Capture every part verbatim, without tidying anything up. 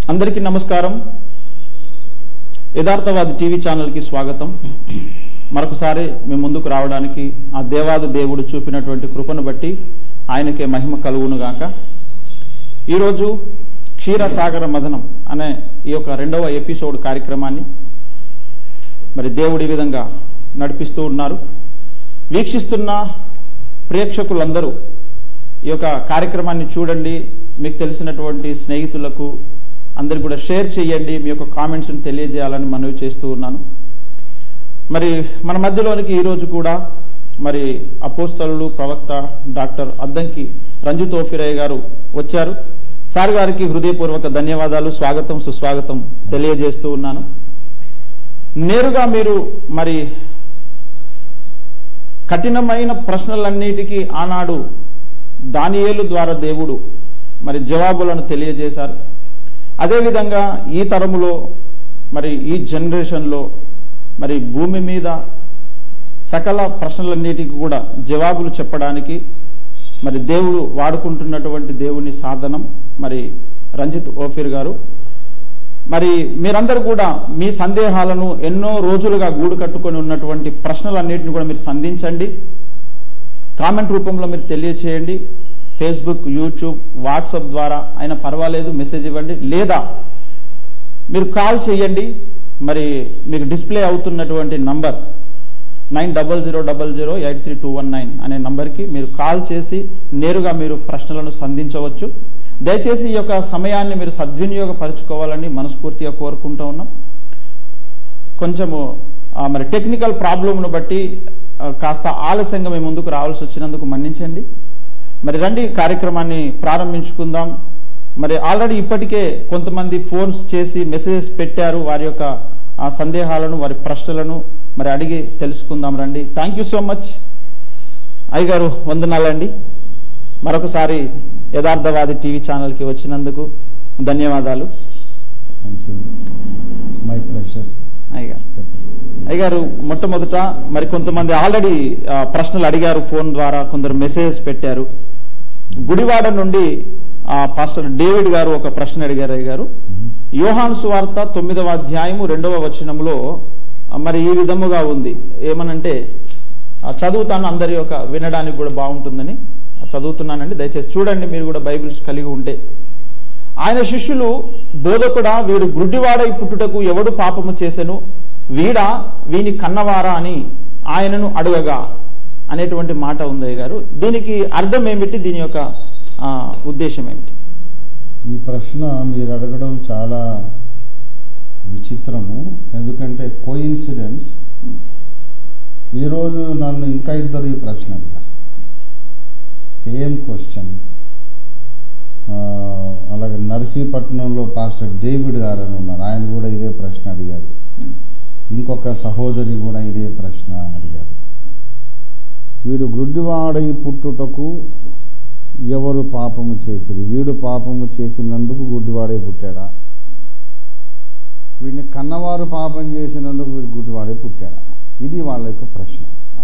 అందరికీ నమస్కారం. యథార్థవాది టీవీ ఛానల్కి స్వాగతం. మరొకసారి మీ ముందుకు రావడానికి ఆ దేవాది దేవుడు చూపినటువంటి కృపను బట్టి ఆయనకే మహిమ కలుగును గాక. ఈరోజు క్షీరసాగర మథనం అనే ఈ యొక్క రెండవ ఎపిసోడ్ కార్యక్రమాన్ని మరి దేవుడు ఈ విధంగా నడిపిస్తూ ఉన్నారు. వీక్షిస్తున్న ప్రేక్షకులందరూ ఈ యొక్క కార్యక్రమాన్ని చూడండి, మీకు తెలిసినటువంటి స్నేహితులకు అందరికి కూడా షేర్ చేయండి, మీ యొక్క కామెంట్స్ని తెలియజేయాలని మనవి చేస్తూ ఉన్నాను. మరి మన మధ్యలోనికి ఈరోజు కూడా మరి అపోస్తలుడు ప్రవక్త డాక్టర్ అద్దంకి రంజిత్ ఓఫిరయ్య గారు వచ్చారు. సార్ గారికి హృదయపూర్వక ధన్యవాదాలు, స్వాగతం సుస్వాగతం తెలియజేస్తూ ఉన్నాను. నేరుగా మీరు మరి కఠినమైన ప్రశ్నలన్నిటికీ ఆనాడు దానియేలు ద్వారా దేవుడు మరి జవాబులను తెలియజేశారు. అదేవిధంగా ఈ తరములో మరి ఈ జనరేషన్లో మరి భూమి మీద సకల ప్రశ్నలన్నిటికీ కూడా జవాబులు చెప్పడానికి మరి దేవుడు వాడుకుంటున్నటువంటి దేవుని సాధనం మరి రంజిత్ ఓఫిర్ గారు. మరి మీరందరూ కూడా మీ సందేహాలను ఎన్నో రోజులుగా గూడు కట్టుకొని ఉన్నటువంటి ప్రశ్నలన్నిటిని కూడా మీరు సంధించండి. కామెంట్ రూపంలో మీరు తెలియచేయండి. ఫేస్బుక్, యూట్యూబ్, వాట్సాప్ ద్వారా అయినా పర్వాలేదు, మెసేజ్ ఇవ్వండి, లేదా మీరు కాల్ చేయండి. మరి మీకు డిస్ప్లే అవుతున్నటువంటి number nine double zero double zero eight three two one nine అనే నంబర్కి మీరు కాల్ చేసి నేరుగా మీరు ప్రశ్నలను సంధించవచ్చు. దయచేసి ఈ యొక్క సమయాన్ని మీరు సద్వినియోగపరచుకోవాలని మనస్ఫూర్తిగా కోరుకుంటూ ఉన్నాం. కొంచెము మరి టెక్నికల్ ప్రాబ్లంను బట్టి కాస్త ఆలస్యంగా మేము ముందుకు రావాల్సి వచ్చినందుకు మన్నించండి. మరి రండి కార్యక్రమాన్ని ప్రారంభించుకుందాం. మరి ఆల్రెడీ ఇప్పటికే కొంతమంది ఫోన్స్ చేసి మెసేజెస్ పెట్టారు, వారి యొక్క సందేహాలను వారి ప్రశ్నలను మరి అడిగి తెలుసుకుందాం. రండి. థ్యాంక్ యూ సో మచ్ అయ్యగారు, వందనాలండి. మరొకసారి యథార్థవాది టీవీ ఛానల్కి వచ్చినందుకు ధన్యవాదాలు. Thank you, my pleasure. అయ్యగారు అయ్యగారు మొట్టమొదట మరి కొంతమంది ఆల్రెడీ ప్రశ్నలు అడిగారు, ఫోన్ ద్వారా కొందరు మెసేజెస్ పెట్టారు. గుడివాడ నుండి పాస్టర్ డేవిడ్ గారు ఒక ప్రశ్న అడిగారు. అయ్యగారు, యోహాను సువార్త తొమ్మిదవ అధ్యాయము రెండవ వచనంలో మరి ఈ విధముగా ఉంది. ఏమనంటే చదువుతాను, అందరి యొక్క వినడానికి కూడా బాగుంటుందని చదువుతున్నానండి, దయచేసి చూడండి. మీరు కూడా బైబిల్స్ కలిగి ఉంటే. ఆయన శిష్యులు, బోధకుడా, వీడు గుడ్డివాడై పుట్టుటకు ఎవడు పాపము చేసెను, వీడా వీని కన్నవారా అని ఆయనను అడగగా అనేటువంటి మాట ఉంది. గారు, దీనికి అర్థం ఏమిటి, దీని యొక్క ఉద్దేశం ఏమిటి? ఈ ప్రశ్న మీరు అడగడం చాలా విచిత్రము. ఎందుకంటే కోఇన్సిడెన్స్, ఈరోజు నన్ను ఇంకా ఇద్దరు ఈ ప్రశ్న అడిగారు, సేమ్ క్వశ్చన్. అలాగే నర్సీపట్నంలో పాస్టర్ డేవిడ్ గారు అని ఉన్నారు, ఆయన కూడా ఇదే ప్రశ్న అడిగారు. ఇంకొక సహోదరి కూడా ఇదే ప్రశ్న అడిగారు. వీడు గుడ్డివాడై పుట్టుటకు ఎవరు పాపము చేసిరి, వీడు పాపము చేసినందుకు గుడ్డివాడై పుట్టాడా, వీడిని కన్నవారు పాపం చేసినందుకు వీడు గుడ్డివాడై పుట్టాడా, ఇది వాళ్ళ యొక్క ప్రశ్న.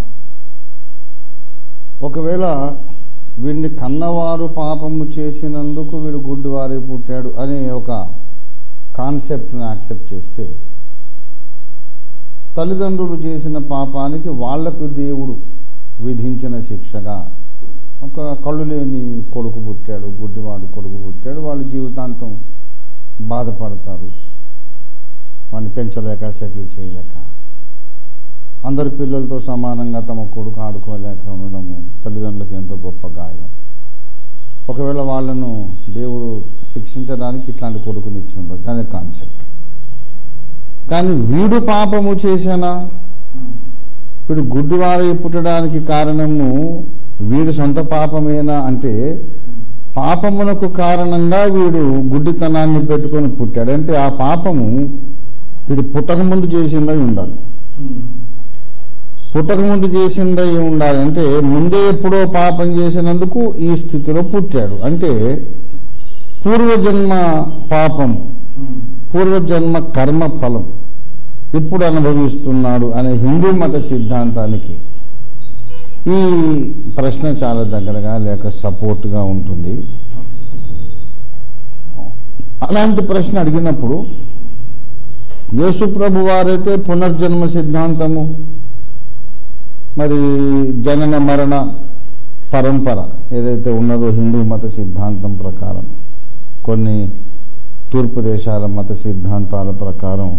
ఒకవేళ వీడిని కన్నవారు పాపము చేసినందుకు వీడు గుడ్డివారై పుట్టాడు అనే ఒక కాన్సెప్ట్ని యాక్సెప్ట్ చేస్తే, తల్లిదండ్రులు చేసిన పాపానికి వాళ్లకు దేవుడు విధించిన శిక్షగా ఒక కళ్ళు లేని కొడుకు పుట్టాడు, గుడ్డివాడు కొడుకు పుట్టాడు, వాళ్ళు జీవితాంతం బాధపడతారు, వాడిని పెంచలేక సెటిల్ చేయలేక, అందరి పిల్లలతో సమానంగా తమ కొడుకు ఆడుకోలేక ఉండడము తల్లిదండ్రులకు ఎంతో గొప్ప గాయం. ఒకవేళ వాళ్ళను దేవుడు శిక్షించడానికి ఇట్లాంటి కొడుకుని ఇచ్చి ఉండదు అనే కాన్సెప్ట్. కానీ వీడు పాపము చేశానా, వీడు గుడ్డివాడై పుట్టడానికి కారణము వీడు సొంత పాపమేనా అంటే, పాపమునకు కారణంగా వీడు గుడ్డితనాన్ని పెట్టుకొని పుట్టాడు. అంటే ఆ పాపము వీడు పుట్టకముందు చేసిందై ఉండాలి. పుట్టకముందు చేసిందై ఉండాలి అంటే ముందే ఎప్పుడో పాపం చేసినందుకు ఈ స్థితిలో పుట్టాడు. అంటే పూర్వజన్మ పాపం, పూర్వజన్మ కర్మ ఫలం ఇప్పుడు అనుభవిస్తున్నాడు అనే హిందూ మత సిద్ధాంతానికి ఈ ప్రశ్న చాలా దగ్గరగా లేక సపోర్ట్గా ఉంటుంది. అలాంటి ప్రశ్న అడిగినప్పుడు యేసు ప్రభు వారైతే పునర్జన్మ సిద్ధాంతము, మరి జనన మరణ పరంపర ఏదైతే ఉన్నదో హిందూ మత సిద్ధాంతం ప్రకారం, కొన్ని తూర్పు దేశాల మత సిద్ధాంతాల ప్రకారం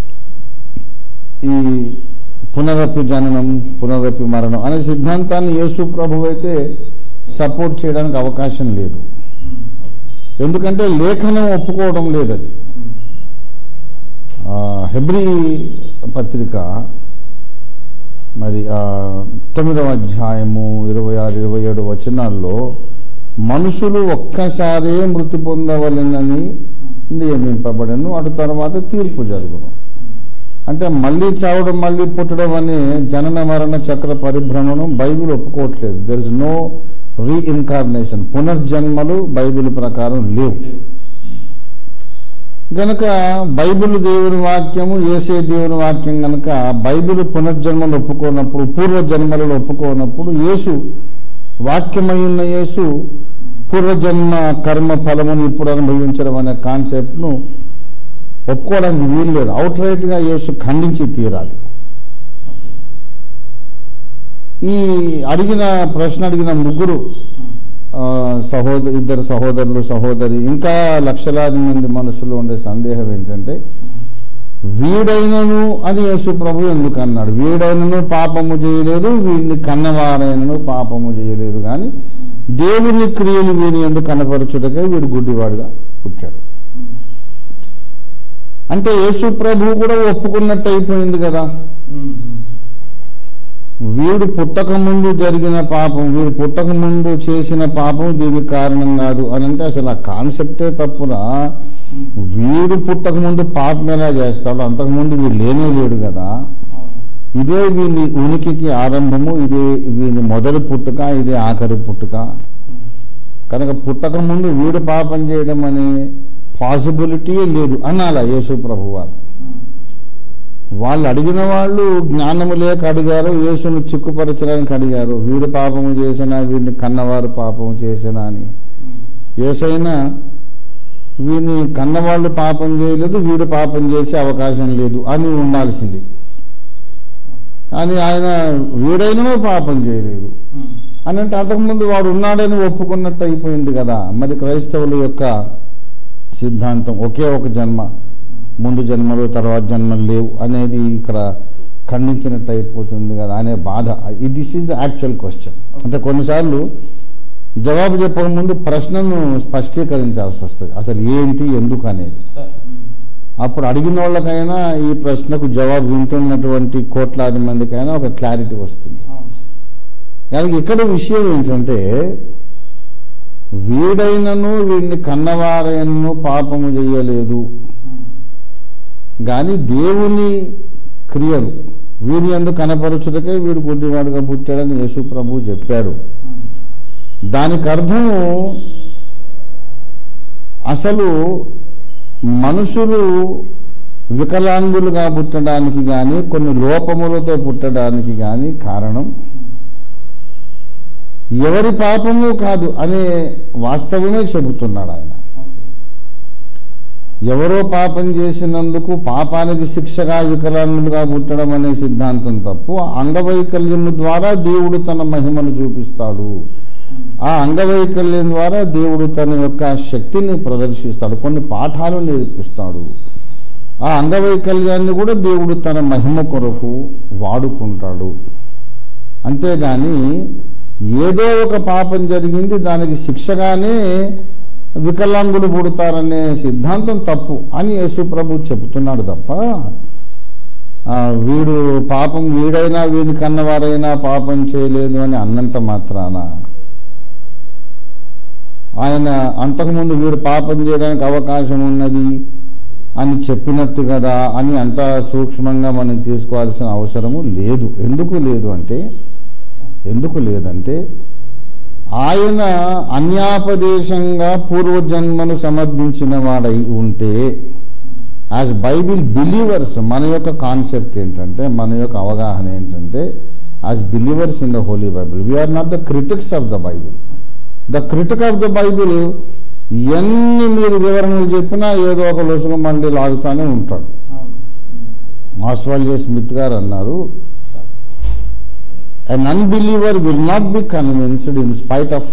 ఈ పునరపి జననం పునరపి మరణం అనే సిద్ధాంతాన్ని యేసు ప్రభు అయితే సపోర్ట్ చేయడానికి అవకాశం లేదు. ఎందుకంటే లేఖనం ఒప్పుకోవడం లేదు. అది హెబ్రీ పత్రిక మరి తొమ్మిదవ అధ్యాయము ఇరవై ఆరు ఇరవై ఏడు వచనాల్లో మనుషులు ఒక్కసారే మృతి పొందవలెనని నియమింపబడను, అటు తర్వాత తీర్పు జరుగును. అంటే మళ్ళీ చావడం మళ్ళీ పుట్టడం అనే జనన మరణ చక్ర పరిభ్రమణం బైబిల్ ఒప్పుకోవట్లేదు. దెర్ ఇస్ నో రీఇన్కార్నేషన్, పునర్జన్మలు బైబిల్ ప్రకారం లేవు. గనక బైబిల్ దేవుని వాక్యము, యేసే దేవుని వాక్యం గనక బైబిల్ పునర్జన్మలు ఒప్పుకోనప్పుడు, పూర్వజన్మలను ఒప్పుకోనప్పుడు, యేసు వాక్యమై ఉన్న యేసు పూర్వజన్మ కర్మ ఫలమును ఇప్పుడు అనుభవించడం అనే కాన్సెప్ట్ను ఒప్పుకోవడానికి వీలు లేదు. అవుట్ రైట్గా యేసు ఖండించి తీరాలి. ఈ అడిగిన ప్రశ్న అడిగిన ముగ్గురు సహోదరు ఇద్దరు సహోదరులు సహోదరి ఇంకా లక్షలాది మంది మనసులో ఉండే సందేహం ఏంటంటే, వీడైనను అని యేసు ప్రభు ఎందుకు అన్నాడు? వీడైనను పాపము చేయలేదు, వీడిని కన్నవారైనను పాపము చేయలేదు, కానీ దేవుని క్రియలు వీని ఎందుకు కనపరచుటకే వీడు గుడ్డివాడుగా పుట్టాడు. అంటే యేసు ప్రభు కూడా ఒప్పుకున్నట్టు అయిపోయింది కదా. వీడు పుట్టక ముందు జరిగిన పాపం, వీడు పుట్టక ముందు చేసిన పాపం దీనికి కారణం కాదు అని అంటే అసలు ఆ కాన్సెప్టే తప్పురా. వీడు పుట్టక ముందు పాపం ఎలా చేస్తాడు? అంతకుముందు వీడు లేనే లేడు కదా. ఇదే వీని ఉనికికి ఆరంభము, ఇదే వీని మొదటి పుట్టుక, ఇదే ఆఖరి పుట్టుక. కనుక పుట్టక ముందు వీడు పాపం చేయడం అనే పాసిబిలిటీ లేదు అనాలా యేసు ప్రభు వారు. వాళ్ళు అడిగిన వాళ్ళు జ్ఞానము లేక అడిగారు, యేసును చిక్కుపరచడానికి అడిగారు. వీడు పాపము చేసినా, వీడిని కన్నవారు పాపము చేసినా అని. యేసైనా వీడిని కన్నవాళ్ళు పాపం చేయలేదు, వీడు పాపం చేసే అవకాశం లేదు అని ఉండాల్సింది. కానీ ఆయన వీడైనా పాపం చేయలేదు అని అంటే అంతకుముందు వాడు ఉన్నాడని ఒప్పుకున్నట్టు అయిపోయింది కదా. మరి క్రైస్తవుల యొక్క సిద్ధాంతం ఒకే ఒక జన్మ, ముందు జన్మలు తర్వాత జన్మలు లేవు అనేది ఇక్కడ ఖండించినట్టు అయిపోతుంది కదా అనే బాధ. This is the actual question. అంటే కొన్నిసార్లు జవాబు చెప్పక ముందు ప్రశ్నను స్పష్టీకరించాల్సి వస్తుంది, అసలు ఏంటి ఎందుకు అనేది. అప్పుడు అడిగిన వాళ్ళకైనా ఈ ప్రశ్నకు జవాబు వింటున్నటువంటి కోట్లాది మందికైనా ఒక క్లారిటీ వస్తుంది. కానీ ఇక్కడ విషయం ఏంటంటే, వీడైనను వీడిని కన్నవారైనను పాపము చేయలేదు, కానీ దేవుని క్రియలు వీరి యందు కనపరచుటకే వీడు గుడ్డివాడుగా పుట్టాడని యేసు ప్రభు చెప్పాడు. దానికి అర్థము అసలు మనుషులు వికలాంగులుగా పుట్టడానికి కానీ కొన్ని లోపములతో పుట్టడానికి కానీ కారణం ఎవరి పాపము కాదు అనే వాస్తవమే చెబుతున్నాడు ఆయన. ఎవరో పాపం చేసినందుకు పాపానికి శిక్షగా వికలాంగులుగా పుట్టడం అనే సిద్ధాంతం తప్పు. అంగవైకల్యం ద్వారా దేవుడు తన మహిమను చూపిస్తాడు. ఆ అంగవైకల్యం ద్వారా దేవుడు తన యొక్క శక్తిని ప్రదర్శిస్తాడు, కొన్ని పాఠాలు నేర్పిస్తాడు. ఆ అంగవైకల్యాన్ని కూడా దేవుడు తన మహిమ కొరకు వాడుకుంటాడు. అంతేగాని ఏదో ఒక పాపం జరిగింది దానికి శిక్షగానే వికలాంగులు పుడతారనే సిద్ధాంతం తప్పు అని యేసు ప్రభు చెబుతున్నాడు తప్ప, వీడు పాపం వీడైనా వీని కన్నవారైనా పాపం చేయలేదు అని అన్నంత మాత్రాన ఆయన అంతకుముందు వీడు పాపం చేయడానికి అవకాశం ఉన్నది అని చెప్పినట్టు కదా అని అంత సూక్ష్మంగా మనం తీసుకోవాల్సిన అవసరము లేదు. ఎందుకు లేదు అంటే ఎందుకు లేదంటే ఆయన అన్యాపదేశంగా పూర్వజన్మను సమర్థించిన వాడై ఉంటే, యాజ్ బైబిల్ బిలీవర్స్ మన యొక్క కాన్సెప్ట్ ఏంటంటే, మన యొక్క అవగాహన ఏంటంటే, as believers in the holy Bible we are not the critics of the Bible. The critic of the Bible ఎన్ని మీరు వివరణలు చెప్పినా ఏదో ఒక లొసుగు మళ్ళీ లాగుతానే ఉంటాడు. ఆస్వాల్యే స్మిత్ గారు అన్నారు, an unbeliever will not be convinced in spite of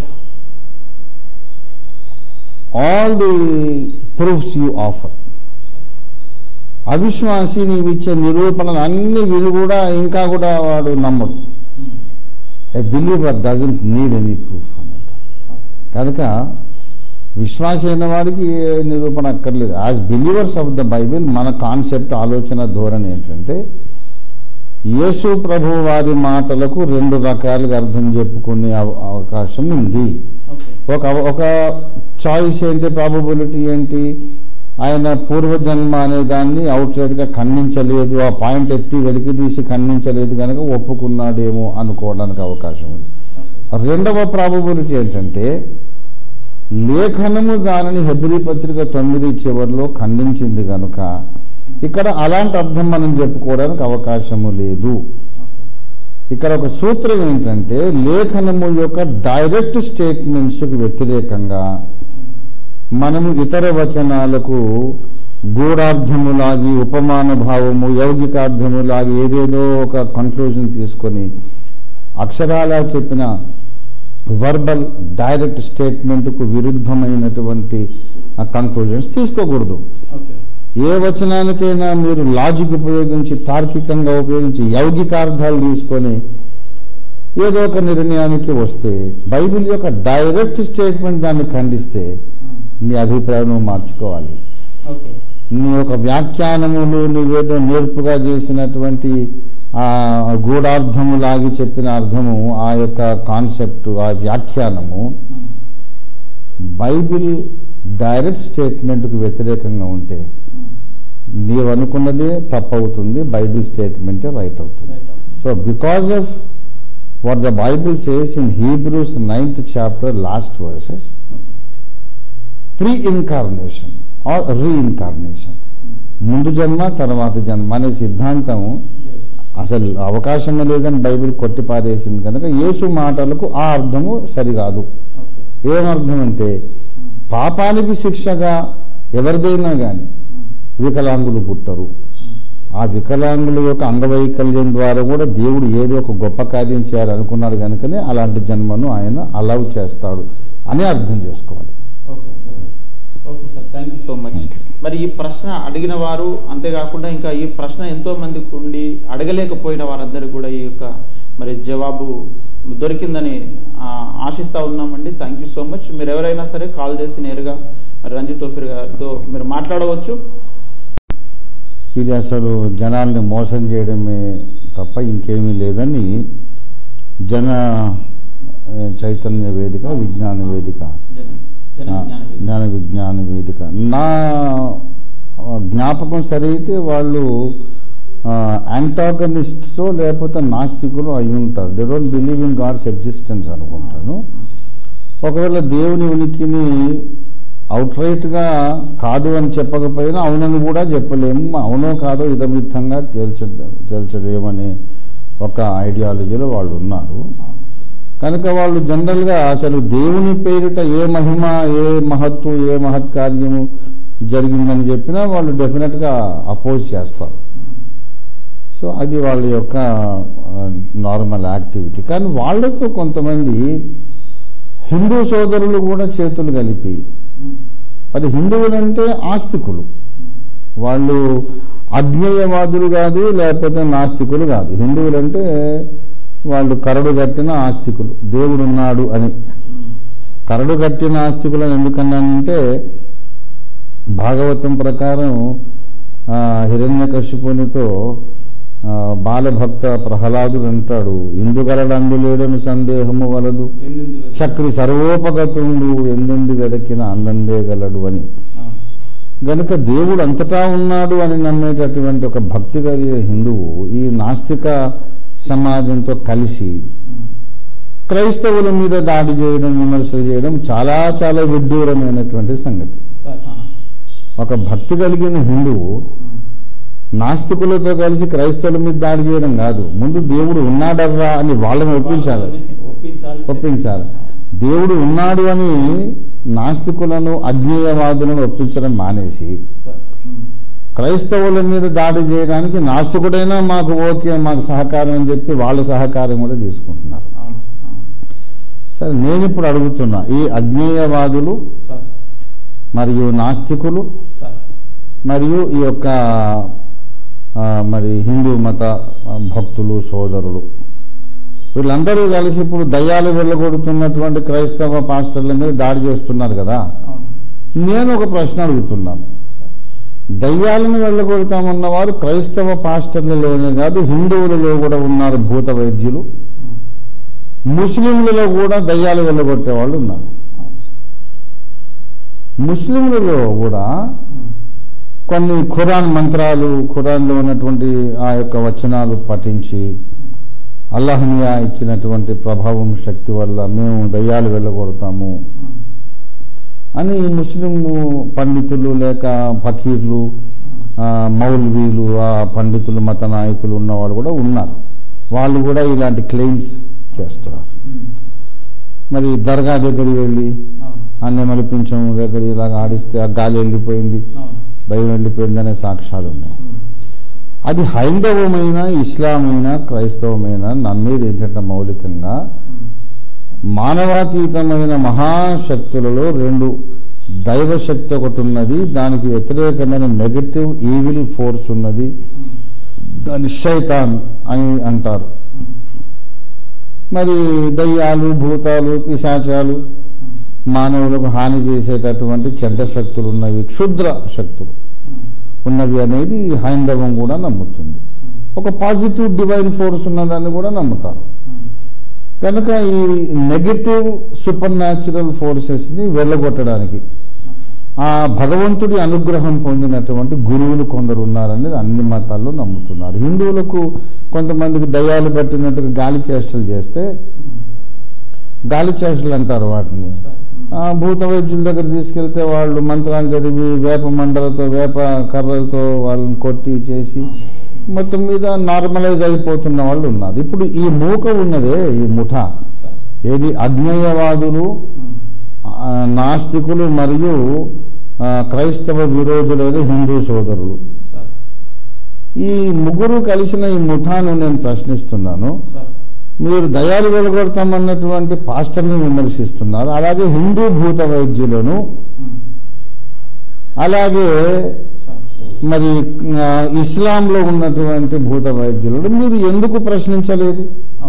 all the proofs you offer. అవిశ్వాసి నీవు ఇచ్చే నిరూపణలు అన్ని విని కూడా ఇంకా కూడా వాడు నమ్మడు. A believer doesn't need any proof అన్నట్టు. కనుక విశ్వాసి అయిన వాడికి ఏ నిరూపణ అక్కర్లేదు. As believers of the Bible మన కాన్సెప్ట్, ఆలోచన, ధోరణి ఏంటంటే యేసు ప్రభు వారి మాటలకు రెండు రకాలుగా అర్థం చెప్పుకునే అవకాశం ఉంది. ఒక ఒక చాయిస్ ఏంటి, ప్రాబబిలిటీ ఏంటి, ఆయన పూర్వజన్మ అనే దాన్ని అవుట్ సైడ్గా ఖండించలేదు, ఆ పాయింట్ ఎత్తి వెలికి తీసి ఖండించలేదు కనుక ఒప్పుకున్నాడేమో అనుకోవడానికి అవకాశం ఉంది. రెండవ ప్రాబబిలిటీ ఏంటంటే లేఖనము దానిని హెబ్రీ పత్రిక తొమ్మిది చివరిలో ఖండించింది కనుక ఇక్కడ అలాంటి అర్థం మనం చెప్పుకోవడానికి అవకాశము లేదు. ఇక్కడ ఒక సూత్రం ఏంటంటే లేఖనము యొక్క డైరెక్ట్ స్టేట్మెంట్స్కు వ్యతిరేకంగా మనము ఇతర వచనాలకు గూఢార్థములాగి, ఉపమాన భావము, యౌగికార్థములాగి ఏదేదో ఒక కన్క్లూజన్ తీసుకొని అక్షరాల చెప్పిన వర్బల్ డైరెక్ట్ స్టేట్మెంట్కు విరుద్ధమైనటువంటి కంక్లూజన్స్ తీసుకోకూడదు. ఏ వచనానికైనా మీరు లాజిక్ ఉపయోగించి, తార్కికంగా ఉపయోగించి, యౌగికార్థాలు తీసుకొని ఏదో ఒక నిర్ణయానికి వస్తే బైబిల్ యొక్క డైరెక్ట్ స్టేట్మెంట్ దాన్ని ఖండిస్తే నీ అభిప్రాయం మార్చుకోవాలి. నీ యొక్క వ్యాఖ్యానములు నువ్వేదో నేర్పుగా చేసినటువంటి ఆ గూఢార్థము లాగి చెప్పిన అర్థము, ఆ యొక్క కాన్సెప్ట్, ఆ వ్యాఖ్యానము బైబిల్ డైరెక్ట్ స్టేట్మెంట్కు వ్యతిరేకంగా ఉంటే నీవు అనుకున్నదే తప్పవుతుంది, బైబిల్ స్టేట్మెంటే రైట్ అవుతుంది. So because of what the Bible says in Hebrews ninth chapter last verses, pre incarnation or reincarnation, ముందు జన్మ తర్వాత జన్మ అనే సిద్ధాంతం అసలు అవకాశం లేదని బైబిల్ కొట్టిపారేసింది కనుక యేసు మాటలకు ఆ అర్థము సరికాదు. ఏమర్థం అంటే పాపానికి శిక్షగా ఎవరిదైనా కానీ వికలాంగులు పుట్టరు. ఆ వికలాంగుల యొక్క అంగవైకల్యం ద్వారా కూడా దేవుడు ఏదో ఒక గొప్ప కార్యం చేయాలనుకున్నాడు కనుకనే అలాంటి జన్మను ఆయన అలౌ చేస్తాడు అని అర్థం చేసుకోవాలి. Okay okay sir, thank you so much. మరి ఈ ప్రశ్న అడిగిన వారు, అంతేకాకుండా ఇంకా ఈ ప్రశ్న ఎంతో మందికి ఉండి అడగలేకపోయిన వారందరూ కూడా ఈ యొక్క మరి జవాబు దొరికిందని ఆశిస్తూ ఉన్నామండి. Thank you so much. మీరు ఎవరైనా సరే కాల్ చేసి నేరుగా మరి రంజిత్ తోఫీర్ గారితో మీరు మాట్లాడవచ్చు. ఇది అసలు జనాల్ని మోసం చేయడమే తప్ప ఇంకేమీ లేదని జన చైతన్య వేదిక, విజ్ఞాన వేదిక, జ్ఞాన విజ్ఞాన వేదిక నా జ్ఞాపకం సరైతే వాళ్ళు యాంటాగనిస్ట్స్ లేకపోతే నాస్తికులు అయి ఉంటారు. They don't believe in God's existence అనుకుంటాను. ఒకవేళ దేవుని ఉనికిని అవుట్ రైట్గా కాదు అని చెప్పకపోయినా అవునని కూడా చెప్పలేము, అవునో కాదో ఇదమిత్తంగా తేల్చ తేల్చలేమనే ఒక ఐడియాలజీలో వాళ్ళు ఉన్నారు. కనుక వాళ్ళు జనరల్గా అసలు దేవుని పేరిట ఏ మహిమ, ఏ మహత్తు, ఏ మహత్కార్యము జరిగిందని చెప్పినా వాళ్ళు డెఫినెట్గా అపోజ్ చేస్తారు. సో అది వాళ్ళ యొక్క నార్మల్ యాక్టివిటీ. కానీ వాళ్ళతో కొంతమంది హిందూ సోదరులు కూడా చేతులు కలిపి, అది హిందువులంటే ఆస్తికులు, వాళ్ళు అజ్ఞేయవాదులు కాదు, లేకపోతే నాస్తికులు కాదు. హిందువులంటే వాళ్ళు కరడు కట్టిన ఆస్తికులు, దేవుడు ఉన్నాడు అని. కరడు కట్టిన ఆస్తికులు అని ఎందుకన్నానంటే భాగవతం ప్రకారం హిరణ్యకశిపునితో బాలభక్త ప్రహ్లాదుడు అంటాడు, ఇందుగలడందులేడని సందేహము వలదు, చక్రి సర్వోపగతుండు ఎందెందు వెదకిన అందందే గలడు అని. గనుక దేవుడు అంతటా ఉన్నాడు అని నమ్మేటటువంటి ఒక భక్తి కలిగిన హిందువు ఈ నాస్తిక సమాజంతో కలిసి క్రైస్తవుల మీద దాడి చేయడం, విమర్శలు చేయడం చాలా చాలా విడ్డూరమైనటువంటి సంగతి. ఒక భక్తి కలిగిన హిందువు నాస్తికులతో కలిసి క్రైస్తవుల మీద దాడి చేయడం కాదు, ముందు దేవుడు ఉన్నాడర్రా అని వాళ్ళని ఒప్పించాలి ఒప్పించాలి దేవుడు ఉన్నాడు అని నాస్తికులను అజ్ఞేయవాదులను ఒప్పించడం మానేసి క్రైస్తవుల మీద దాడి చేయడానికి నాస్తికుడైనా మాకు ఓకే మాకు సహకారం అని చెప్పి వాళ్ళ సహకారం కూడా తీసుకుంటున్నారు. సరే, నేను ఇప్పుడు అడుగుతున్నా, ఈ అజ్ఞేయవాదులు మరియు నాస్తికులు మరియు ఈ యొక్క మరి హిందూ మత భక్తులు సోదరులు వీళ్ళందరూ కలిసి ఇప్పుడు దయ్యాలు వెళ్ళగొడుతున్నటువంటి క్రైస్తవ పాస్టర్ల మీద దాడి చేస్తున్నారు కదా. నేను ఒక ప్రశ్న అడుగుతున్నాను, దయ్యాలను వెళ్ళగొడతామన్న వారు క్రైస్తవ పాస్టర్లలోనే కాదు హిందువులలో కూడా ఉన్నారు భూత వైద్యులు, ముస్లింలలో కూడా దయ్యాలు వెళ్ళగొట్టే వాళ్ళు ఉన్నారు. ముస్లింలలో కూడా కొన్ని ఖురాన్ మంత్రాలు, ఖురాన్లో ఉన్నటువంటి ఆ యొక్క వచనాలు పఠించి అల్లాహ్మియా ఇచ్చినటువంటి ప్రభావం శక్తి వల్ల మేము దయ్యాలు వెళ్ళగొడతాము అని ముస్లిం పండితులు లేక ఫకీర్లు, మౌల్వీలు, ఆ పండితులు మత నాయకులు ఉన్నవాళ్ళు కూడా ఉన్నారు. వాళ్ళు కూడా ఇలాంటి క్లెయిమ్స్ చేస్తున్నారు. మరి దర్గా దగ్గరికి వెళ్ళి అన్నెమలి పింఛం దగ్గర ఇలాగ ఆడిస్తే ఆ గాలి వెళ్ళిపోయింది, దైవం వెళ్ళిపోయిందనే సాక్ష్యాలు ఉన్నాయి. అది హైందవమైన, ఇస్లామైనా, క్రైస్తవమైనా నమ్మేది ఏంటంటే మౌలికంగా మానవాతీతమైన మహాశక్తులలో రెండు దైవశక్తి ఒకటి ఉన్నది, దానికి వ్యతిరేకమైన నెగటివ్ ఈవిల్ ఫోర్స్ ఉన్నది, దాని శైతాన్ అని అంటారు. మరి దయ్యాలు, భూతాలు, పిశాచాలు మానవులకు హాని చేసేటటువంటి చెడ్డ శక్తులు ఉన్నవి, క్షుద్ర శక్తులు ఉన్నవి అనేది హైందవం కూడా నమ్ముతుంది. ఒక పాజిటివ్ డివైన్ ఫోర్స్ ఉన్నదాన్ని కూడా నమ్ముతారు. కనుక ఈ నెగటివ్ సూపర్ న్యాచురల్ ఫోర్సెస్ని వెళ్ళగొట్టడానికి ఆ భగవంతుడి అనుగ్రహం పొందినటువంటి గురువులు కొందరు ఉన్నారనేది అన్ని మతాల్లో నమ్ముతున్నారు. హిందువులకు కొంతమందికి దయ్యాలు పట్టినట్టుగా గాలి చేష్టలు చేస్తే గాలి చేష్టలు అంటారు వాటిని. భూత వైద్యుల దగ్గర తీసుకెళ్తే వాళ్ళు మంత్రాలు చదివి వేప మండలతో వేప కర్రలతో వాళ్ళని కొట్టి చేసి మొత్తం మీద నార్మలైజ్ అయిపోతున్న వాళ్ళు ఉన్నారు. ఇప్పుడు ఈ మూక ఉన్నదే, ఈ ముఠా ఏది అజ్ఞేయవాదులు, నాస్తికులు మరియు క్రైస్తవ విరోధులైన హిందూ సోదరులు, ఈ ముగ్గురు కలిసిన ఈ ముఠాను నేను ప్రశ్నిస్తున్నాను. మీరు దయాలు వెలుగొడతామన్నటువంటి పాస్టర్లను విమర్శిస్తున్నారు, అలాగే హిందూ భూత వైద్యులను, అలాగే మరి ఇస్లాంలో ఉన్నటువంటి భూత వైద్యులను మీరు ఎందుకు ప్రశ్నించలేదు?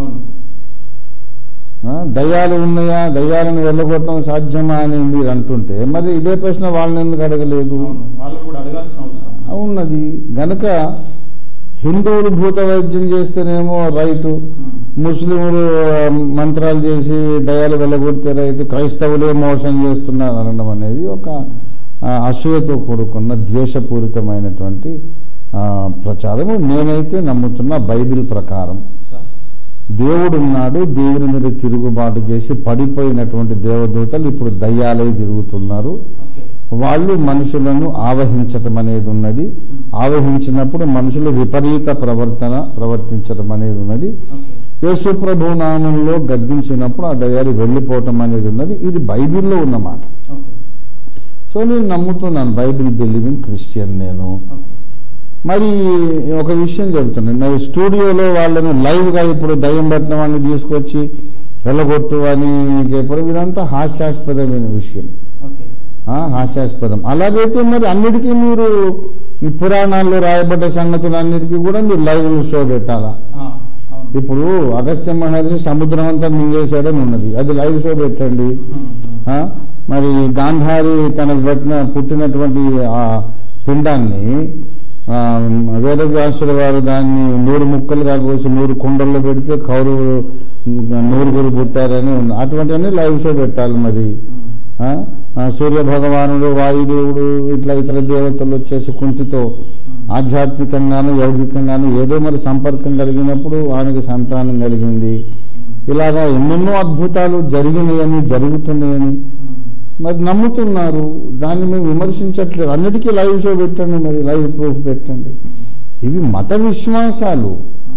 దయ్యాలు ఉన్నాయా, దయ్యాలను వెళ్ళగొట్టడం సాధ్యమా అని మీరు అంటుంటే మరి ఇదే ప్రశ్న వాళ్ళని ఎందుకు అడగలేదు? ఉన్నది గనక హిందువులు భూత వైద్యం చేస్తేనేమో రైటు, ముస్లింలు మంత్రాలు చేసి దయాలు వెళ్ళగొడితే రైటు, క్రైస్తవులే మోసం చేస్తున్నారు అనడం అనేది ఒక అసూయతో కూడుకున్న ద్వేషపూరితమైనటువంటి ప్రచారము. నేనైతే నమ్ముతున్న బైబిల్ ప్రకారం దేవుడు ఉన్నాడు, దేవుని మీద తిరుగుబాటు చేసి పడిపోయినటువంటి దేవదూతలు ఇప్పుడు దయ్యాలై తిరుగుతున్నారు. వాళ్ళు మనుషులను ఆవహించటం అనేది ఉన్నది. ఆవహించినప్పుడు మనుషులు విపరీత ప్రవర్తన ప్రవర్తించడం అనేది ఉన్నది. యేసు ప్రభు నామంలో గద్దించినప్పుడు ఆ దయ్యాలు వెళ్ళిపోవటం అనేది ఉన్నది. ఇది బైబిల్లో ఉన్నమాట. సో నేను నమ్ముతున్నాను, బైబిల్ బిలీవింగ్ క్రిస్టియన్ నేను. మరి ఒక విషయం చెబుతున్నాను, నా స్టూడియోలో వాళ్ళను లైవ్గా ఇప్పుడు దయ్యం పట్టిన వాడిని తీసుకొచ్చి వెళ్ళగొట్టు అని చెప్పడం ఇదంతా హాస్యాస్పదమైన విషయం, హాస్యాస్పదం. అలాగైతే మరి అన్నిటికీ మీరు ఈ పురాణాల్లో రాయబడ్డ సంగతులు అన్నిటికీ కూడా మీరు లైవ్ షో పెట్టాలా? ఇప్పుడు అగస్త్య మహర్షి సముద్రం అంతా మింగేశాడని ఉన్నది, అది లైవ్ షో పెట్టండి. మరి గాంధారి తనకు పెట్టిన పుట్టినటువంటి ఆ పిండాన్ని వేదవ్యాసుల వారు దాన్ని నూరు ముక్కలుగా కోసి నూరు కుండల్లో పెడితే కౌరవులు నూరుగురు పుట్టారని ఉంది. అటువంటివన్నీ లైవ్ షో పెట్టాలి. మరి సూర్య భగవానుడు, వాయుదేవుడు, ఇట్లా ఇతర దేవతలు వచ్చేసి కుంతితో ఆధ్యాత్మికంగాను యౌగికంగాను ఏదో మరి సంపర్కం కలిగినప్పుడు ఆయనకి సంతానం కలిగింది. ఇలాగా ఎన్నెన్నో అద్భుతాలు జరిగినాయని జరుగుతున్నాయని మరి నమ్ముతున్నారు. దాన్ని మేము విమర్శించట్లేదు. అన్నిటికీ లైవ్ షో పెట్టండి, మరి లైవ్ ప్రూఫ్ పెట్టండి. ఇవి మత విశ్వాసాలు.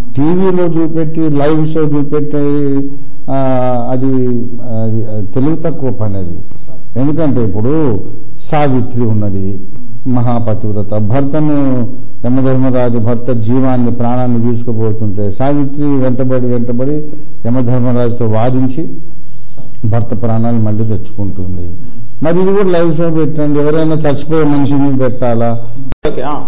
టీవీలో చూపెట్టి లైవ్ షో చూపెట్టి ఆ, అది అది తెలివి తక్కువ పని అది. ఎందుకంటే ఇప్పుడు సావిత్రి ఉన్నది, మహాపతివ్రత, భర్తను యమధర్మరాజు భర్త జీవాన్ని ప్రాణాన్ని తీసుకుపోతుంటే సావిత్రి వెంటబడి వెంటబడి యమధర్మరాజుతో వాదించి భర్త ప్రాణాలు మళ్ళీ తెచ్చుకుంటుంది. మరి ఇది కూడా లైవ్ షో పెట్టండి, ఎవరైనా చచ్చిపోయే మనిషిని పెట్టాలా? ఓకే, ఆ.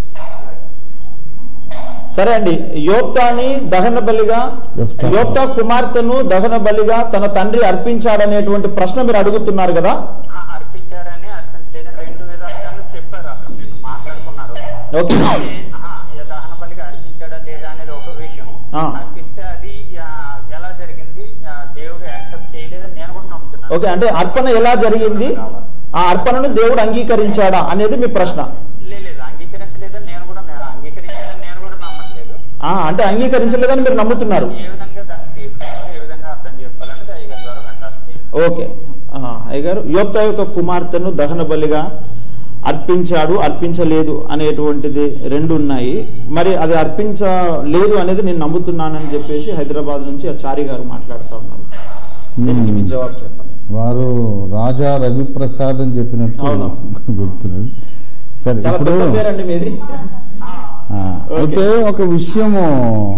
సరే అండి, యోప్తాని దహన బలిగా యెఫ్తా. యోప్తా కుమార్తెను దహన బలిగా తన తండ్రి అర్పించాడనేటువంటి ప్రశ్న మీరు అడుగుతున్నారు కదా. ఆ, అర్పించారని అర్పించలేదని రెండు విధాలుగా చెప్పారు. అక్కడ మీరు మాట్లాడుకున్నారు. ఓకే, ఆహా, ఈ దహన బలిగా అర్పించాడా లేదా అనేది ఒక విషయం. ఆ. అర్పిస్తే అది ఆ, ఎలా జరిగింది, ఆ, దేవుడు యాక్సెప్ట్ చేయలేదని నేను కూడా నమ్ముతున్నాను. ఓకే, అంటే అర్పణ ఎలా జరిగింది, ఆ అర్పణను దేవుడు అంగీకరించాడా అనేది మీ ప్రశ్న. లే- లేదు అంగీకరించలేదని నేను కూడా నే- అంగీకరించాలని నేను కూడా నమ్మట్లేదు. ఆ, అంటే అంగీకరించలేదని మీరు నమ్ముతున్నారు. ఏ విధంగా దాన్ని తీసుకోవాలి, ఏ విధంగా అర్థం చేసుకోవాలని అయ్యగారి ద్వారా వింటారు. ఓకే, ఆ, అయ్యగారు, యోప్తా యొక్క కుమార్తెను దహన బలిగా అర్పించాడు అర్పించలేదు అనేటువంటిది రెండు ఉన్నాయి. మరి అది అర్పించలేదు అనేది నేను నమ్ముతున్నానని చెప్పేసి హైదరాబాద్ నుంచి ఆ చారి గారు మాట్లాడుతూ ఉన్నారు. దీనికి మీ జవాబు చెప్పండి. వారు రాజా రవిప్రసాద్ అని చెప్పినట్టు అవును. గుర్తున్నది. సరే, చాలా ఇప్పుడు పెద్ద పేరండి మీది. ఆ, అయితే ఒక విషయము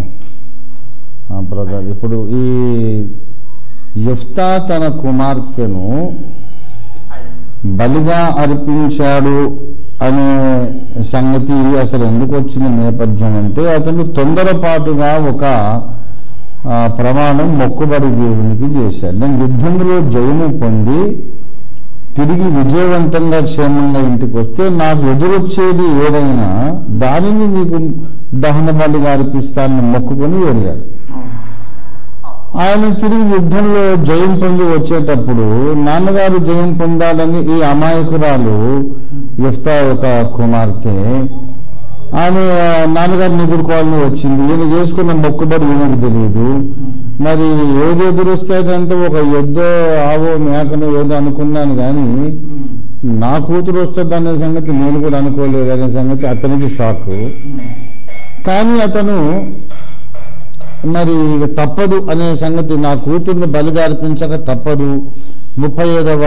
బ్రదర్, ఇప్పుడు ఈ యెఫ్తా తన కుమార్తెను బలిగా అర్పించాడు అనే సంగతి అసలు ఎందుకు వచ్చిన నేపథ్యం అంటే, అతను తొందరపాటుగా ఒక ఆ, ప్రమాణం మొక్కుబడి దేవునికి చేశాడు. నేను యుద్ధంలో జయము పొంది తిరిగి విజయవంతంగా క్షేమంగా ఇంటికి వస్తే నాకు ఎదురొచ్చేది ఏదైనా దానిని నీకు దహన బలిగా అర్పిస్తానని మొక్కుకొని వెళ్ళాడు. ఆయన తిరిగి యుద్ధంలో జయం పొంది వచ్చేటప్పుడు నాన్నగారు జయం పొందాలని ఈ అమాయకురాలు యెఫ్తా ఒక కుమార్తె ఆమె నాన్నగారిని ఎదుర్కోవాలని వచ్చింది. ఈయన చేసుకున్న మొక్కుబడి ఈమెకు తెలియదు. మరి ఏది ఎదురొస్తేదంటే ఒక ఎద్దో ఆవో మేకను ఏదో అనుకున్నాను కానీ నా కూతురు వస్తుంది అనే సంగతి నేను కూడా అనుకోలేదు అనే సంగతి అతనికి షాక్. కానీ అతను మరి తప్పదు అనే సంగతి, నా కూతుర్ని బలిగా అర్పించక తప్పదు. ముప్పై ఐదవ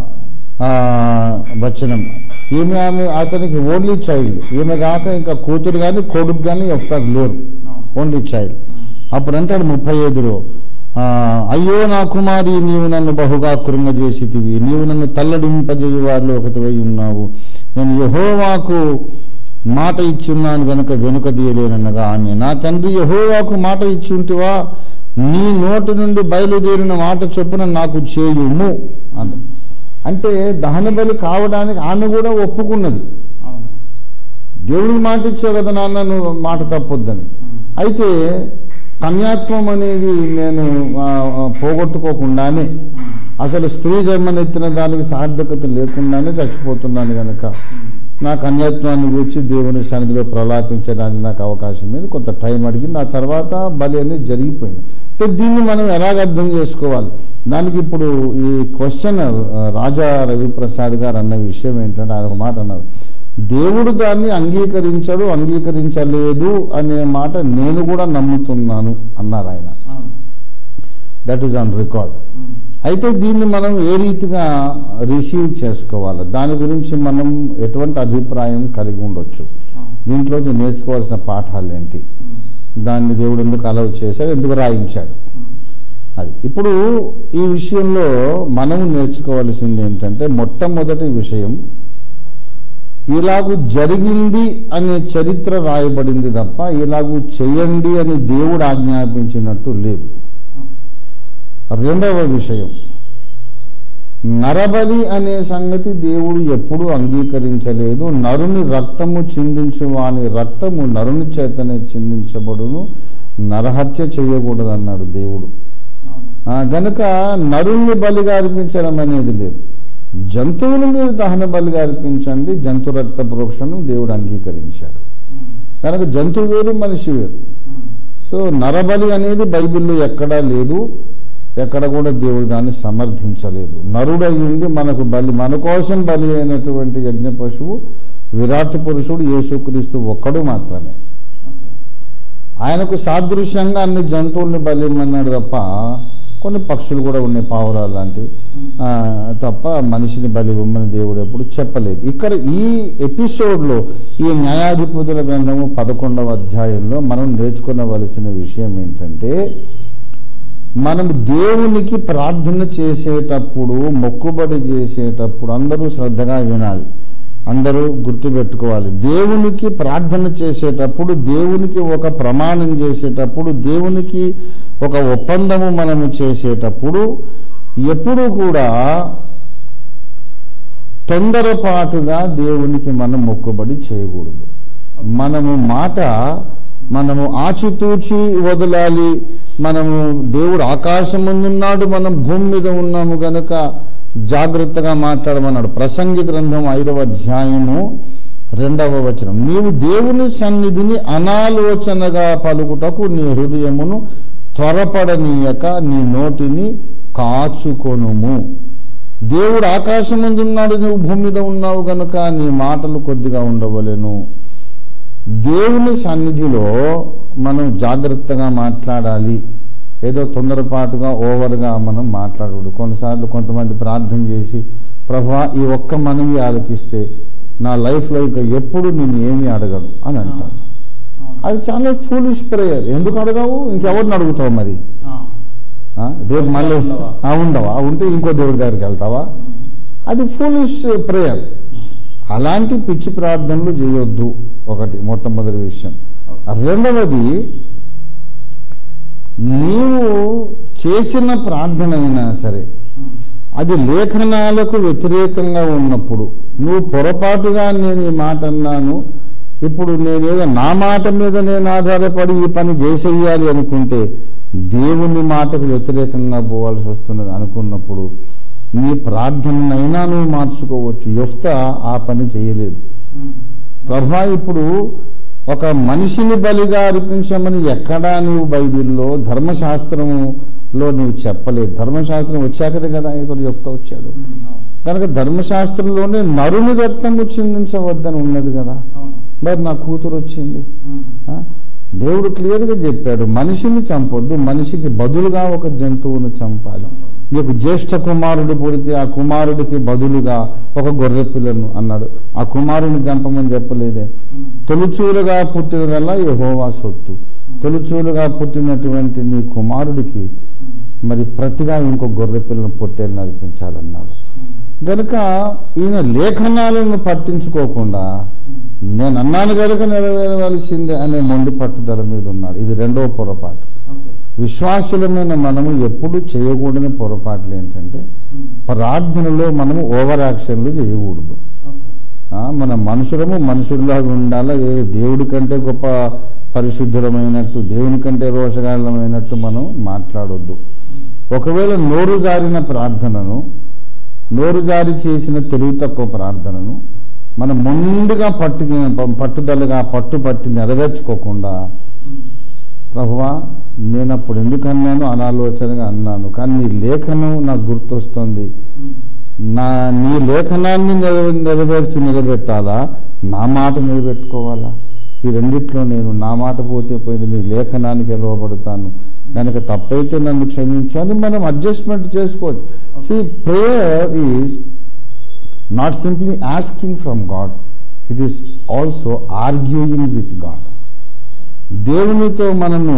వచనం, ఈమె ఆమె అతనికి ఓన్లీ చైల్డ్, ఈమె కాక ఇంకా కూతురు కానీ కొడుకు కానీ యెఫ్తాకు లేరు, ఓన్లీ చైల్డ్. అప్పుడు అంటాడు ముప్పై ఐదులో, అయ్యో నా కుమారి, నీవు నన్ను బహుగా కృంగజేసితివి, నీవు నన్ను తల్లడింపజేయ వారిలో ఒకటివై ఉన్నావు. నేను యెహోవాకు మాట ఇచ్చున్నాను గనుక వెనుక తీయలేనన్నగా ఆమె, నా తండ్రి యెహోవాకు మాట ఇచ్చి ఉంటివా, నీ నోటి నుండి బయలుదేరిన మాట చొప్పున నాకు చేయుము అంది. అంటే దహన బలి కావడానికి ఆమె కూడా ఒప్పుకున్నది. దేవుడికి మాట ఇచ్చావు కదా నాన్న, నువ్వు మాట తప్పొద్దని. అయితే కన్యాత్వం అనేది నేను పోగొట్టుకోకుండానే, అసలు స్త్రీ జన్మనెత్తిన దానికి సార్థకత లేకుండానే చచ్చిపోతున్నాను కనుక నా కన్యాత్వాన్ని గురించి దేవుని సన్నిధిలో ప్రలాపించడానికి నాకు అవకాశం మీద కొంత టైం అడిగింది. ఆ తర్వాత బలి అనేది జరిగిపోయింది. అయితే దీన్ని మనం ఎలాగ అర్థం చేసుకోవాలి, దానికి ఇప్పుడు ఈ క్వశ్చన్ రాజా రవిప్రసాద్ గారు అన్న విషయం ఏంటంటే, ఆయన ఒక మాట అన్నారు, దేవుడు దాన్ని అంగీకరించడు అంగీకరించలేదు అనే మాట నేను కూడా నమ్ముతున్నాను అన్నారు ఆయన. That is on record. అయితే దీన్ని మనం ఏ రీతిగా రిసీవ్ చేసుకోవాలి, దాని గురించి మనం ఎటువంటి అభిప్రాయం కలిగి ఉండొచ్చు, దీంట్లో నేర్చుకోవాల్సిన పాఠాలు ఏంటి, దాన్ని దేవుడు ఎందుకు అలౌ చేశాడు, ఎందుకు రాయించాడు, అది. ఇప్పుడు ఈ విషయంలో మనం నేర్చుకోవాల్సింది ఏంటంటే, మొట్టమొదటి విషయం, ఇలాగూ జరిగింది అనే చరిత్ర రాయబడింది తప్ప ఇలాగూ చేయండి అని దేవుడు ఆజ్ఞాపించినట్టు లేదు. రెండవ విషయం, నరబలి అనే సంగతి దేవుడు ఎప్పుడూ అంగీకరించలేదు. నరుని రక్తము చిందించు వాని రక్తము నరుని చేతనే చిందించబడును, నరహత్య చేయకూడదు అన్నాడు దేవుడు. గనుక నరుణ్ణి బలిగా అర్పించడం అనేది లేదు. జంతువుని మీరు దహన బలిగా అర్పించండి, జంతు రక్త ప్రోక్షణను దేవుడు అంగీకరించాడు. కనుక జంతువు వేరు, మనిషి వేరు. సో నరబలి అనేది బైబిల్లో ఎక్కడా లేదు, ఎక్కడ కూడా దేవుడు దాన్ని సమర్థించలేదు. నరుడై ఉండి మనకు బలి, మన కోసం బలి అయినటువంటి యజ్ఞ పశువు విరాట్ పురుషుడు యేసుక్రీస్తు ఒక్కడు మాత్రమే. ఆయనకు సాదృశ్యంగా అన్ని జంతువుల్ని బలిమన్నాడు తప్ప, కొన్ని పక్షులు కూడా ఉన్నాయి పావురాలు లాంటివి, తప్ప మనిషిని బలి ఇవ్వమని దేవుడు ఎప్పుడు చెప్పలేదు. ఇక్కడ ఈ ఎపిసోడ్లో ఈ న్యాయాధిపతుల గ్రంథము పదకొండవ అధ్యాయంలో మనం నేర్చుకునవలసిన విషయం ఏంటంటే, మనం దేవునికి ప్రార్థన చేసేటప్పుడు, మొక్కుబడి చేసేటప్పుడు అందరూ శ్రద్ధగా వినాలి, అందరూ గుర్తుపెట్టుకోవాలి. దేవునికి ప్రార్థన చేసేటప్పుడు, దేవునికి ఒక ప్రమాణం చేసేటప్పుడు, దేవునికి ఒక ఒప్పందము మనము చేసేటప్పుడు ఎప్పుడు కూడా తొందరపాటుగా దేవునికి మనం మొక్కుబడి చేయకూడదు. మనము మాట మనము ఆచితూచి వదలాలి. మనము దేవుడు ఆకాశం ముందున్నాడు, మనం భూమి మీద ఉన్నాము గనుక జాగ్రత్తగా మాట్లాడమన్నాడు. ప్రసంగి గ్రంథం ఐదవ అధ్యాయము రెండవ వచనం, నీవు దేవుని సన్నిధిని అనాలోచనగా పలుకుటకు నీ హృదయమును త్వరపడనీయక నీ నోటిని కాచుకొనుము. దేవుడు ఆకాశం ముందున్నాడు, నువ్వు భూమి మీద ఉన్నావు గనుక నీ మాటలు కొద్దిగా ఉండవలెను. దేవుని సన్నిధిలో మనం జాగ్రత్తగా మాట్లాడాలి. ఏదో తొందరపాటుగా ఓవర్గా మనం మాట్లాడకూడదు. కొన్నిసార్లు కొంతమంది ప్రార్థన చేసి, ప్రభువా ఈ ఒక్క మనవి ఆలకిస్తే నా లైఫ్లో ఇక ఎప్పుడు నేను ఏమీ అడగను అని అంటారు. అది చాలా ఫూలిష్ ప్రేయర్. ఎందుకు అడగవు? ఇంకెవరిని అడుగుతావు మరి? రేపు మళ్ళీ ఉండవా? ఉంటే ఇంకో దేవుడి దగ్గరికి వెళ్తావా? అది ఫూలిష్ ప్రేయర్. అలాంటి పిచ్చి ప్రార్థనలు చేయొద్దు. ఒకటి మొట్టమొదటి విషయం. రెండవది, నీవు చేసిన ప్రార్థన అయినా సరే అది లేఖనాలకు వ్యతిరేకంగా ఉన్నప్పుడు, నువ్వు పొరపాటుగా నేను ఈ మాట అన్నాను, ఇప్పుడు నేనేదో నా మాట మీద నేను ఆధారపడి ఈ పని చేసేయాలి అనుకుంటే దేవుని మాటకు వ్యతిరేకంగా పోవాల్సి వస్తున్నది అనుకున్నప్పుడు నీ ప్రార్థనైనా నువ్వు మార్చుకోవచ్చు. యెఫ్తా ఆ పని చేయలేదు. ప్రభువా ఇప్పుడు ఒక మనిషిని బలిగా అర్పించమని ఎక్కడా నీవు బైబిల్లో ధర్మశాస్త్రంలో నీవు చెప్పలేదు. ధర్మశాస్త్రం వచ్చాకనే కదా ఇక్కడ యెఫ్తా వచ్చాడు. కనుక ధర్మశాస్త్రంలోనే నరుని రక్తము చిందించవద్దని ఉన్నది కదా. మరి నా కూతురు వచ్చింది, దేవుడు క్లియర్గా చెప్పాడు, మనిషిని చంపొద్దు, మనిషికి బదులుగా ఒక జంతువును చంపాలి. నీకు జ్యేష్ఠ కుమారుడు పుడితే ఆ కుమారుడికి బదులుగా ఒక గొర్రె పిల్లను అన్నాడు. ఆ కుమారుని చంపమని చెప్పలేదే. తొలుచూలుగా పుట్టినదల్లా యెహోవా సొత్తు. తొలుచూలుగా పుట్టినటువంటి నీ కుమారుడికి మరి ప్రతిగా ఇంకో గొర్రె పిల్లను పొట్టేలు నడిపించాలన్నాడు. గనుక ఈయన లేఖనాలను పట్టించుకోకుండా నేను అన్నాను కనుక నెరవేరవలసిందే అనే మొండి పట్టుదల మీద ఉన్నాడు. ఇది రెండవ పొరపాటు. విశ్వాసులమైన మనము ఎప్పుడు చేయకూడని పొరపాట్లు ఏంటంటే, ప్రార్థనలో మనము ఓవర్ యాక్షన్లు చేయకూడదు. మన మనుషులము మనుషుల్లాగా ఉండాలా, దేవుడి కంటే గొప్ప పరిశుద్ధులమైనట్టు, దేవుని కంటే రోషగాళ్ళమైనట్టు మనం మాట్లాడొద్దు. ఒకవేళ నోరు జారిన ప్రార్థనను, నోరు జారి చేసిన తెలివి తక్కువ ప్రార్థనను మనం ముందుగా పట్టు పట్టుదలగా పట్టుపట్టి నెరవేర్చుకోకుండా, ప్రభువా నేను అప్పుడు ఎందుకు అన్నాను, అనాలోచనగా అన్నాను, కానీ నీ లేఖనం నాకు గుర్తొస్తుంది, నా నీ లేఖనాన్ని నెరవేర్చి నిలబెట్టాలా, నా మాట నిలబెట్టుకోవాలా, ఈ రెండిట్లో నేను నా మాట పోతే పోయింది, నీ లేఖనానికి లోబడతాను, కనుక తప్పైతే నన్ను క్షమించు అని మనం అడ్జస్ట్మెంట్ చేసుకోవచ్చు. See prayer is not simply asking from God, it is also arguing with God. దేవునితో మనము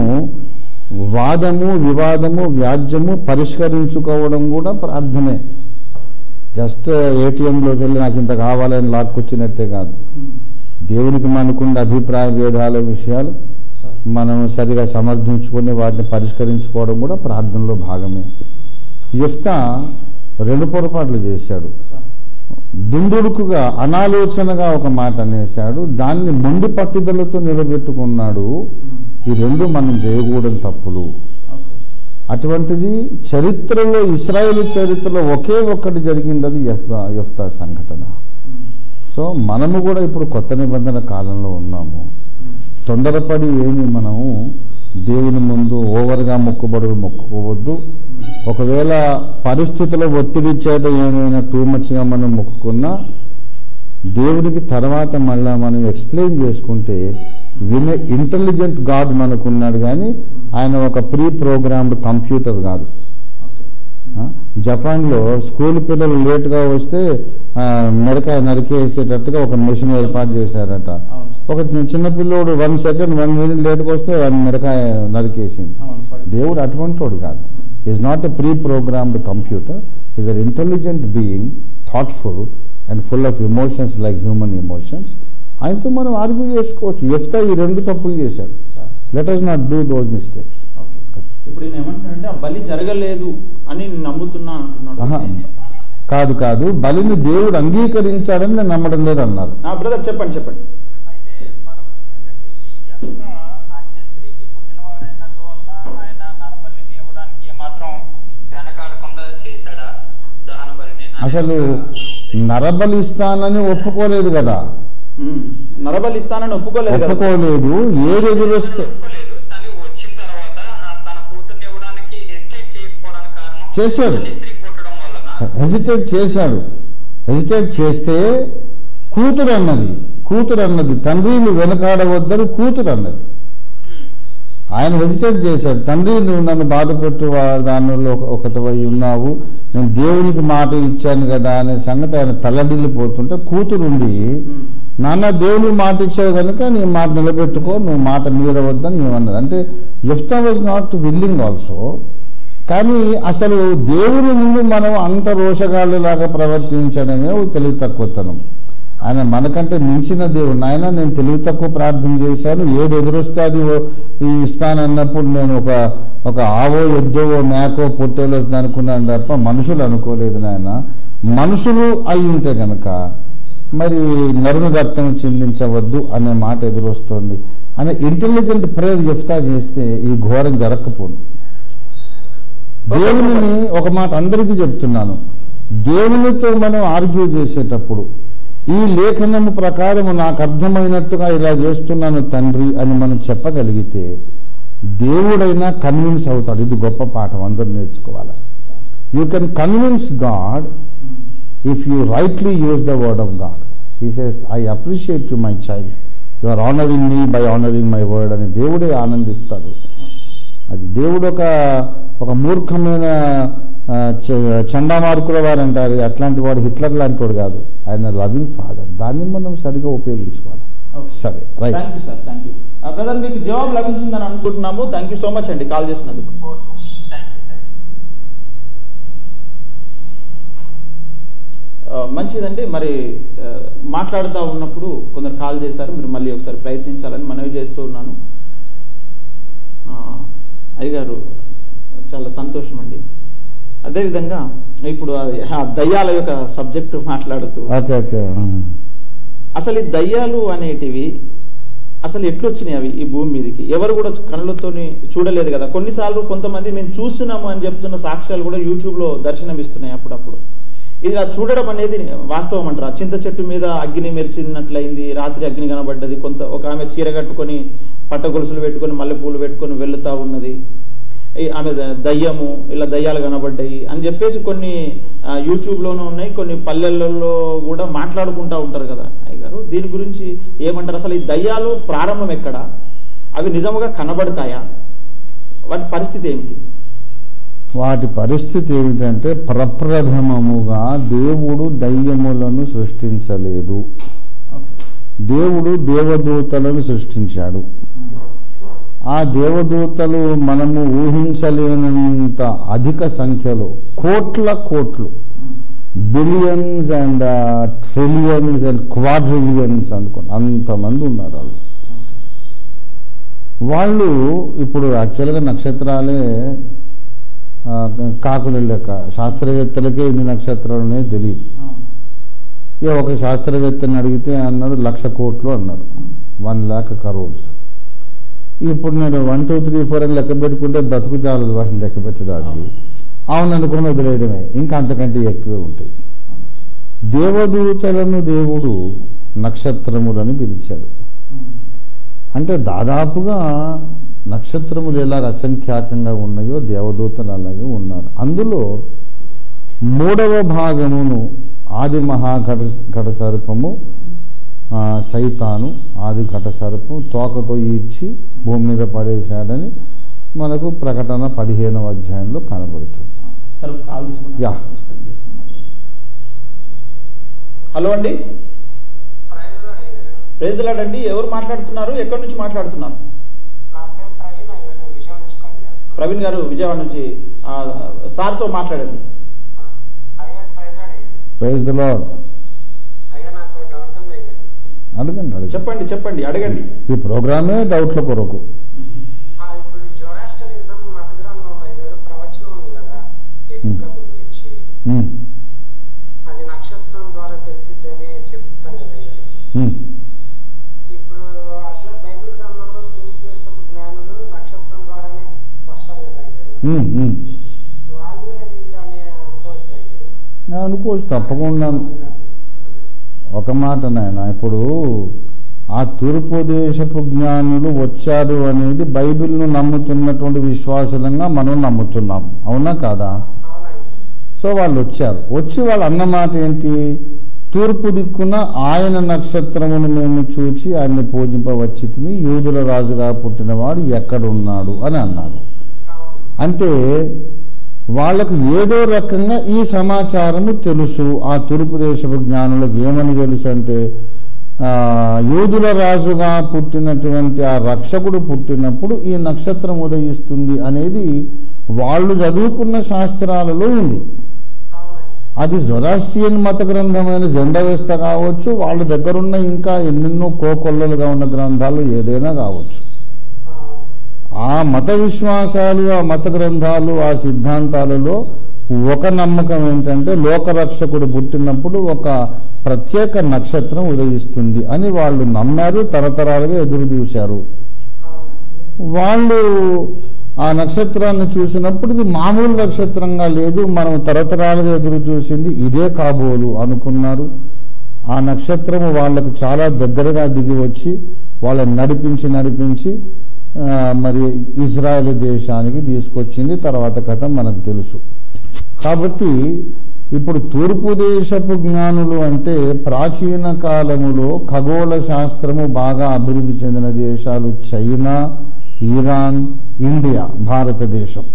వాదము వివాదము వ్యాజ్యము పరిష్కరించుకోవడం కూడా ప్రార్థనే. జస్ట్ ఏటీఎంలోకి వెళ్ళి నాకు ఇంత కావాలని లాక్కొచ్చినట్టే కాదు. దేవునికి మనకుండా అభిప్రాయ భేదాల విషయాలు మనం సరిగా సమర్థించుకొని వాటిని పరిష్కరించుకోవడం కూడా ప్రార్థనలో భాగమే. యెఫ్తా రెండు పొరపాట్లు చేశాడు. దుందుడుకుగా అనాలోచనగా ఒక మాట అనేశాడు, దాన్ని మొండి పట్టుదలతో నిలబెట్టుకున్నాడు. ఈ రెండు మనం చేయకూడని తప్పులు. అటువంటిది చరిత్రలో, ఇశ్రాయేలు చరిత్రలో ఒకే ఒక్కటి జరిగింది, అది యెఫ్తా యెఫ్తా సంఘటన. సో మనము కూడా ఇప్పుడు కొత్త నిబంధన కాలంలో ఉన్నాము. తొందరపడి ఏమి మనము దేవుని ముందు ఓవర్గా మొక్కుబడులు మొక్కుకోవద్దు. ఒకవేళ పరిస్థితుల ఒత్తిడి చేత ఏమైనా టూ మచ్గా మనం మొక్కుకున్నా దేవునికి తర్వాత మళ్ళా మనం ఎక్స్ప్లెయిన్ చేసుకుంటే వినే ఇంటెలిజెంట్ గాడ్ మనకున్నాడు, కానీ ఆయన ఒక ప్రీ ప్రోగ్రామ్డ్ కంప్యూటర్ కాదు. జపాన్లో స్కూల్ పిల్లలు లేట్గా వస్తే మెడకాయ నరికేసేటట్టుగా ఒక మెషిన్ ఏర్పాటు చేశారట. ఒక చిన్న పిల్లోడు వన్ సెకండ్ వన్ మినిట్ లేట్గా వస్తే వాడిని మెడకాయ నరికేసింది. దేవుడు అటువంటి వాడు కాదు. Is not a pre programmed computer. Is an intelligent being, thoughtful and full of emotions like human emotions. ఆయనతో మనం ఆర్గ్యూ చేసుకోవచ్చు. యెఫ్తా ఈ రెండు తప్పులు చేశాడు. Let us not do those mistakes. ఇప్పుడు నేను ఏమంటున్నానంటే ఆ బలి జరగలేదు అని నమ్ముతున్నా అంటున్నాడు. కాదు కాదు బలిని దేవుడు అంగీకరించాడని నేను నమ్మడం లేదు అన్నారు. బ్రదర్ చెప్పండి చెప్పండి. అసలు నరబలి ఇస్తానని ఒప్పుకోలేదు కదా. నరబలి ఇస్తానని ఒప్పుకోలేదు ఒప్పుకోలేదు ఏది ఎదురొస్తే చేశాడు. హెసిటేట్ చేశాడు. హెసిటేట్ చేస్తే కూతురు అన్నది కూతురు అన్నది తండ్రిని వెనకాడవద్దని కూతురు అన్నది. ఆయన హెసిటేట్ చేశాడు. తండ్రి నువ్వు నన్ను బాధపెట్టు దానిలో ఒకటివై ఉన్నావు, నేను దేవునికి మాట ఇచ్చాను కదా అనే సంగతి ఆయన తల్లడిల్లిపోతుంటే కూతురుండి నాన్న దేవునికి మాట ఇచ్చావు కనుక నీ మాట నిలబెట్టుకో, నువ్వు మాట మీరవద్దని ఏమన్నది. అంటే Jephthah was not willing also. కానీ అసలు దేవుని ముందు మనం అంత రోషగాళ్ళలాగా ప్రవర్తించడమే తెలివి తక్కువతనం. ఆయన మనకంటే మించిన దేవుడు. నాయన నేను తెలివి తక్కువ ప్రార్థన చేశాను, ఏది ఎదురొస్తే అది ఇస్తానన్నప్పుడు నేను ఒక ఒక ఆవో ఎద్దో మేకో పొట్టేలో అనుకున్నాను తప్ప మనుషులు అనుకోలేదు నాయన. మనుషులు అయి ఉంటే కనుక మరి నరుని రక్తం చిందించవద్దు అనే మాట ఎదురొస్తుంది అనే ఇంటెలిజెంట్ ప్రేయర్ యెఫ్తా చేస్తే ఈ ఘోరం జరగకపోను. దేవుని ఒక మాట అందరికీ చెప్తున్నాను, దేవునితో మనం ఆర్గ్యూ చేసేటప్పుడు ఈ లేఖనము ప్రకారం నాకు అర్థమైనట్టుగా ఇలా చేస్తున్నాను తండ్రి అని మనం చెప్పగలిగితే దేవుడైనా కన్విన్స్ అవుతాడు. ఇది గొప్ప పాఠం, అందరూ నేర్చుకోవాలి. You can convince God if you rightly use the word of God. He says I appreciate you my child, you are honouring me by honouring my word అని దేవుడే ఆనందిస్తాడు. అది దేవుడు ఒక ఒక మూర్ఖమైన చండామార్కుల వారు అంటారు, అట్లాంటి వాడు హిట్లర్ లాంటి వాడు కాదు. ఆయన లవింగ్ ఫాదర్. దాన్ని మనం సరిగా ఉపయోగించుకోవాలి. సరే right. Thank you sir, thank you brother. మీకు జవాబు లభించిందని అనుకుంటున్నాము. థ్యాంక్ యూ సో మచ్ అండి కాల్ చేసినందుకు. మంచిదండి. మరి మాట్లాడుతూ ఉన్నప్పుడు కొందరు కాల్ చేశారు, మీరు మళ్ళీ ఒకసారి ప్రయత్నించాలని మనవి చేస్తూ ఉన్నాను. అయ్యగారు చాలా సంతోషం అండి. అదేవిధంగా ఇప్పుడు ఆ దయ్యాల యొక్క సబ్జెక్టు మాట్లాడుతూ అసలు ఈ దయ్యాలు అనేటివి అసలు ఎట్లొచ్చినాయి అవి ఈ భూమి మీదకి? ఎవరు కూడా కళ్ళతో చూడలేదు కదా. కొన్నిసార్లు కొంతమంది మేము చూస్తున్నాము అని చెప్తున్న సాక్ష్యాలు కూడా యూట్యూబ్లో దర్శనమిస్తున్నాయి అప్పుడప్పుడు. ఇది చూడడం అనేది వాస్తవం అంటారా? చింత చెట్టు మీద అగ్ని మెరిచినట్లయింది, రాత్రి అగ్ని కనబడ్డది, కొంత ఒక ఆమె చీర కట్టుకొని పట్ట గొలుసులు పెట్టుకొని మల్లెపూలు పెట్టుకొని వెళుతూ ఉన్నది, ఆమె దయ్యము, ఇలా దయ్యాలు కనబడ్డాయి అని చెప్పేసి కొన్ని యూట్యూబ్లోనూ ఉన్నాయి, కొన్ని పల్లెలలో కూడా మాట్లాడుకుంటూ ఉంటారు కదా అయ్యగారు. దీని గురించి ఏమంటారు? అసలు ఈ దయ్యాలు ప్రారంభం ఎక్కడ? అవి నిజముగా కనబడతాయా? వాటి పరిస్థితి ఏమిటి? వాటి పరిస్థితి ఏమిటంటే ప్రప్రథమముగా దేవుడు దయ్యములను సృష్టించలేదు. దేవుడు దేవదూతలను సృష్టించాడు. ఆ దేవదూతలు మనము ఊహించలేనంత అధిక సంఖ్యలో కోట్ల కోట్లు billions and trillions and quadrillions అనుకోండి అంతమంది ఉన్నారు వాళ్ళు. వాళ్ళు ఇప్పుడు యాక్చువల్గా నక్షత్రాలే కాకుల లెక్క. శాస్త్రవేత్తలకే ఇన్ని నక్షత్రాలు అనేది తెలియదు. ఇక ఒక శాస్త్రవేత్తని అడిగితే అన్నాడు లక్ష కోట్లు అన్నాడు, వన్ ల్యాక్ కరోడ్స్. ఇప్పుడు నేను వన్ టూ త్రీ ఫోర్ అని లెక్క పెట్టుకుంటే బ్రతుకు చాలదు వాటిని లెక్క పెట్టడానికి. అవును అనుకుని వదిలేయడమే, ఇంకా అంతకంటే ఎక్కువే ఉంటాయి. దేవదూతలను దేవుడు నక్షత్రములని పిలిచాడు. అంటే దాదాపుగా నక్షత్రములు ఎలాగ అసంఖ్యాకంగా ఉన్నాయో దేవదూతలు అలాగే ఉన్నారు. అందులో మూడవ భాగమును ఆది మహాఘట ఘట సర్పము సైతాను ఆది ఘట సర్పం తోకతో ఈడ్చి భూమి మీద పడేశాడని మనకు ప్రకటన పదిహేనవ అధ్యాయంలో కనబడుతుంది. సార్ కాల్ తీసుకుంటాం. యా. హలో అండి, ప్రైజ్ లార్డ్ అండి. ఎవరు మాట్లాడుతున్నారు? ఎక్కడి నుంచి మాట్లాడుతున్నారు? ప్రవీణ్ గారు విజయవాడ నుంచి. సార్తో మాట్లాడండి. Praise the Lord. అడగండి అడగండి చెప్పండి చెప్పండి అడగండి. ఈ ప్రోగ్రామే డౌట్ల కొరకు. అనుకోవచ్చు, తప్పకుండా. ఒక మాట నాయన, ఇప్పుడు ఆ తూర్పు దేశపు జ్ఞానులు వచ్చారు అనేది బైబిల్ను నమ్ముతున్నటువంటి విశ్వాసులంగా మనం నమ్ముతున్నాం, అవునా కాదా? సో వాళ్ళు వచ్చారు. వచ్చి వాళ్ళు అన్నమాట ఏంటి? తూర్పు దిక్కున ఆయన నక్షత్రమును మేము చూచి ఆయన్ని పూజింపవచ్చితిమి, యూదుల రాజుగా పుట్టినవాడు ఎక్కడున్నాడు అని అన్నారు. అంటే వాళ్ళకు ఏదో రకంగా ఈ సమాచారము తెలుసు. ఆ తూర్పు దేశపు జ్ఞానులకు ఏమని తెలుసు అంటే యూదుల రాజుగా పుట్టినటువంటి ఆ రక్షకుడు పుట్టినప్పుడు ఈ నక్షత్రం ఉదయిస్తుంది అనేది వాళ్ళు చదువుకున్న శాస్త్రాలలో ఉంది. అది జొరాస్ట్రియన్ మత గ్రంథమైన జెండవేస్త కావచ్చు, వాళ్ళ దగ్గరున్న ఇంకా ఎన్నెన్నో కోకొల్లలుగా ఉన్న గ్రంథాలు ఏదైనా కావచ్చు. ఆ మత విశ్వాసాలు, ఆ మత గ్రంథాలు, ఆ సిద్ధాంతాలలో ఒక నమ్మకం ఏంటంటే లోకరక్షకుడు పుట్టినప్పుడు ఒక ప్రత్యేక నక్షత్రం ఉదయిస్తుంది అని వాళ్ళు నమ్మారు, తరతరాలుగా ఎదురు చూశారు. వాళ్ళు ఆ నక్షత్రాన్ని చూసినప్పుడు ఇది మామూలు నక్షత్రంగా లేదు, మనం తరతరాలుగా ఎదురు చూసింది ఇదే కాబోలు అనుకున్నారు. ఆ నక్షత్రము వాళ్ళకు చాలా దగ్గరగా దిగి వచ్చి వాళ్ళని నడిపించి నడిపించి మరి ఇజ్రాయెల్ దేశానికి తీసుకొచ్చింది. తర్వాత కథ మనకు తెలుసు. కాబట్టి ఇప్పుడు తూర్పు దేశపు జ్ఞానులు అంటే ప్రాచీన కాలములో ఖగోళ శాస్త్రము బాగా అభివృద్ధి చెందిన దేశాలు చైనా, ఇరాన్, ఇండియా, భారతదేశం.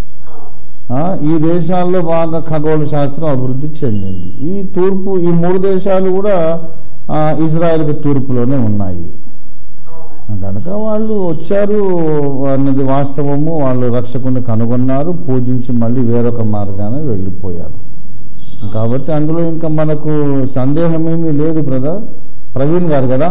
ఈ దేశాల్లో బాగా ఖగోళ శాస్త్రం అభివృద్ధి చెందింది. ఈ తూర్పు ఈ మూడు దేశాలు కూడా ఇజ్రాయెల్కి తూర్పులోనే ఉన్నాయి కనుక వాళ్ళు వచ్చారు అన్నది వాస్తవము. వాళ్ళు రక్షకుని కనుగొన్నారు, పూజించి మళ్ళీ వేరొక మార్గాన వెళ్ళిపోయారు. కాబట్టి అందులో ఇంకా మనకు సందేహం ఏమీ లేదు బ్రదర్ ప్రవీణ్ గారు కదా.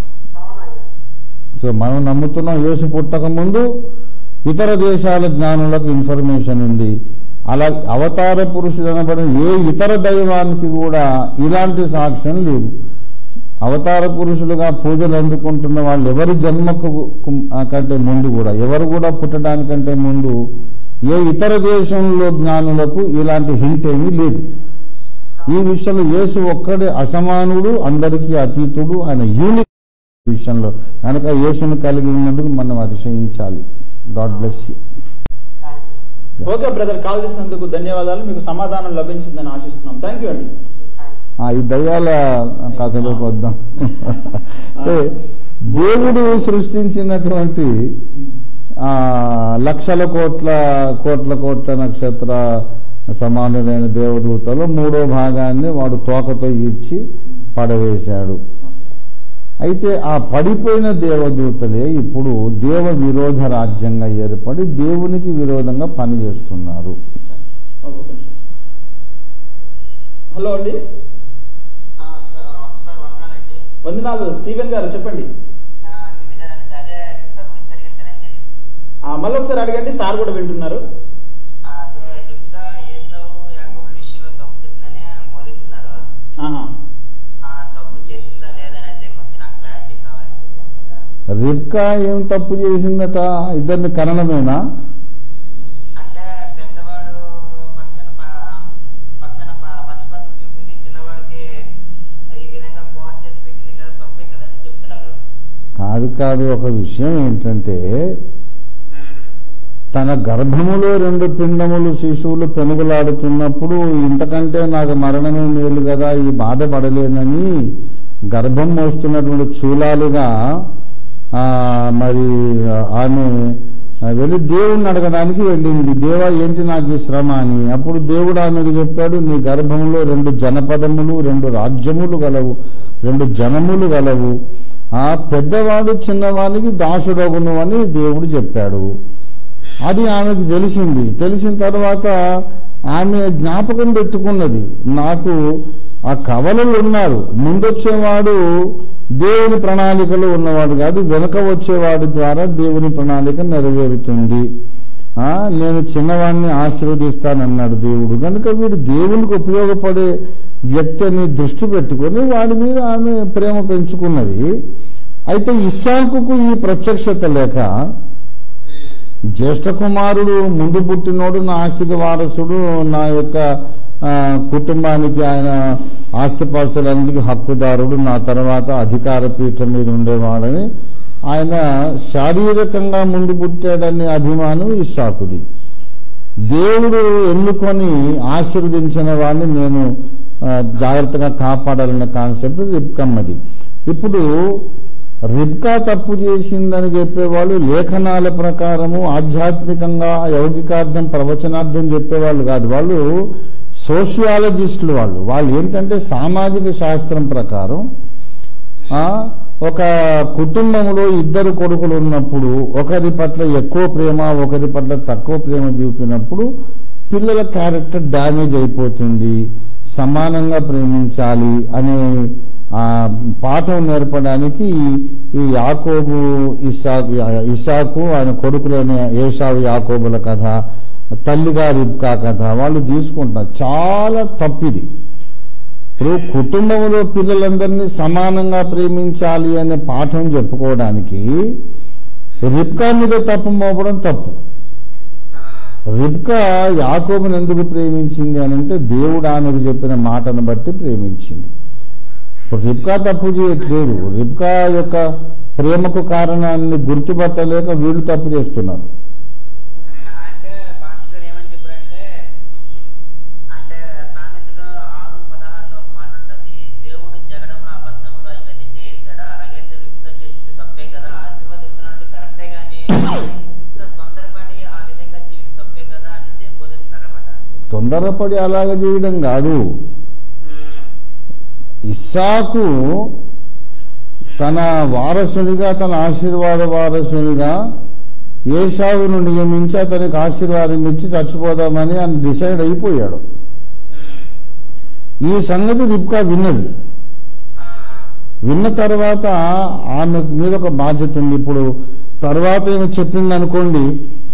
సో మనం నమ్ముతున్నాం యేసు పుట్టక ముందు ఇతర దేశాల జ్ఞానులకు ఇన్ఫర్మేషన్ ఉంది. అలా అవతార పురుషుడు అనబడిన ఏ ఇతర దైవానికి కూడా ఇలాంటి సాక్ష్యం లేదు. అవతార పురుషులుగా పూజలు అందుకుంటున్న వాళ్ళు ఎవరి జన్మకు కంటే ముందు కూడా ఎవరు కూడా పుట్టడానికంటే ముందు ఏ ఇతర దేశంలో జ్ఞానులకు ఇలాంటి హింట్ ఏమీ లేదు. ఈ విషయంలో యేసు ఒక్కడే అసమానుడు, అందరికీ అతీతుడు, ఆయన యూనిక్ విషయంలో కనుక యేసును కలిగి ఉన్నందుకు మనం అతిశయించాలి. God bless you. Okay brother, call చేసినందుకు ధన్యవాదాలు. మీకు సమాధానం లభించిందని ఆశిస్తున్నాం. థ్యాంక్ యూ అండి. ఈ దయ్యాల కథలోకి వద్దాం. అంటే దేవుడు సృష్టించినటువంటి లక్షల కోట్ల కోట్ల కోట్ల నక్షత్ర సమానులైన దేవదూతలు మూడో భాగాన్ని వాడు తోకతో ఈడ్చి పడవేశాడు. అయితే ఆ పడిపోయిన దేవదూతలే ఇప్పుడు దేవ విరోధ రాజ్యంగా ఏర్పడి దేవునికి విరోధంగా పనిచేస్తున్నారు. హలో అండి, వందనాలు. స్టీవెన్ గారు చెప్పండి. మళ్ళీ ఒకసారి అడగండి, సార్ కూడా వింటున్నారు. రిబ్కా ఏం తప్పు చేసిందట? ఇద్దరిని కనడమేనా? కాదు కాదు ఒక విషయం ఏంటంటే తన గర్భములో రెండు పిండములు శిశువులు పెనుగులాడుతున్నప్పుడు ఇంతకంటే నాకు మరణమే మేలు కదా, ఈ బాధపడలేనని గర్భం మోస్తున్నటువంటి చూలాలుగా ఆ, మరి ఆమె వెళ్ళి దేవుణ్ణి అడగడానికి వెళ్ళింది. దేవా ఏంటి నాకు ఈ శ్రమ అని. అప్పుడు దేవుడు ఆమెకు చెప్పాడు, నీ గర్భంలో రెండు జనపదములు రెండు రాజ్యములు గలవు, రెండు జనములు గలవు. ఆ పెద్దవాడు చిన్నవానికి దాసుడగును అని దేవుడు చెప్పాడు. అది ఆమెకు తెలిసింది. తెలిసిన తర్వాత ఆమె జ్ఞాపకం పెట్టుకున్నది, నాకు ఆ కవలలు ఉన్నారు, ముందొచ్చేవాడు దేవుని ప్రణాళికలో ఉన్నవాడు కాదు, వెనుక వచ్చేవాడి ద్వారా దేవుని ప్రణాళిక నెరవేరుతుంది. ఆ నేను చిన్నవాడిని ఆశీర్వదిస్తానన్నాడు దేవుడు. కనుక వీడు దేవునికి ఉపయోగపడే వ్యక్తి అని దృష్టి పెట్టుకొని వాడి మీద ఆమె ప్రేమ పెంచుకున్నది. అయితే ఇస్సాకుకు ఈ ప్రత్యక్షత లేక, జ్యేష్ఠ కుమారుడు ముందు పుట్టినోడు నా ఆస్తికి వారసుడు, నా యొక్క కుటుంబానికి ఆయన ఆస్తిపాస్తులన్నిటికీ హక్కుదారుడు, నా తర్వాత అధికార పీఠం మీద ఉండేవాడని ఆయన శారీరకంగా ముందు పుట్టాడనే అభిమానం ఇస్సాకుది. దేవుడు ఎన్నుకొని ఆశీర్వదించిన వాడిని నేను జాగ్రత్తగా కాపాడాలన్న కాన్సెప్ట్ రిబ్కమ్మది. ఇప్పుడు రిబ్కా తప్పు చేసిందని చెప్పేవాళ్ళు లేఖనాల ప్రకారము ఆధ్యాత్మికంగా యౌగికార్థం ప్రవచనార్థం చెప్పేవాళ్ళు కాదు, వాళ్ళు సోషియాలజిస్టులు. వాళ్ళు వాళ్ళు ఏంటంటే సామాజిక శాస్త్రం ప్రకారం ఒక కుటుంబంలో ఇద్దరు కొడుకులు ఉన్నప్పుడు ఒకరి పట్ల ఎక్కువ ప్రేమ ఒకరి పట్ల తక్కువ ప్రేమ చూపినప్పుడు పిల్లల క్యారెక్టర్ డ్యామేజ్ అయిపోతుంది, సమానంగా ప్రేమించాలి అనే ఆ పాఠం నేర్పడానికి ఈ యాకోబు ఇస్సాకు ఇస్సాకు ఆయన కొడుకులైన ఏశావు యాకోబుల కథ, తల్లిగా రిబ్కా కథ వాళ్ళు తీసుకుంటున్నారు. చాలా తప్పిది. ఇప్పుడు కుటుంబంలో పిల్లలందరినీ సమానంగా ప్రేమించాలి అనే పాఠం చెప్పుకోవడానికి రిబ్కా మీద తప్పు మోపడం తప్పు. రిబ్కా యాకోబుని ఎందుకు ప్రేమించింది అని అంటే దేవుడు ఆమెకు చెప్పిన మాటను బట్టి ప్రేమించింది. ఇప్పుడు రిబ్కా తప్పు చేయట్లేదు, రిబ్కా యొక్క ప్రేమకు కారణాన్ని గుర్తుపట్టలేక వీళ్ళు తప్పు చేస్తున్నారు. తొందరపడి అలాగ చేయడం కాదు. ఇస్సాకు తన వారసునిగా తన ఆశీర్వాద వారసునిగా ఏశావును నియమించి అతనికి ఆశీర్వాదం ఇచ్చి చచ్చిపోదామని ఆయన డిసైడ్ అయిపోయాడు. ఈ సంగతి రిబ్కా విన్నది. విన్న తర్వాత ఆమె మీద ఒక బాధ్యత ఉంది. ఇప్పుడు తర్వాత ఏమి చెప్పింది అనుకోండి,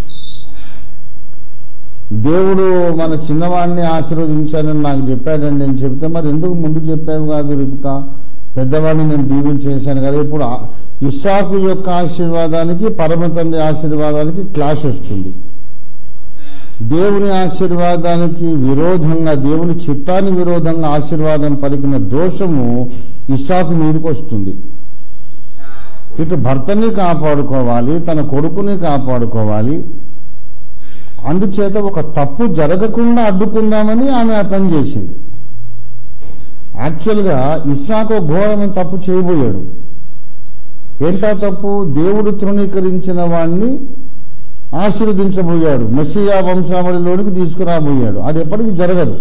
దేవుడు మన చిన్నవాడిని ఆశీర్వదించానని నాకు చెప్పాడండి అని చెప్తే మరి ఎందుకు ముందు చెప్పావు కాదు రిబ్కా, పెద్దవాడిని నేను దీవించేశాను కదా. ఇప్పుడు ఇస్సాకు యొక్క ఆశీర్వాదానికి పరమ తండ్రి ఆశీర్వాదానికి క్లాష్ వస్తుంది. దేవుని ఆశీర్వాదానికి విరోధంగా దేవుని చిత్తానికి విరోధంగా ఆశీర్వాదం పలికిన దోషము ఇస్సాకు మీదకి వస్తుంది. ఇటు భర్తని కాపాడుకోవాలి, తన కొడుకుని కాపాడుకోవాలి. అందుచేత ఒక తప్పు జరగకుండా అడ్డుకుందామని ఆమె ఆ పని చేసింది. యాక్చువల్గా ఇస్సాకు ఘోరమైన తప్పు చేయబోయాడు. ఏంటా తప్పు? దేవుడు తృణీకరించిన వాణ్ణి ఆశీర్వదించబోయాడు, మెస్సియా వంశావళిలోనికి తీసుకురాబోయాడు. అది ఎప్పటికీ జరగదు.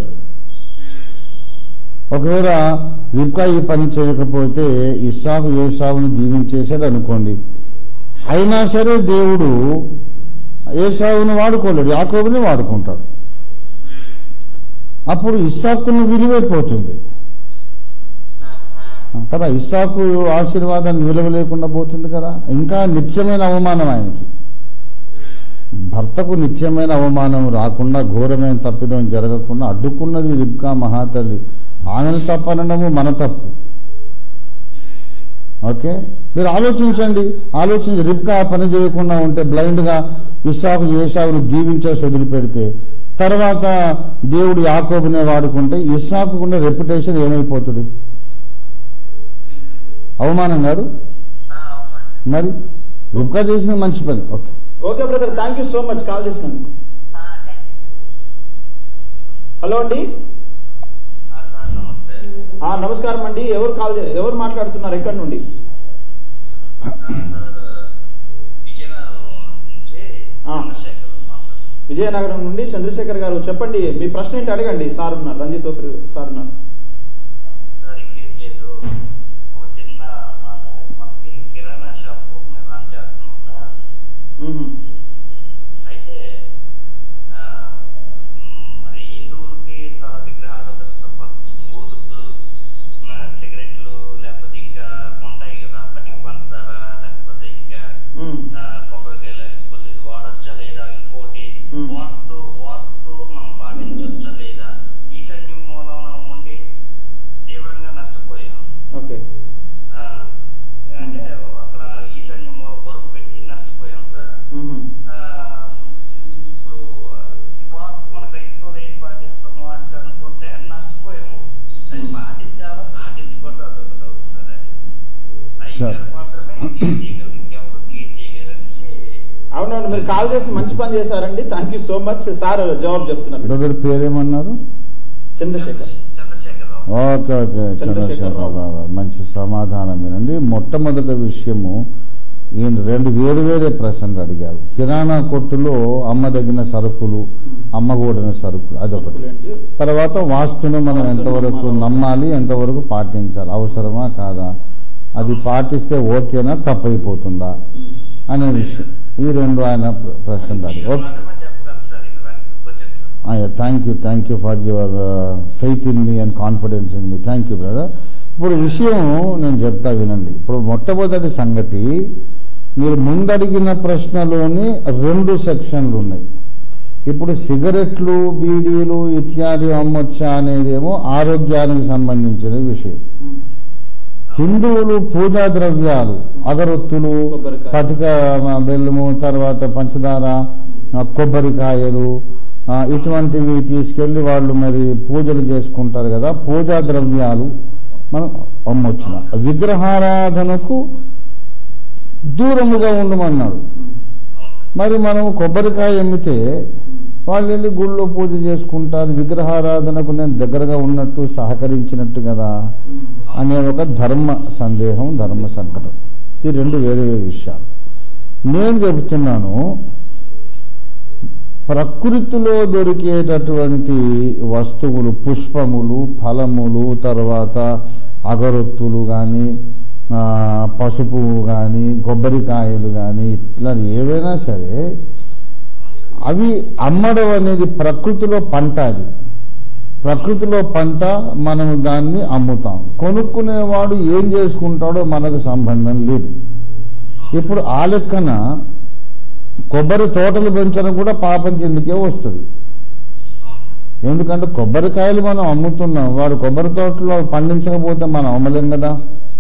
ఒకవేళ రిబ్కా ఈ పని చేయకపోతే ఇస్సాకు ఏశావుని దీవించేశాడు అనుకోండి, అయినా సరే దేవుడు ఏశావుని వాడుకోలేడు, యాకోబుని వాడుకుంటాడు. అప్పుడు ఇస్సాకును విలువైపోతుంది కదా, ఇస్సాకు ఆశీర్వాదానికి విలువ లేకుండా పోతుంది కదా. ఇంకా నిత్యమైన అవమానం ఆయనకి. భర్తకు నిత్యమైన అవమానం రాకుండా, ఘోరమైన తప్పిదం జరగకుండా అడ్డుకున్నది రిబ్కా మహాతల్లి. ఆమెను తప్పనడము మన తప్పు. ఓకే, మీరు ఆలోచించండి, ఆలోచించి రిబ్కా పని చేయకుండా ఉంటే, బ్లైండ్గా ఇస్సాకు ఏశావును దీవించేసి వదిలిపెడితే, తర్వాత దేవుడు యాకోబునే వాడుకుంటే ఇస్సాకున్న రెప్యుటేషన్ ఏమైపోతుంది? అవమానం కాదు మరి. రిబ్కా చేసిన మంచి పని. Okay okay brother, thank you so much call చేసినందుకు. హలో అండి, ఆ, నమస్కారం అండి. ఎవరు కాల్ చే- ఎవరు మాట్లాడుతున్నారు? ఎక్కడి నుండి? ఆ, విజయనగరం నుండి చంద్రశేఖర్ గారు చెప్పండి, మీ ప్రశ్న ఏంటి అడగండి. సార్ ఉన్నారు, రంజిత్ ఓఫిర్ సార్ ఉన్నారు. సార్ ఇంకేం లేదు, ఒక చిన్న మాట. మనకి కిరాణా షాపు మేము రన్ చేస్తున్నాం సార్. మ్మ్. అయితే ఆ, మ్, మరి హిందువులకి చాలా విగ్రహారాధన సంబంధించిన ఊరుతులు, సిగరెట్లు, లేకపోతే ఇంకా ఉంటాయి కదా పనికి పంచదార, లేకపోతే ఇంకా మ్మ్. ఆ, కొబ్బరికాయలు కొన్ని వాడచ్చా లేదా, ఇంకోటి మ్మ్. వాస్తు వాస్తు మనం పాటించవచ్చా లేదా, ఈశాన్యం మూలన ఉండి తీవ్రంగా నష్టపోయాం. ఓకే. ఆ, అంటే అక్కడ ఈశాన్యం మూల బరువు పెట్టి నష్టపోయాం సార్. మ్మ్. ఆ, ఇప్పుడు వాస్తు మన క్రైస్తవులు ఏం పాటిస్తాము అని అనుకుంటే నష్టపోయాము. అది పాటించాలా పాటించకూడదు అదొక డౌట్ సార్. అది అయ్యారు మాత్రమే క్లీన్ చేయగలరు, ఇంకెవరు క్లీన్ చేయలేరని. అవునవును, మీరు కాల్ చేసి మంచి పని చేశారండి. Thank you so much. Sir జవాబు చెప్తున్నారు. బ్రదర్ పేరేమన్నారు? చంద్రశేఖర్. చంద్రశేఖరరావు. ఓకే ఓకే చంద్రశేఖరరావు గారు మంచి సమాధానం వినండి. మొట్టమొదటి విషయము, ఈయన రెండు వేరు వేరే ప్రశ్నలు అడిగారు. కిరాణా కొట్టులో అమ్మదగిన సరుకులు, అమ్మకూడని సరుకులు అదొకటి. ఏంటి? తర్వాత వాస్తును మనం ఎంతవరకు నమ్మాలి, ఎంతవరకు పాటించాలి, అవసరమా కాదా, అది పాటిస్తే ఓకేనా తప్పైపోతుందా అనే విషయం. ఈ రెండు ఆయన ప్ర- ప్రశ్నలు అడిగారు. ఓకే, మాత్రమే చెప్పగలరు సార్. ఇక్కడ వచ్చాను sir. Thank you thank you for your faith in me and confidence in me. Thank you brother. ఇప్పుడు విషయం నేను చెప్తా వినండి. ఇప్పుడు మొట్టమొదటి సంగతి, మీరు ముందడిగిన ప్రశ్నలోని రెండు సెక్షన్లు ఉన్నాయి. ఇప్పుడు సిగరెట్లు, బీడీలు ఇత్యాది అమ్మొచ్చా అనేదేమో ఆరోగ్యానికి సంబంధించిన విషయం. హిందువులు పూజా ద్రవ్యాలు, అగరొత్తులు, కొబ్బరికాయ. పటిక బెల్లము, తర్వాత పంచదార, ఆ, కొబ్బరికాయలు, ఆ, ఇటువంటివి తీసుకెళ్లి వాళ్ళు మరి పూజలు చేసుకుంటారు కదా, పూజా ద్రవ్యాలు మనం అమ్మొచ్చిన. విగ్రహారాధనకు దూరముగా ఉండమన్నాడు. మరి మనం కొబ్బరికాయ అమ్మితే వాళ్ళు వెళ్ళి గుళ్ళో పూజ చేసుకుంటారు, విగ్రహారాధనకు నేను దగ్గరగా ఉన్నట్టు సహకరించినట్టు కదా అనే ఒక ధర్మ సందేహం, ధర్మ సంకటం. ఈ రెండు వేరే వేరే విషయాలు. నేను చెబుతున్నాను, ప్రకృతిలో దొరికేటటువంటి వస్తువులు, పుష్పములు, ఫలములు, తర్వాత అగరొత్తులు కానీ, పసుపు కానీ, కొబ్బరికాయలు కానీ, ఇట్లా ఏవైనా సరే అవి అమ్మడం అనేది ప్రకృతిలో పంట. అది ప్రకృతిలో పంట, మనం దాన్ని అమ్ముతాం. కొనుక్కునేవాడు ఏం చేసుకుంటాడో మనకు సంబంధం లేదు. ఇప్పుడు ఆ లెక్కన కొబ్బరి తోటలు పెంచడం కూడా పాపం కిందకే వస్తుంది. ఎందుకంటే కొబ్బరికాయలు మనం అమ్ముతున్నాం, వాడు కొబ్బరి తోటలో పండించకపోతే మనం అమ్మలేం కదా.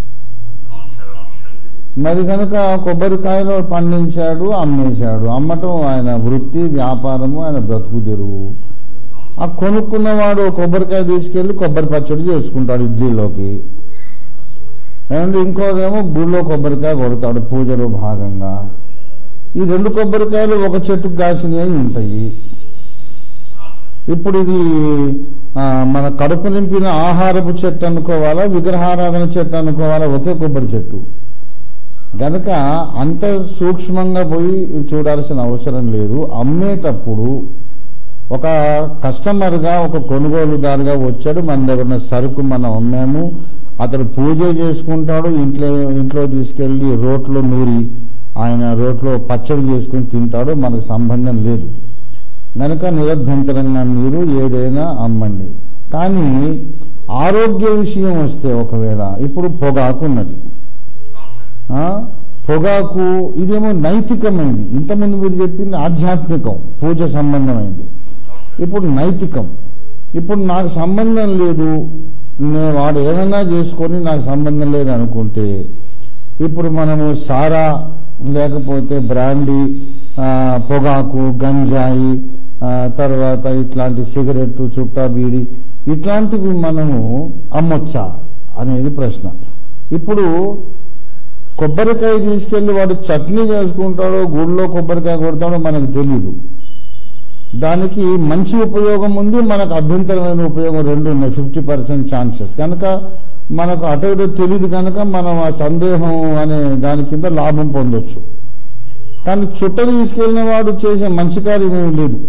మరి కనుక కొబ్బరికాయలు పండించాడు, అమ్మేశాడు. అమ్మటం ఆయన వృత్తి, వ్యాపారము, ఆయన బ్రతుకు తెరువు. ఆ కొనుక్కున్నవాడు కొబ్బరికాయ తీసుకెళ్లి కొబ్బరి పచ్చడి చేసుకుంటాడు ఇడ్లీలోకి. అండ్ ఇంకోదేమో గుళ్ళో కొబ్బరికాయ కొడతాడు పూజలో భాగంగా. ఈ రెండు కొబ్బరికాయలు ఒక చెట్టుకు కాసినవి ఉంటాయి. ఇప్పుడు ఇది మన కడుపు నింపిన ఆహారపు చెట్టు అనుకోవాలా, విగ్రహారాధన చెట్టు అనుకోవాలా, ఒకే కొబ్బరి చెట్టు గనక అంత సూక్ష్మంగా పోయి చూడాల్సిన అవసరం లేదు. అమ్మేటప్పుడు ఒక కస్టమర్గా, ఒక కొనుగోలుదారుగా వచ్చాడు, మన దగ్గర ఉన్న సరుకు మనం అమ్మాము, అతడు పూజ చేసుకుంటాడు, ఇంట్లో ఇంట్లో తీసుకెళ్ళి రోట్లో నూరి ఆయన రోట్లో పచ్చడి చేసుకుని తింటాడు, మనకు సంబంధం లేదు. కనుక నిరభ్యంతరంగా మీరు ఏదైనా అమ్మండి. కానీ ఆరోగ్య విషయం వస్తే, ఒకవేళ ఇప్పుడు పొగాకు ఉన్నది, పొగాకు ఇదేమో నైతికమైంది. ఇంతకుముందు మీరు చెప్పింది ఆధ్యాత్మికం, పూజ సంబంధమైంది. ఇప్పుడు నైతికం. ఇప్పుడు నాకు సంబంధం లేదు, నేను వాడు ఏమన్నా చేసుకొని నాకు సంబంధం లేదు అనుకుంటే, ఇప్పుడు మనము సారా, లేకపోతే బ్రాండీ, పొగాకు, గంజాయి, తర్వాత ఇట్లాంటి సిగరెట్టు, చుట్టా బీడి, ఇట్లాంటివి మనము అమ్మొచ్చా అనేది ప్రశ్న. ఇప్పుడు కొబ్బరికాయ తీసుకెళ్ళి వాడు చట్నీ చేసుకుంటాడో, గుడిలో కొబ్బరికాయ కొడతాడో మనకు తెలీదు. దానికి మంచి ఉపయోగం ఉంది, మనకు అభ్యంతరమైన ఉపయోగం రెండు ఉన్నాయి, ఫిఫ్టీ పర్సెంట్ ఛాన్సెస్. కనుక మనకు అటు ఇటు తెలియదు కనుక మనం ఆ సందేహం అనే దాని కింద లాభం పొందొచ్చు. కానీ చుట్ట తీసుకెళ్ళిన వాడు చేసే మంచి కార్యం ఏమీ లేదు.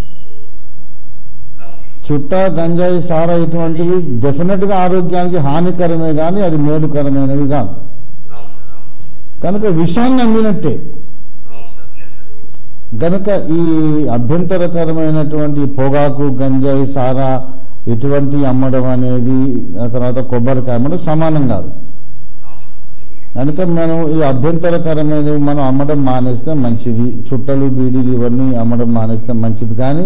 చుట్ట, గంజాయి, సారా ఇటువంటివి డెఫినెట్గా ఆరోగ్యానికి హానికరమే కానీ అది మేలుకరమైనవి కాదు. కనుక విషాన్ని అమ్మినట్టే. గనుక ఈ అభ్యంతరకరమైనటువంటి పొగాకు, గంజాయి, సారా ఇటువంటి అమ్మడం అనేది, ఆ తర్వాత కొబ్బరికాయ అమ్మడం సమానం కాదు. కనుక మనం ఈ అభ్యంతరకరమైనవి మనం అమ్మడం మానేస్తే మంచిది. చుట్టలు, బీడీలు ఇవన్నీ అమ్మడం మానేస్తే మంచిది. కానీ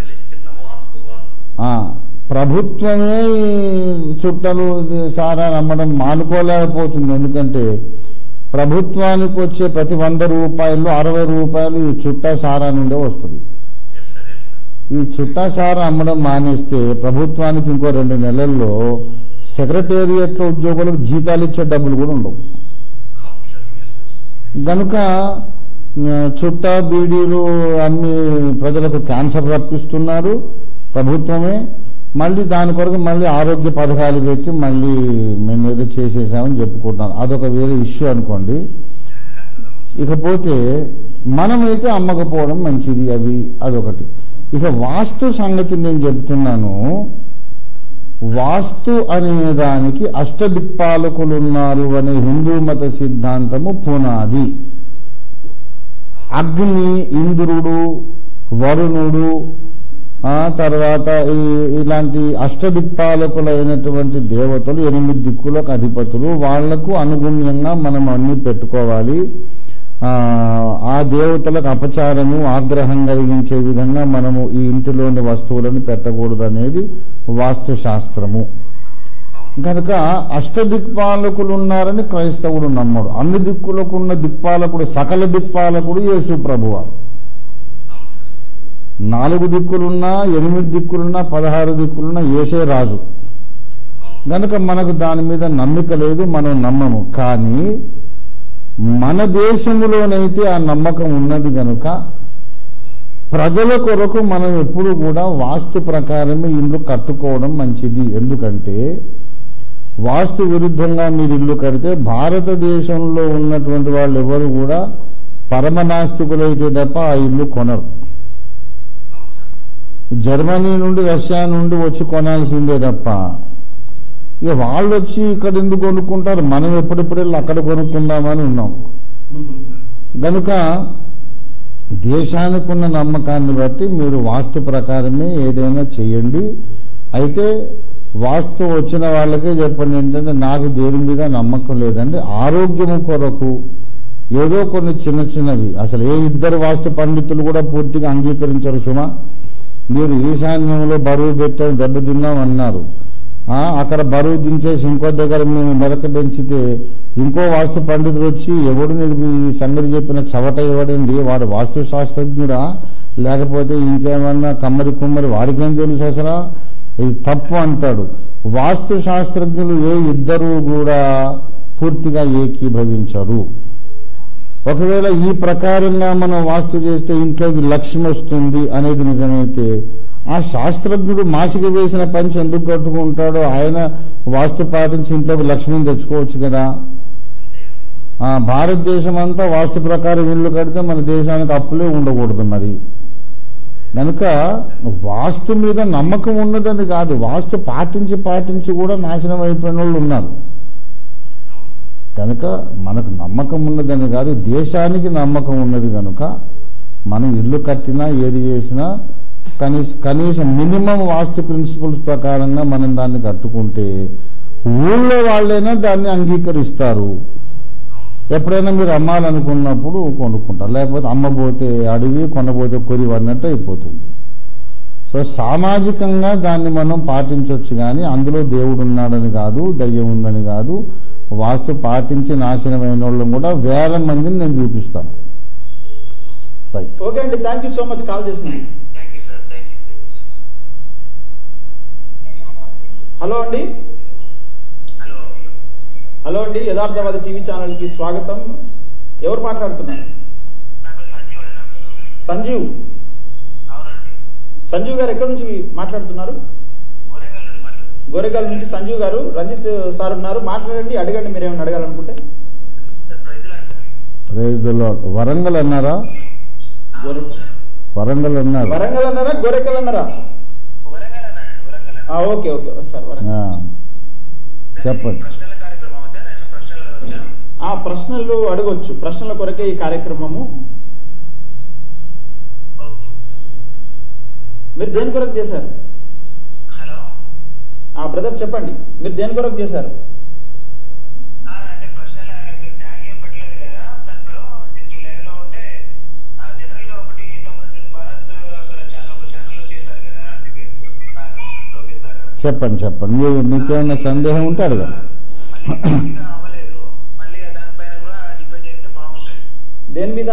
ప్రభుత్వమే చుట్టలు, సారా అమ్మడం మానుకోలేకపోతుంది. ఎందుకంటే ప్రభుత్వానికి వచ్చే ప్రతి వంద రూపాయలు అరవై రూపాయలు ఈ చుట్టా సారా నుండే వస్తుంది. ఈ చుట్టా సారా అమ్మడం మానేస్తే ప్రభుత్వానికి ఇంకో రెండు నెలల్లో సెక్రటేరియట్ ఉద్యోగులకు జీతాలు ఇచ్చే డబ్బులు కూడా ఉండవు. గనుక చుట్టా, బీడీలు అమ్మి ప్రజలకు క్యాన్సర్ రప్పిస్తున్నారు ప్రభుత్వమే. మళ్ళీ దాని కొరకు మళ్ళీ ఆరోగ్య పథకాలు పెట్టి మళ్ళీ మేము ఏదో చేసేసామని చెప్పుకుంటున్నాం. అదొక వేరే ఇష్యూ అనుకోండి. ఇకపోతే మనమైతే అమ్మకపోవడం మంచిది. అవి అదొకటి. ఇక వాస్తు సంగతి నేను చెప్తున్నాను. వాస్తు అనే దానికి అష్టదిక్పాలకులు ఉన్నారు అనే హిందూ మత సిద్ధాంతము పునాది. అగ్ని, ఇంద్రుడు, వరుణుడు, ఆ తర్వాత ఈ ఇలాంటి అష్టదిక్పాలకులైనటువంటి దేవతలు ఎనిమిది దిక్కులకు అధిపతులు. వాళ్లకు అనుగుణ్యంగా మనం అన్ని పెట్టుకోవాలి. ఆ దేవతలకు అపచారము, ఆగ్రహం కలిగించే విధంగా మనము ఈ ఇంటిలోని వస్తువులను పెట్టకూడదు అనేది వాస్తు శాస్త్రము. కనుక అష్టదిక్పాలకులు ఉన్నారని క్రైస్తవుడు నమ్మడు. అన్ని దిక్కులకు ఉన్న దిక్పాలకుడు, సకల దిక్పాలకుడు యేసు ప్రభువారు. నాలుగు దిక్కులున్నా, ఎనిమిది దిక్కులున్నా, పదహారు దిక్కులున్నా యేసే రాజు. గనుక మనకు దాని మీద నమ్మిక లేదు, మనం నమ్మము. కానీ మన దేశంలోనైతే ఆ నమ్మకం ఉన్నది. గనుక ప్రజల కొరకు మనం ఎప్పుడు కూడా వాస్తు ప్రకారమే ఇల్లు కట్టుకోవడం మంచిది. ఎందుకంటే వాస్తు విరుద్ధంగా మీరు ఇల్లు కడితే భారతదేశంలో ఉన్నటువంటి వాళ్ళు ఎవరు కూడా పరమనాస్తికులైతే తప్ప ఆ ఇల్లు కొనరు. జర్మనీ నుండి, రష్యా నుండి వచ్చి కొనాల్సిందే తప్ప ఇక వాళ్ళు వచ్చి ఇక్కడ ఎందుకు కొనుక్కుంటారు? మనం ఎప్పుడెప్పుడు వెళ్ళి అక్కడ కొనుక్కుందామని ఉన్నాం. కనుక దేశానికి ఉన్న నమ్మకాన్ని బట్టి మీరు వాస్తు ప్రకారమే ఏదైనా చేయండి. అయితే వాస్తు వచ్చిన వాళ్ళకే చెప్పండి ఏంటంటే నాకు దేని మీద నమ్మకం లేదండి, ఆరోగ్యము కొరకు ఏదో కొన్ని చిన్న చిన్నవి. అసలు ఏ ఇద్దరు వాస్తు పండితులు కూడా పూర్తిగా అంగీకరించరు. సుమా, మీరు ఈశాన్యంలో బరువు పెట్టారు, దెబ్బతిన్నాం అన్నారు. అక్కడ బరువు దించేసి ఇంకో దగ్గర మేము మెరక పెంచితే ఇంకో వాస్తు పండితుడు వచ్చి ఎవడు నీకు ఈ సంగతి చెప్పిన చవట ఎవడండి, వాడు వాస్తు శాస్త్రజ్ఞుడా లేకపోతే ఇంకేమన్నా కమ్మరి కుమ్మరి, వాడికేం తెలుసు అసలు, ఇది తప్పు అంటాడు. వాస్తు శాస్త్రజ్ఞులు ఏ ఇద్దరు కూడా పూర్తిగా ఏకీభవించరు. ఒకవేళ ఈ ప్రకారంగా మనం వాస్తు చేస్తే ఇంట్లోకి లక్ష్మి వస్తుంది అనేది నిజమైతే ఆ శాస్త్రజ్ఞుడు మాసిక వేసిన పంచి ఎందుకు కట్టుకుంటాడో ఆయన వాస్తు పాటించి ఇంట్లోకి లక్ష్మిని తెచ్చుకోవచ్చు కదా. ఆ భారతదేశం అంతా వాస్తు ప్రకారం ఇల్లు కడితే మన దేశానికి అప్పులే ఉండకూడదు. మరి కనుక వాస్తు మీద నమ్మకం ఉన్నదని కాదు, వాస్తు పాటించి పాటించి కూడా నాశనం అయిపోయిన వాళ్ళు ఉన్నారు. కనుక మనకు నమ్మకం ఉన్నదని కాదు, దేశానికి నమ్మకం ఉన్నది. కనుక మనం ఇల్లు కట్టినా ఏది చేసినా కనీస కనీసం మినిమం వాస్తు ప్రిన్సిపల్స్ ప్రకారంగా మనం దాన్ని కట్టుకుంటే ఊళ్ళో వాళ్ళైనా దాన్ని అంగీకరిస్తారు. ఎప్పుడైనా మీరు అమ్మాలనుకున్నప్పుడు కొనుక్కుంటారు, లేకపోతే అమ్మబోతే అడవి, కొనబోతే కొరివి అన్నట్టు అయిపోతుంది. సో సామాజికంగా దాన్ని మనం పాటించవచ్చు, కానీ అందులో దేవుడు ఉన్నాడని కాదు, దయ్యం ఉందని కాదు. వాస్తు పాటించి నాశనమైన వాళ్ళని కూడా వేల మందిని నేను చూపిస్తాను. రైట్, ఓకే అండి, thank you so much call చేసినాను. హలో అండి. హలో హలో అండి, యథార్థవాది టీవీ ఛానల్కి స్వాగతం. ఎవరు మాట్లాడుతున్నారు? సంజీవ్. సంజీవ్ గారు ఎక్కడి నుంచి మాట్లాడుతున్నారు? గోరెగల్ నుంచి సంజీవ్ గారు. రంజిత్ సార్ ఉన్నారు, మాట్లాడండి, అడగండి మీరు ఏమైనా అడగాలనుకుంటే. Praise the Lord. వరంగల్ అన్నారా? వరంగల్ అన్నారు. వరంగల్ అన్నారా గోరెగల్ అన్నారా? ఓకే ఓకే సార్ చెప్పండి. ఆ ప్రశ్నలు అడగొచ్చు, ప్రశ్నల కొరకే ఈ కార్యక్రమము. మీరు దేని కొరకు చేశారు? ఆ బ్రదర్ చెప్పండి, మీరు దేని కొరకు చేశారు? చెప్పండి చెప్పండి మీరు మీకేమైనా సందేహం ఉంటే అడగండి. దేని మీద?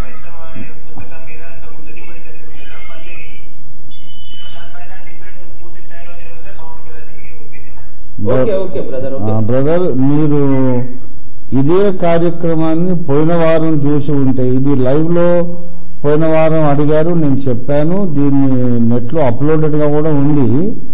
బ్రదర్ మీరు ఇదే కార్యక్రమాన్ని పోయిన వారం చూసి ఉంటే, ఇది లైవ్ లో పోయిన వారం అడిగారు, నేను చెప్పాను. దీన్ని నెట్లో అప్లోడెడ్గా కూడా ఉంది.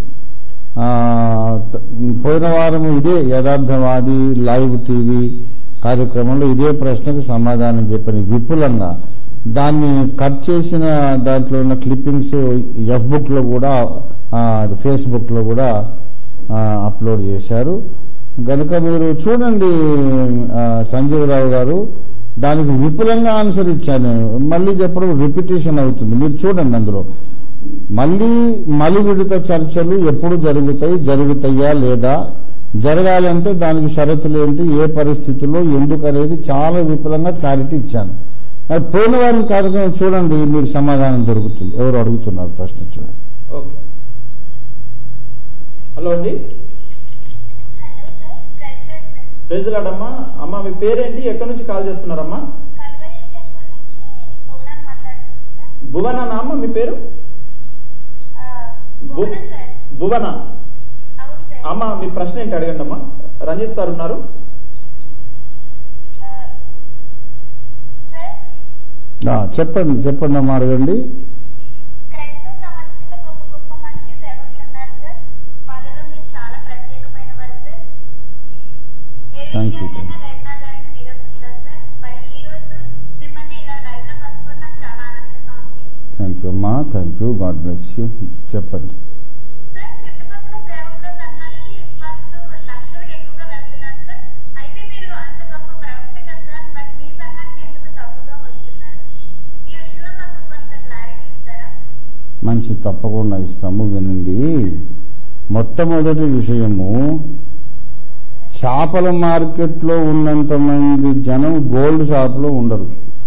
పోయిన వారం ఇదే యథార్థవాది లైవ్ టీవీ కార్యక్రమంలో ఇదే ప్రశ్నకు సమాధానం చెప్పాను విపులంగా. దాన్ని కట్ చేసిన దాంట్లో ఉన్న క్లిప్పింగ్స్ ఎఫ్ బుక్లో కూడా ఫేస్బుక్లో కూడా అప్లోడ్ చేశారు. కనుక మీరు చూడండి సంజీవరావు గారు, దానికి విపులంగా ఆన్సర్ ఇచ్చాను నేను. మళ్ళీ చెప్పడం రిపిటేషన్ అవుతుంది, మీరు చూడండి. అందులో మళ్ళీ మలి విడత చర్చలు ఎప్పుడు జరుగుతాయి, జరుగుతాయా లేదా, జరగాలంటే దానికి షరతులు ఏంటి, ఏ పరిస్థితుల్లో, ఎందుకు అనేది చాలా విపులంగా క్లారిటీ ఇచ్చాను. పోయిన వారం కార్యక్రమం చూడండి, మీకు సమాధానం దొరుకుతుంది. ఎవరు అడుగుతున్నారు ప్రశ్న చూడండి. ఓకే. హలో అండి. ప్రైజ్ లార్డ్ అమ్మా. అమ్మా మీ పేరేంటి, ఎక్కడి నుంచి కాల్ చేస్తున్నారమ్మా? భువన అమ్మ మీ పేరు? భువన అమ్మ, మీ ప్రశ్న ఏంటి అడగండి అమ్మా. రంజిత్ సార్ ఉన్నారు. చెప్పండి చెప్పండి అమ్మా, అడగండి. థ్యాంక్ యూ థ్యాంక్ యూ అమ్మా, thank you, God bless you. చెప్పండి. మంచి, తప్పకుండా ఇస్తాము, వినండి. మొట్టమొదటి విషయము, చేపల మార్కెట్లో ఉన్నంత మంది జనం గోల్డ్ షాప్లో ఉండరు.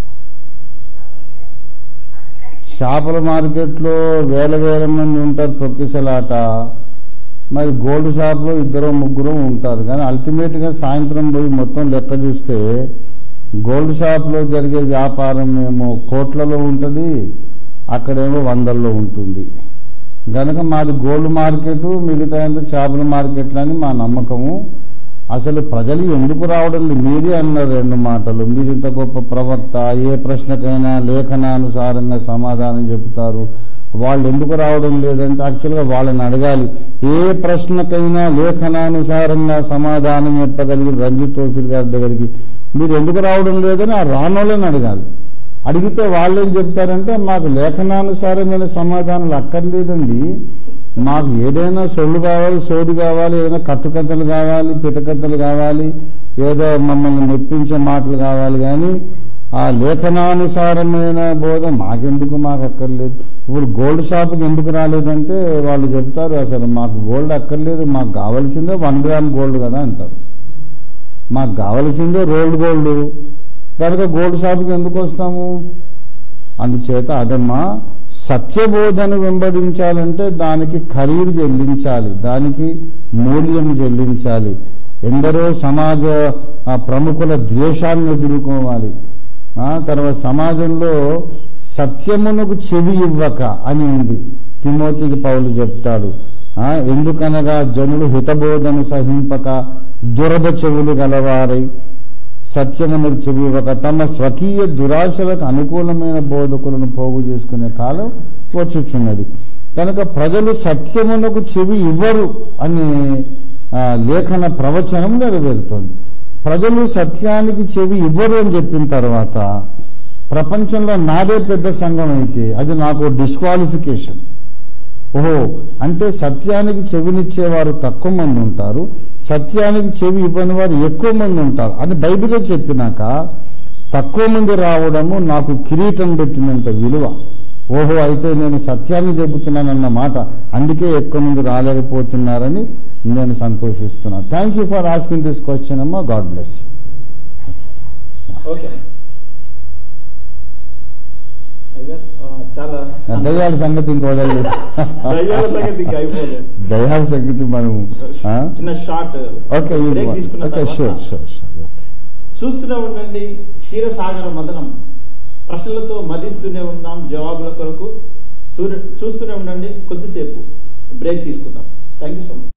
చేపల మార్కెట్లో వేల వేల మంది ఉంటారు, తొక్కిసలాట. మరి గోల్డ్ షాప్లో ఇద్దరు ముగ్గురు ఉంటారు. కానీ అల్టిమేట్గా సాయంత్రం పోయి మొత్తం లెక్క చూస్తే గోల్డ్ షాప్లో జరిగే వ్యాపారం ఏమో కోట్లలో ఉంటుంది, అక్కడేమో వందల్లో ఉంటుంది. కనుక మాది గోల్డ్ మార్కెట్, మిగతా అంతా చేపల మార్కెట్లు అని మా నమ్మకము. అసలు ప్రజలు ఎందుకు రావడం లేదు, మీరే అన్నారు రెండు మాటలు. మీరు ఇంత గొప్ప ప్రవక్త, ఏ ప్రశ్నకైనా లేఖనానుసారంగా సమాధానం చెబుతారు, వాళ్ళు ఎందుకు రావడం లేదంటే యాక్చువల్గా వాళ్ళని అడగాలి. ఏ ప్రశ్నకైనా లేఖనానుసారంగా సమాధానం చెప్పగలిగిన రంజిత్ తోఫీర్ గారి దగ్గరికి మీరు ఎందుకు రావడం లేదని ఆ రానోళ్ళని అడగాలి. అడిగితే వాళ్ళు ఏం చెప్తారంటే, మాకు లేఖనానుసారమైన సమాధానాలు అక్కర్లేదండి, మాకు ఏదైనా సొల్లు కావాలి, సోది కావాలి, ఏదైనా కట్టుకథలు కావాలి, పిటకథలు కావాలి, ఏదో మమ్మల్ని మెప్పించే మాటలు కావాలి, కానీ ఆ లేఖనానుసారమైన బోధ మాకెందుకు, మాకు అక్కర్లేదు. ఇప్పుడు గోల్డ్ షాప్కి ఎందుకు రాలేదంటే వాళ్ళు చెప్తారు, అసలు మాకు గోల్డ్ అక్కర్లేదు, మాకు కావాల్సిందే వన్ గ్రామ్ గోల్డ్ కదా అంటారు. మాకు కావాల్సిందే రోల్డ్ గోల్డ్, కనుక గోల్డ్ షాప్కి ఎందుకు వస్తాము? అందుచేత అదమ్మా, సత్యబోధను వెంబడించాలంటే దానికి ఖరీదు చెల్లించాలి, దానికి మూల్యం చెల్లించాలి. ఎందరో సమాజ ప్రముఖుల ద్వేషాలను ఎదుర్కోవాలి. తర్వాత సమాజంలో సత్యమునకు చెవి ఇవ్వక అని ఉంది, తిమోతికి పౌలు చెప్తాడు. ఎందుకనగా జనులు హితబోధను సహింపక దురద చెవులు గలవారై సత్యమునకు చెవి ఇవ్వక తమ స్వకీయ దురాశలకు అనుకూలమైన బోధకులను పోగు చేసుకునే కాలం వచ్చుచున్నది. కనుక ప్రజలు సత్యమునకు చెవి ఇవ్వరు అని ఆ, లేఖన ప్రవచనం నెరవేరుతోంది. ప్రజలు సత్యానికి చెవి ఇవ్వరు అని చెప్పిన తర్వాత ప్రపంచంలో నాదే పెద్ద సంఘం అయితే అది నాకు డిస్క్వాలిఫికేషన్. ఓహో, అంటే సత్యానికి చెవినిచ్చేవారు తక్కువ మంది ఉంటారు, సత్యానికి చెవి ఇవ్వని వారు ఎక్కువ మంది ఉంటారు అని బైబిలే చెప్పినాక తక్కువ మంది రావడము నాకు కిరీటం పెట్టినంత విలువ. ఓహో, అయితే నేను సత్యాన్ని చెబుతున్నానన్న మాట, అందుకే ఎక్కువ మంది రాలేకపోతున్నారని నేను సంతోషిస్తున్నాను. Thank you for asking this question అమ్మా. God bless you. ఓకే అయ్యగారు, ఆ, చాలా దయ్యాల సంగతి ఇంకో దయ్యాల సంగతి ఇంకా అయిపోలేదు. దయ్యాల సంగతి మనం ఆ? చిన్న షార్ట్ ఓకే బ్రేక్ తీసుకున్న ఓకే తర్వాత షూర్ షూర్ షూర్ చూస్తూనే ఉండండి క్షీరసాగర మదనం. ప్రశ్నలతో మదిస్తూనే ఉన్నాం జవాబుల కొరకు. చూడ- చూస్తూనే ఉండండి. కొద్దిసేపు బ్రేక్ తీసుకుందాం. Thank you so much.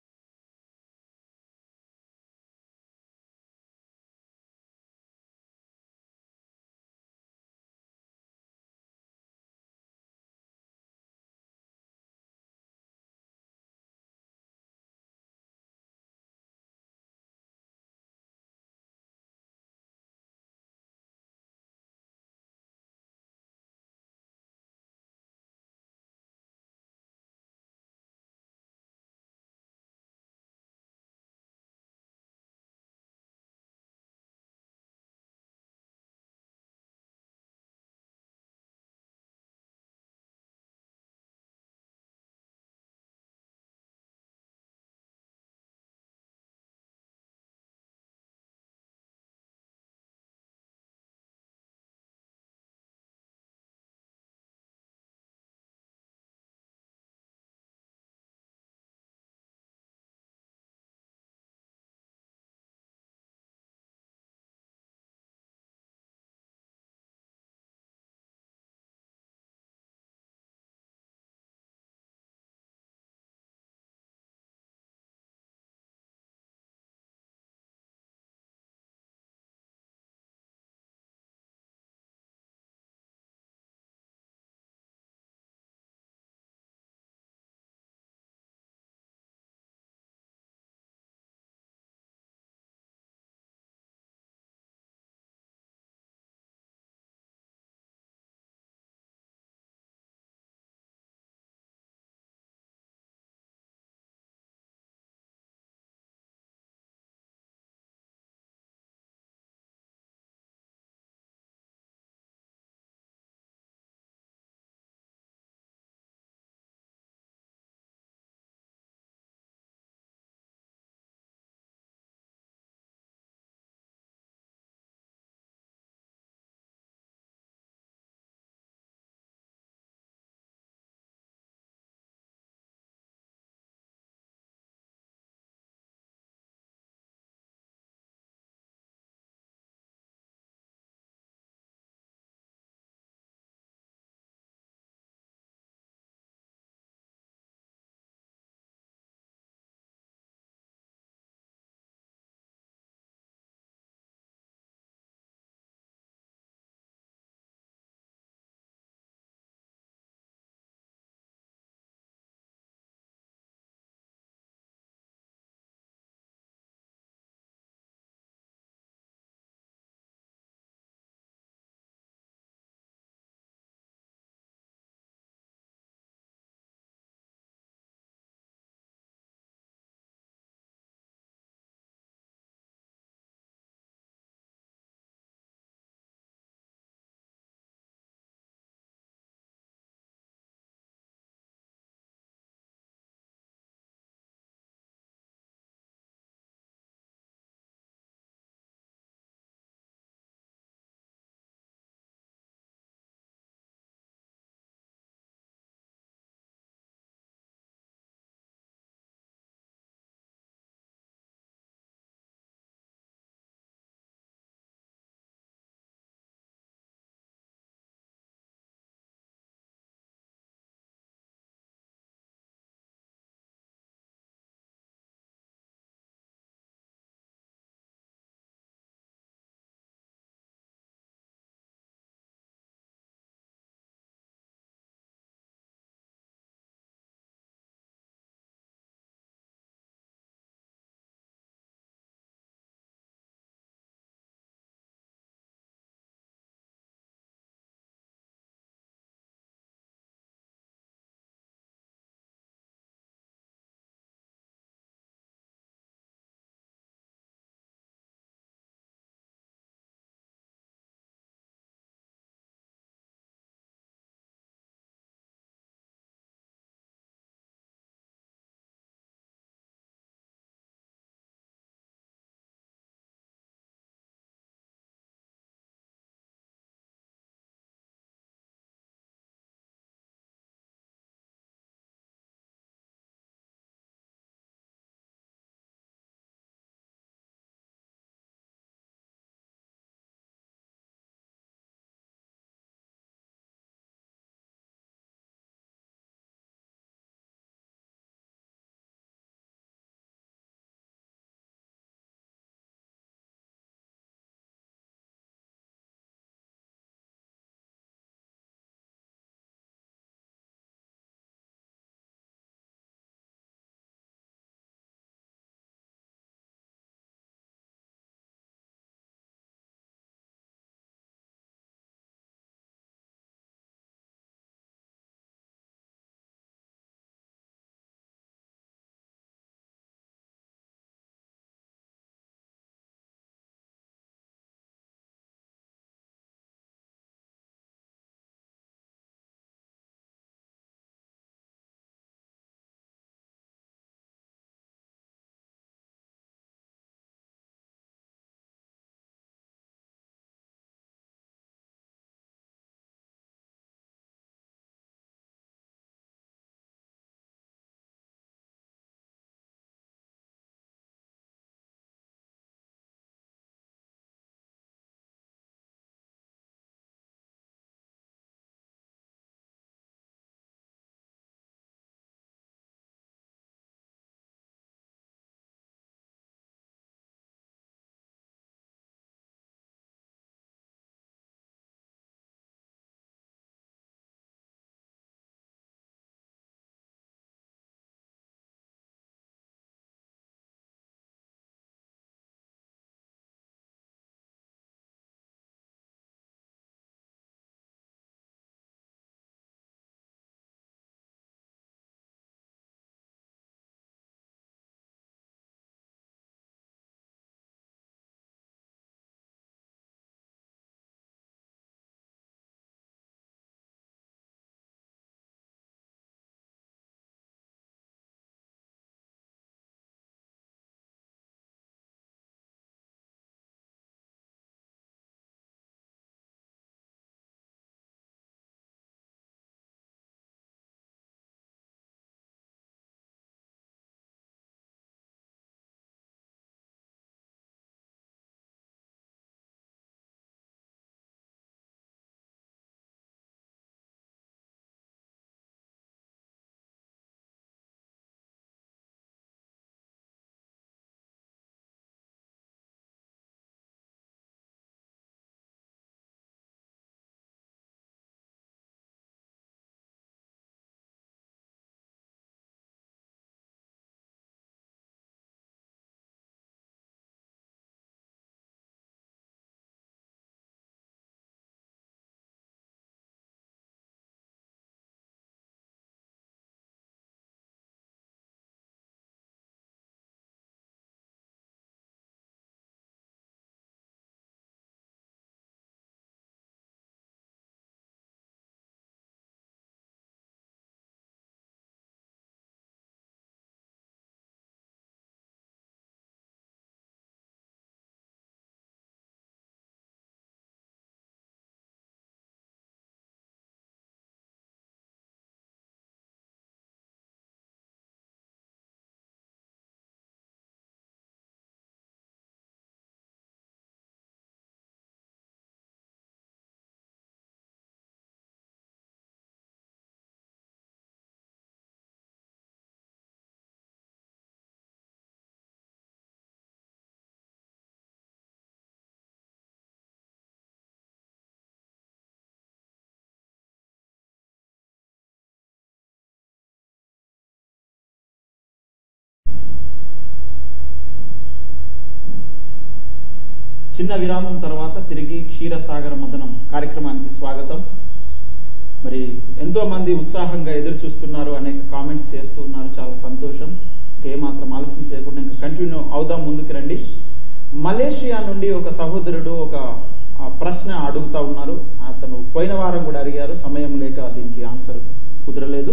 చిన్న విరామం తర్వాత తిరిగి క్షీరసాగర మదనం కార్యక్రమానికి స్వాగతం. మరి ఎంతో మంది ఉత్సాహంగా ఎదురు చూస్తున్నారు, అనేక కామెంట్స్ చేస్తూ ఉన్నారు, చాలా సంతోషం. ఇంకా ఏమాత్రం ఆలస్యం చేయకుండా ఇంకా కంటిన్యూ అవుదాం, ముందుకు రండి. మలేషియా నుండి ఒక సహోదరుడు ఒక ప్రశ్న అడుగుతా ఉన్నారు. అతను పోయిన వారం కూడా అడిగారు, సమయం లేక దీనికి ఆన్సర్ కుదరలేదు.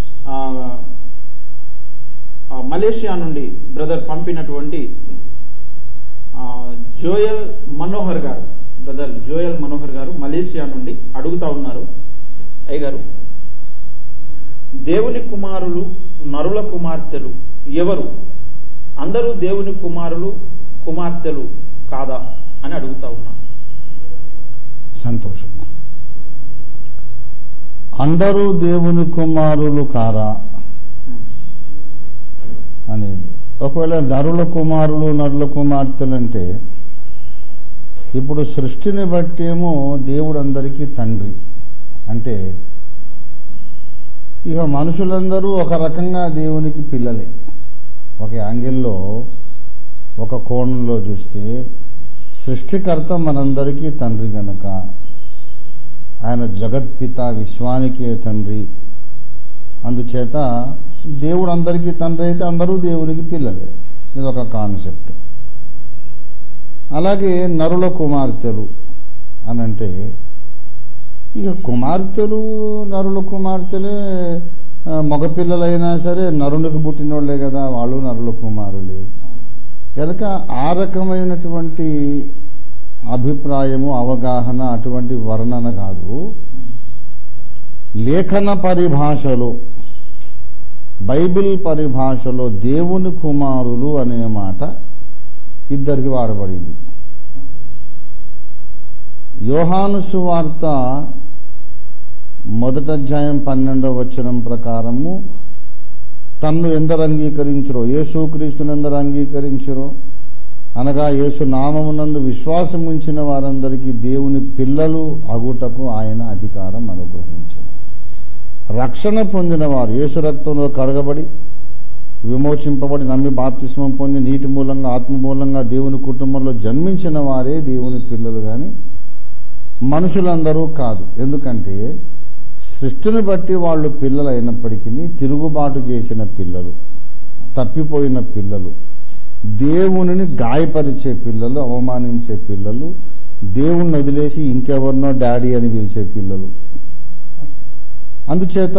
మలేషియా నుండి బ్రదర్ పంపినటువంటి జోయల్ మనోహర్ గారు, బ్రదర్ జోయల్ మనోహర్ గారు మలేషియా నుండి అడుగుతా ఉన్నారు, అయ్య గారు, దేవుని కుమారులు నరుల కుమార్తెలు ఎవరు? అందరూ దేవుని కుమారులు కుమార్తెలు కాదా అని అడుగుతా ఉన్నారు. సంతోషం. అందరూ దేవుని కుమారులు కారా అనేది. ఒకవేళ నరుల కుమారులు నరుల కుమార్తెలు అంటే ఇప్పుడు సృష్టిని బట్టేమో దేవుడు అందరికీ తండ్రి అంటే ఇక మనుషులందరూ ఒక రకంగా దేవునికి పిల్లలే. ఒక యాంగిల్లో ఒక కోణంలో చూస్తే సృష్టికర్త మనందరికీ తండ్రి గనక ఆయన జగత్పిత, విశ్వానికే తండ్రి. అందుచేత దేవుడు అందరికీ తండ్రి అయితే అందరూ దేవునికి పిల్లలే. ఇదొక కాన్సెప్ట్. అలాగే నరుల కుమార్తెలు అని అంటే ఇక కుమార్తెలు నరుల కుమార్తెలే, మగపిల్లలైనా సరే నరునికి పుట్టినోళ్లే కదా, వాళ్ళు నరుల కుమారులే కనుక ఆ రకమైనటువంటి అభిప్రాయము, అవగాహన, అటువంటి వర్ణన కాదు. లేఖన పరిభాషలో, బైబిల్ పరిభాషలో దేవుని కుమారులు అనే మాట ఇద్దరికి వాడబడింది. యోహాను సువార్త మొదటి అధ్యాయం పన్నెండవ వచనం ప్రకారము తన్ను ఎందరు అంగీకరించరో, యేసుక్రీస్తుని ఎందరు అంగీకరించరో అనగా యేసు నామమునందు విశ్వాసం ఉంచిన వారందరికీ దేవుని పిల్లలు అగుటకు ఆయన అధికారం అనుగ్రహించారు. రక్షణ పొందిన వారు యేసు రక్తంలో కడగబడి విమోచింపబడి నమ్మి బాప్తిస్మం పొంది నీటి మూలంగా ఆత్మ మూలంగా దేవుని కుటుంబంలో జన్మించిన వారే దేవుని పిల్లలు, కానీ మనుషులందరూ కాదు. ఎందుకంటే సృష్టిని బట్టి వాళ్ళు పిల్లలు అయినప్పటికీ తిరుగుబాటు చేసిన పిల్లలు, తప్పిపోయిన పిల్లలు, దేవునిని గాయపరిచే పిల్లలు, అవమానించే పిల్లలు, దేవుణ్ణి వదిలేసి ఇంకెవరినో డాడీ అని పిలిచే పిల్లలు. అందుచేత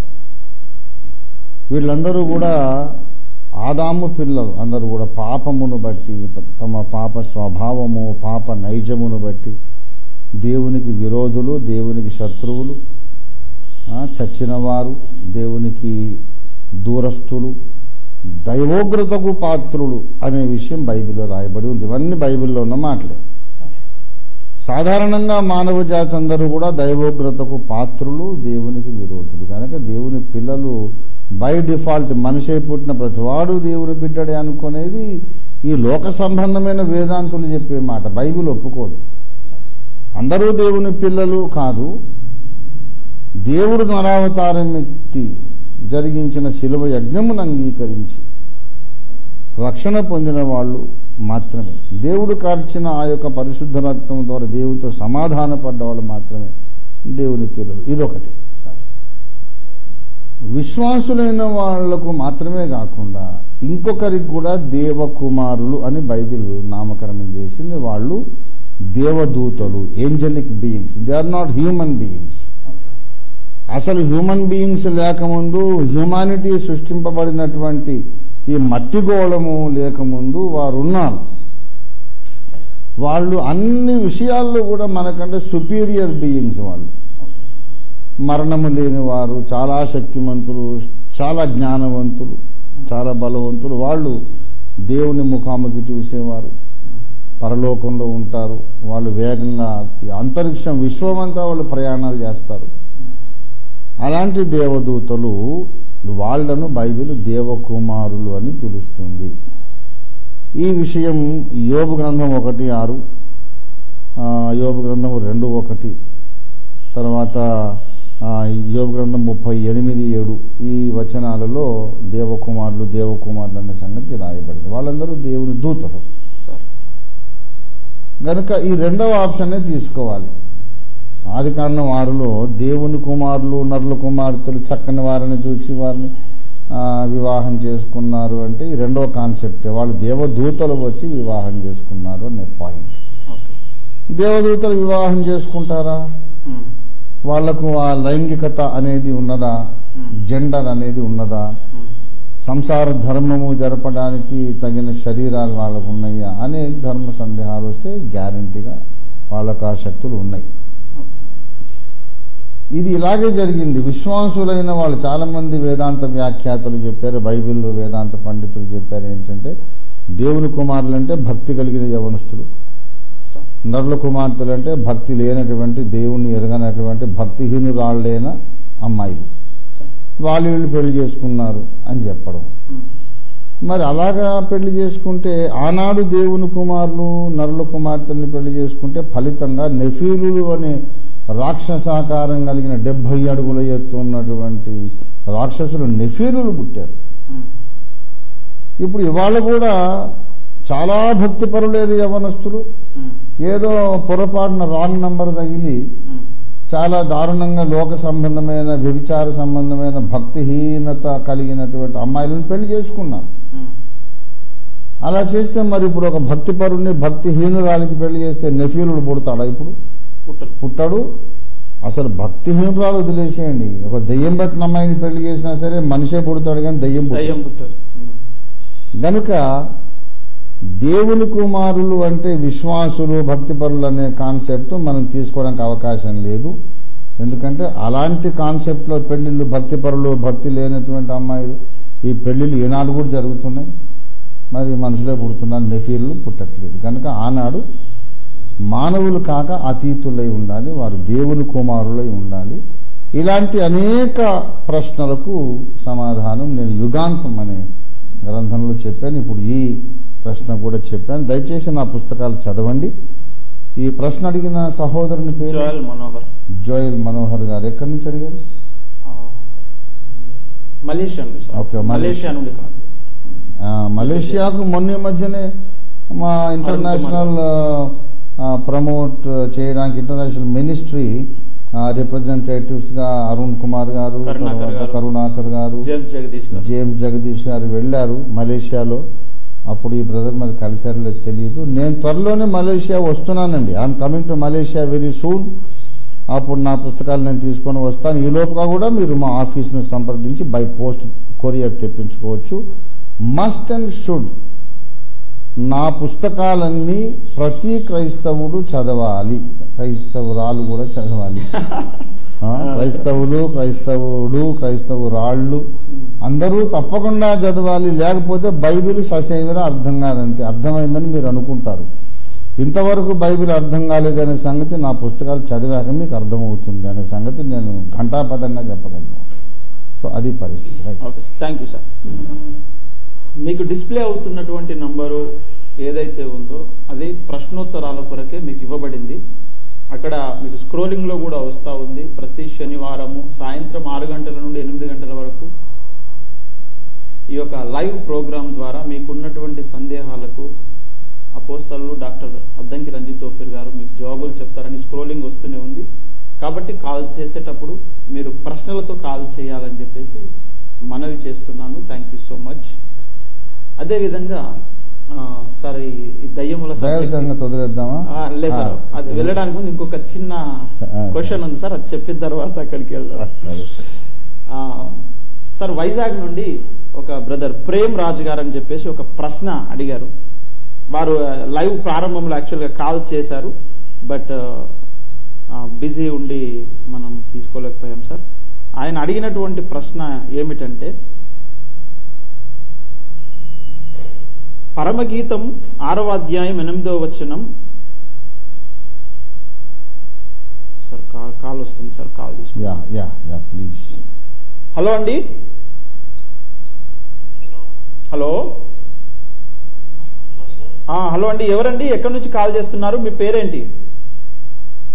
వీళ్ళందరూ కూడా ఆదాము పిల్లలు. అందరూ కూడా పాపమును బట్టి, తమ పాప స్వభావము, పాప నైజమును బట్టి దేవునికి విరోధులు, దేవునికి శత్రువులు, చచ్చినవారు, దేవునికి దూరస్తులు, దైవోగ్రతకు పాత్రులు అనే విషయం బైబిల్లో రాయబడి ఉంది. ఇవన్నీ బైబిల్లో ఉన్న మాటలే. సాధారణంగా మానవ జాతి అందరూ కూడా దైవోగ్రతకు పాత్రులు, దేవునికి విరోధులు. కనుక దేవుని పిల్లలు బై డిఫాల్ట్, మనిషి పుట్టిన ప్రతివాడు దేవుని బిడ్డడే అనుకునేది ఈ లోక సంబంధమైన వేదాంతులు చెప్పే మాట. బైబిల్ ఒప్పుకోదు. అందరూ దేవుని పిల్లలు కాదు. దేవుడు నరావతారం ఎత్తి జరిగించిన శిలువ యజ్ఞమును అంగీకరించి రక్షణ పొందిన వాళ్ళు మాత్రమే, దేవుడు కార్చిన ఆ యొక్క పరిశుద్ధ రక్తం ద్వారా దేవునితో సమాధాన పడ్డ వాళ్ళు మాత్రమే దేవుని పిల్లలు. ఇదొకటి. విశ్వాసులైన వాళ్లకు మాత్రమే కాకుండా ఇంకొకరికి కూడా దేవకుమారులు అని బైబిల్ నామకరణం చేసింది. వాళ్ళు దేవదూతలు, angelic beings. They are not human beings. అసలు హ్యూమన్ బీయింగ్స్ లేకముందు, హ్యూమానిటీ సృష్టింపబడినటువంటి ఈ మట్టి గోళము లేకముందు వారు ఉన్నారు. వాళ్ళు అన్ని విషయాల్లో కూడా మనకంటే సుపీరియర్ బీయింగ్స్. వాళ్ళు మరణము లేని వారు, చాలా శక్తిమంతులు, చాలా జ్ఞానవంతులు, చాలా బలవంతులు. వాళ్ళు దేవుని ముఖాముఖి చూసేవారు, పరలోకంలో ఉంటారు. వాళ్ళు వేగంగా అంతరిక్షం, విశ్వమంతా వాళ్ళు ప్రయాణాలు చేస్తారు. అలాంటి దేవదూతలు వాళ్లను బైబిల్ దేవకుమారులు అని పిలుస్తుంది. ఈ విషయం యోబు గ్రంథం ఒకటి ఆరు, యోబు గ్రంథం రెండు ఒకటి, తర్వాత యోబు గ్రంథం ముప్పై ఎనిమిది ఏడు ఈ వచనాలలో దేవకుమారులు దేవకుమారులు అనే సంగతి రాయబడింది. వాళ్ళందరూ దేవుని దూతలు. కనుక ఈ రెండవ ఆప్షన్నే తీసుకోవాలి. ఆది కాండం ఆరులో దేవుని కుమారులు నరుల కుమార్తెలు చక్కని వారిని చూసి వారిని వివాహం చేసుకున్నారు అంటే ఈ రెండవ కాన్సెప్టే. వాళ్ళు దేవదూతలు వచ్చి వివాహం చేసుకున్నారు అనే పాయింట్. దేవదూతలు వివాహం చేసుకుంటారా? వాళ్లకు ఆ లైంగికత అనేది ఉన్నదా? జెండర్ అనేది ఉన్నదా? సంసార ధర్మము జరపడానికి తగిన శరీరాలు వాళ్ళకు ఉన్నాయా అనే ధర్మ సందేహాలు వస్తే గ్యారంటీగా వాళ్ళకు ఆ శక్తులు ఉన్నాయి. ఇది ఇలాగే జరిగింది. విశ్వాసులైన వాళ్ళు చాలామంది వేదాంత వ్యాఖ్యాతలు చెప్పారు, బైబిల్లో వేదాంత పండితులు చెప్పారు ఏంటంటే దేవుని కుమారులు అంటే భక్తి కలిగిన యవనస్తులు, నరుల కుమార్తెలు అంటే భక్తి లేనటువంటి దేవుణ్ణి ఎరగనటువంటి భక్తిహీనురాళ్ళైన అమ్మాయిలు, వాళ్ళు వీళ్ళు పెళ్లి చేసుకున్నారు అని చెప్పడం. మరి అలాగా పెళ్లి చేసుకుంటే ఆనాడు దేవుని కుమారులు నరుల కుమార్తెల్ని పెళ్లి చేసుకుంటే ఫలితంగా నెఫీలులు అనే రాక్షసాకారం కలిగిన డెబ్బై అడుగుల ఎత్తు ఉన్నటువంటి రాక్షసులు నెఫీలులు పుట్టారు. ఇప్పుడు ఇవాళ కూడా చాలా భక్తిపరులేరు యవనస్తులు. ఏదో పొరపాటున రాంగ్ నంబర్ తగిలి చాలా దారుణంగా లోక సంబంధమైన వ్యభిచార సంబంధమైన భక్తిహీనత కలిగినటువంటి అమ్మాయిలను పెళ్లి చేసుకున్నారు. అలా చేస్తే మరి ఇప్పుడు ఒక భక్తిపరుని భక్తిహీనురాలికి పెళ్లి చేస్తే నెఫీలుడు పుడతాడా? ఇప్పుడు పుట్టాడు. అసలు భక్తిహీనురాలు వదిలేసేయండి, ఒక దెయ్యం పట్టిన అమ్మాయిని పెళ్లి చేసినా సరే మనిషే పుడతాడు కానీ దెయ్యం పుట్టాడు. గనుక దేవుని కుమారులు అంటే విశ్వాసులు భక్తిపరులు అనే కాన్సెప్ట్ మనం తీసుకోవడానికి అవకాశం లేదు. ఎందుకంటే అలాంటి కాన్సెప్ట్లో పెళ్లిళ్ళు భక్తిపరులు భక్తి లేనటువంటి అమ్మాయిలు ఈ పెళ్లిళ్ళు ఈనాడు కూడా జరుగుతున్నాయి. మరి మనుషులే పుడుతున్నారు, నెఫీలు పుట్టట్లేదు. కనుక ఆనాడు మానవులు కాక అతీతులై ఉండాలి, వారు దేవుని కుమారులై ఉండాలి. ఇలాంటి అనేక ప్రశ్నలకు సమాధానం నేను యుగాంతం అనే గ్రంథంలో చెప్పాను. ఇప్పుడు ఈ ప్రశ్న కూడా చెప్పాను. దయచేసి నా పుస్తకాలు చదవండి. ఈ ప్రశ్న అడిగిన సహోదరుని పేరు జోయల్ మనోహర్. జోయల్ మనోహర్ గారు ఎక్కడి నుంచి అడిగారు? మలేషియా నుండి. ఓకే, మలేషియా నుండి. మలేషియాకు మొన్న మధ్యనే మా ఇంటర్నేషనల్ ప్రమోట్ చేయడానికి ఇంటర్నేషనల్ మినిస్ట్రీ రిప్రజెంటేటివ్స్ గా అరుణ్ కుమార్ గారు, కరుణాకర్ గారు, జేమ్స్ జగదీష్ గారు వెళ్ళారు మలేషియాలో. అప్పుడు ఈ బ్రదర్ మరి కలిసారో లేదు తెలియదు. నేను త్వరలోనే మలేషియా వస్తున్నానండి. I'm coming to Malaysia very soon. అప్పుడు నా పుస్తకాలు నేను తీసుకొని వస్తాను. ఈ లోపుగా కూడా మీరు మా ఆఫీస్ని సంప్రదించి బై పోస్ట్ కొరియర్ తెప్పించుకోవచ్చు. మస్ట్ అండ్ షుడ్ నా పుస్తకాలన్నీ ప్రతి క్రైస్తవుడు చదవాలి, క్రైస్తవురాలు కూడా చదవాలి. క్రైస్తవులు క్రైస్తవుడు క్రైస్తవురాళ్ళు అందరూ తప్పకుండా చదవాలి. లేకపోతే బైబిల్ ససేమిరా అర్థం కాదంతే. అర్థమైందని మీరు అనుకుంటారు. ఇంతవరకు బైబిల్ అర్థం కాలేదనే సంగతి నా పుస్తకాలు చదివాక మీకు అర్థమవుతుంది అనే సంగతి నేను ఘంటాపదంగా చెప్పగలను. సో అది పరిస్థితి. Okay, thank you sir. మీకు డిస్ప్లే అవుతున్నటువంటి నంబరు ఏదైతే ఉందో అది ప్రశ్నోత్తరాల కొరకే మీకు ఇవ్వబడింది. అక్కడ మీకు స్క్రోలింగ్లో కూడా వస్తూ ఉంది. ప్రతి శనివారము సాయంత్రం ఆరు గంటల నుండి ఎనిమిది గంటల వరకు ఈ యొక్క లైవ్ ప్రోగ్రాం ద్వారా మీకున్నటువంటి సందేహాలకు అపోస్తలు డాక్టర్ అద్దంకి రంజిత్ తోఫీర్ గారు మీకు జవాబులు చెప్తారని స్క్రోలింగ్ వస్తూనే ఉంది. కాబట్టి కాల్ చేసేటప్పుడు మీరు ప్రశ్నలతో కాల్ చేయాలని చెప్పేసి మనవి చేస్తున్నాను. Thank you so much. అదేవిధంగా సార్ ఈ దయ్యముల వదిలేద్దామా? లేదు సార్, అది వెళ్ళడానికి ముందు ఇంకొక చిన్న క్వశ్చన్ ఉంది సార్, అది చెప్పిన తర్వాత అక్కడికి వెళ్దాం. సార్ వైజాగ్ నుండి ఒక బ్రదర్ ప్రేమ్ రాజు గారు అని చెప్పేసి ఒక ప్రశ్న అడిగారు. వారు లైవ్ ప్రారంభంలో యాక్చువల్గా కాల్ చేశారు, బట్ బిజీ ఉండి మనం తీసుకోలేకపోయాం సార్. ఆయన అడిగినటువంటి ప్రశ్న ఏమిటంటే, పరమగీతం ఆరవ అధ్యాయం ఎనిమిదవ వచనం. సార్ కాల్ వస్తుంది సార్, కాల్ తీసుకుంటాం. ప్లీజ్. హలో అండి. హలో హలో అండి, ఎవరండి? ఎక్కడి నుంచి కాల్ చేస్తున్నారు? మీ పేరేంటి?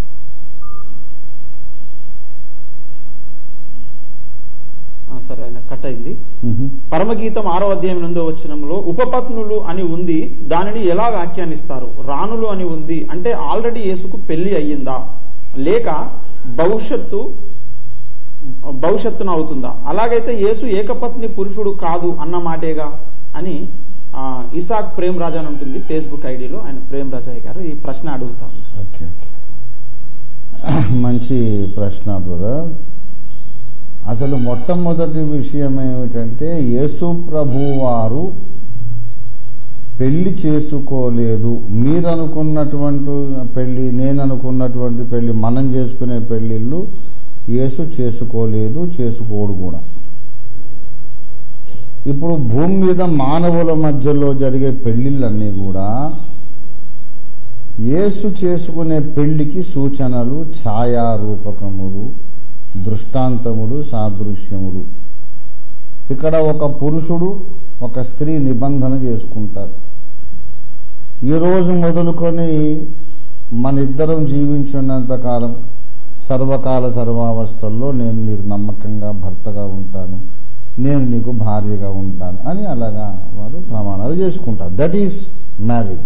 సార్ ఆయన కట్ అయింది. మ్మ్. పరమగీతం ఆరో అధ్యాయం ఎనిమిదో వచనంలో ఉపపత్నులు అని ఉంది, దానిని ఎలా వ్యాఖ్యానిస్తారు? రాణులు అని ఉంది అంటే ఆల్రెడీ యేసుకు పెళ్లి అయ్యిందా, లేక భవిష్యత్తు భవిష్యత్తున అవుతుందా? అలాగైతే యేసు ఏకపత్ని పురుషుడు కాదు అన్న మాటేగా అని ఆ, ఇసాక్ ప్రేమ్ రాజా అని ఉంటుంది ఫేస్బుక్ ఐడిలో, ఆయన ప్రేమ్ రాజయ్య గారు ఈ ప్రశ్న అడుగుతాం. ఓకే ఓకే మంచి ప్రశ్న బ్రదర్. అసలు మొట్టమొదటి విషయం ఏమిటంటే యేసు ప్రభువారు పెళ్లి చేసుకోలేదు. మీరు అనుకున్నటువంటి పెళ్ళి, నేను అనుకున్నటువంటి పెళ్ళి, మనం చేసుకునే పెళ్ళిళ్ళు యేసు చేసుకోలేదు, చేసుకోడు కూడా. ఇప్పుడు భూమి మీద మానవుల మధ్యలో జరిగే పెళ్ళిళ్ళన్నీ కూడా యేసు చేసుకునే పెళ్లికి సూచనలు, ఛాయారూపకములు, దృష్టాంతములు, సాదృశ్యములు. ఇక్కడ ఒక పురుషుడు ఒక స్త్రీ నిబంధన చేసుకుంటారు. ఈరోజు మొదలుకొని మన ఇద్దరం జీవించున్నంతకాలం సర్వకాల సర్వావస్థల్లో నేను నీకు నమ్మకంగా భర్తగా ఉంటాను, నేను నీకు భార్యగా ఉంటాను అని అలాగా వారు ప్రమాణాలు చేసుకుంటారు. That is marriage.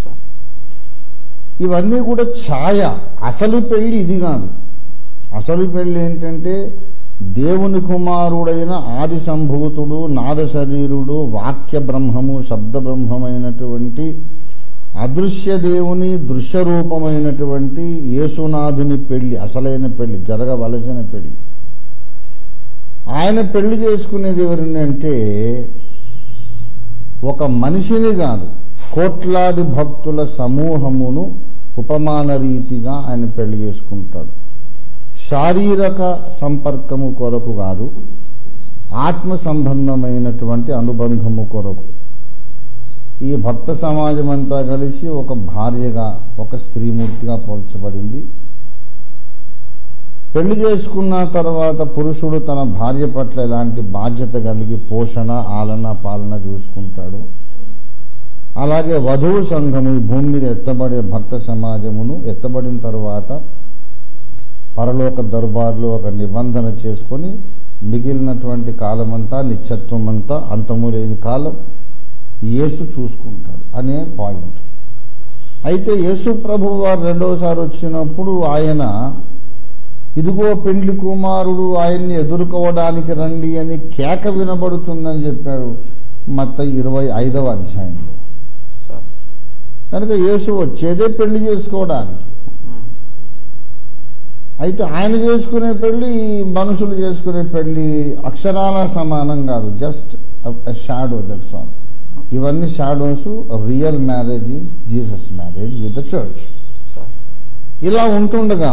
ఇవన్నీ కూడా ఛాయ. అసలు పెళ్ళి ఇది కాదు. అసలు పెళ్ళి ఏంటంటే దేవుని కుమారుడైన ఆది సంభూతుడు, నాద శరీరుడు, వాక్య బ్రహ్మము, శబ్ద బ్రహ్మమైనటువంటి అదృశ్య దేవుని దృశ్య రూపమైనటువంటి యేసునాథుని పెళ్లి, అసలైన పెళ్లి, జరగవలసిన పెళ్లి. ఆయన పెళ్లి చేసుకునేది ఎవరిని అంటే ఒక మనిషిని కాదు, కోట్లాది భక్తుల సమూహమును ఉపమాన రీతిగా ఆయన పెళ్లి చేసుకుంటాడు. శారీరక సంపర్కము కొరకు కాదు, ఆత్మ సంబంధమైనటువంటి అనుబంధము కొరకు. ఈ భక్త సమాజం అంతా కలిసి ఒక భార్యగా, ఒక స్త్రీమూర్తిగా పోల్చబడింది. పెళ్లి చేసుకున్న తర్వాత పురుషుడు తన భార్య పట్ల ఎలాంటి బాధ్యత కలిగి పోషణ, ఆలన, పాలన చూసుకుంటాడు. అలాగే వధువు సంఘము ఈ భూమి మీద ఎత్తబడే భక్త సమాజమును ఎత్తబడిన తర్వాత పరలోక దర్బార్లో ఒక నిబంధన చేసుకొని మిగిలినటువంటి కాలమంతా, నిత్యత్వం అంతా, అంతము లేని కాలం యేసు చూసుకుంటాడు అనే పాయింట్. అయితే యేసు ప్రభు వారు రెండోసారి వచ్చినప్పుడు ఆయన ఇదిగో పెండ్లి కుమారుడు, ఆయన్ని ఎదుర్కోవడానికి రండి అని కేక వినబడుతుందని చెప్పాడు మత్తయి ఇరవై ఐదవ అధ్యాయంలో. కనుక యేసు వచ్చేదే పెళ్లి చేసుకోవడానికి. అయితే ఆయన చేసుకునే పెళ్లి మనుషులు చేసుకునే పెళ్లి అక్షరాల సమానం కాదు, జస్ట్ షాడో, దట్స్ ఆల్. ఇవన్నీ shadows. Real marriage is Jesus marriage with the church. ఇలా ఉంటుండగా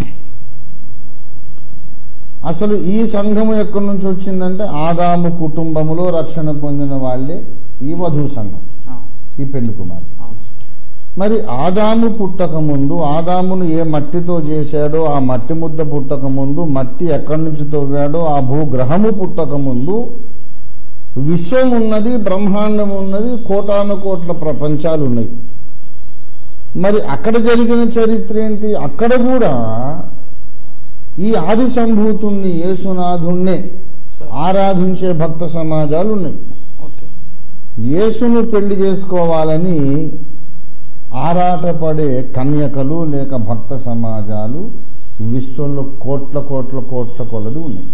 అసలు ఈ సంఘము ఎక్కడి నుంచి వచ్చిందంటే ఆదాము కుటుంబములో రక్షణ పొందిన వాళ్ళే ఈ వధువు సంఘం, ఈ పెళ్లి కుమార్తె. మరి ఆదాము పుట్టక ముందు, ఆదామును ఏ మట్టితో చేశాడో ఆ మట్టి ముద్ద పుట్టక ముందు, మట్టి ఎక్కడి నుంచి తవ్వాడో ఆ భూగ్రహము పుట్టక ముందు విశ్వం ఉన్నది, బ్రహ్మాండం ఉన్నది, కోటాను కోట్ల ప్రపంచాలు ఉన్నాయి. మరి అక్కడ జరిగిన చరిత్ర ఏంటి? అక్కడ కూడా ఈ ఆది సంభూతుణ్ణి, యేసునాథుణ్ణే ఆరాధించే భక్త సమాజాలు ఉన్నాయి. యేసును పెళ్లి చేసుకోవాలని ఆరాటపడే కన్యకలు లేక భక్త సమాజాలు విశ్వంలో కోట్ల కోట్ల కోట్ల కొలది ఉన్నాయి.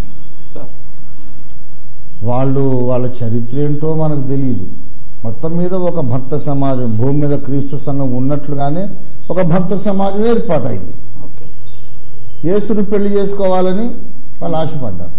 వాళ్ళు వాళ్ళ చరిత్ర ఏంటో మనకు తెలియదు. మొత్తం మీద ఒక భక్త సమాజం, భూమి మీద క్రీస్తు సంఘం ఉన్నట్లుగానే ఒక భక్త సమాజం ఏర్పాటైంది. యేసుని పెళ్లి చేసుకోవాలని వాళ్ళు ఆశపడ్డారు.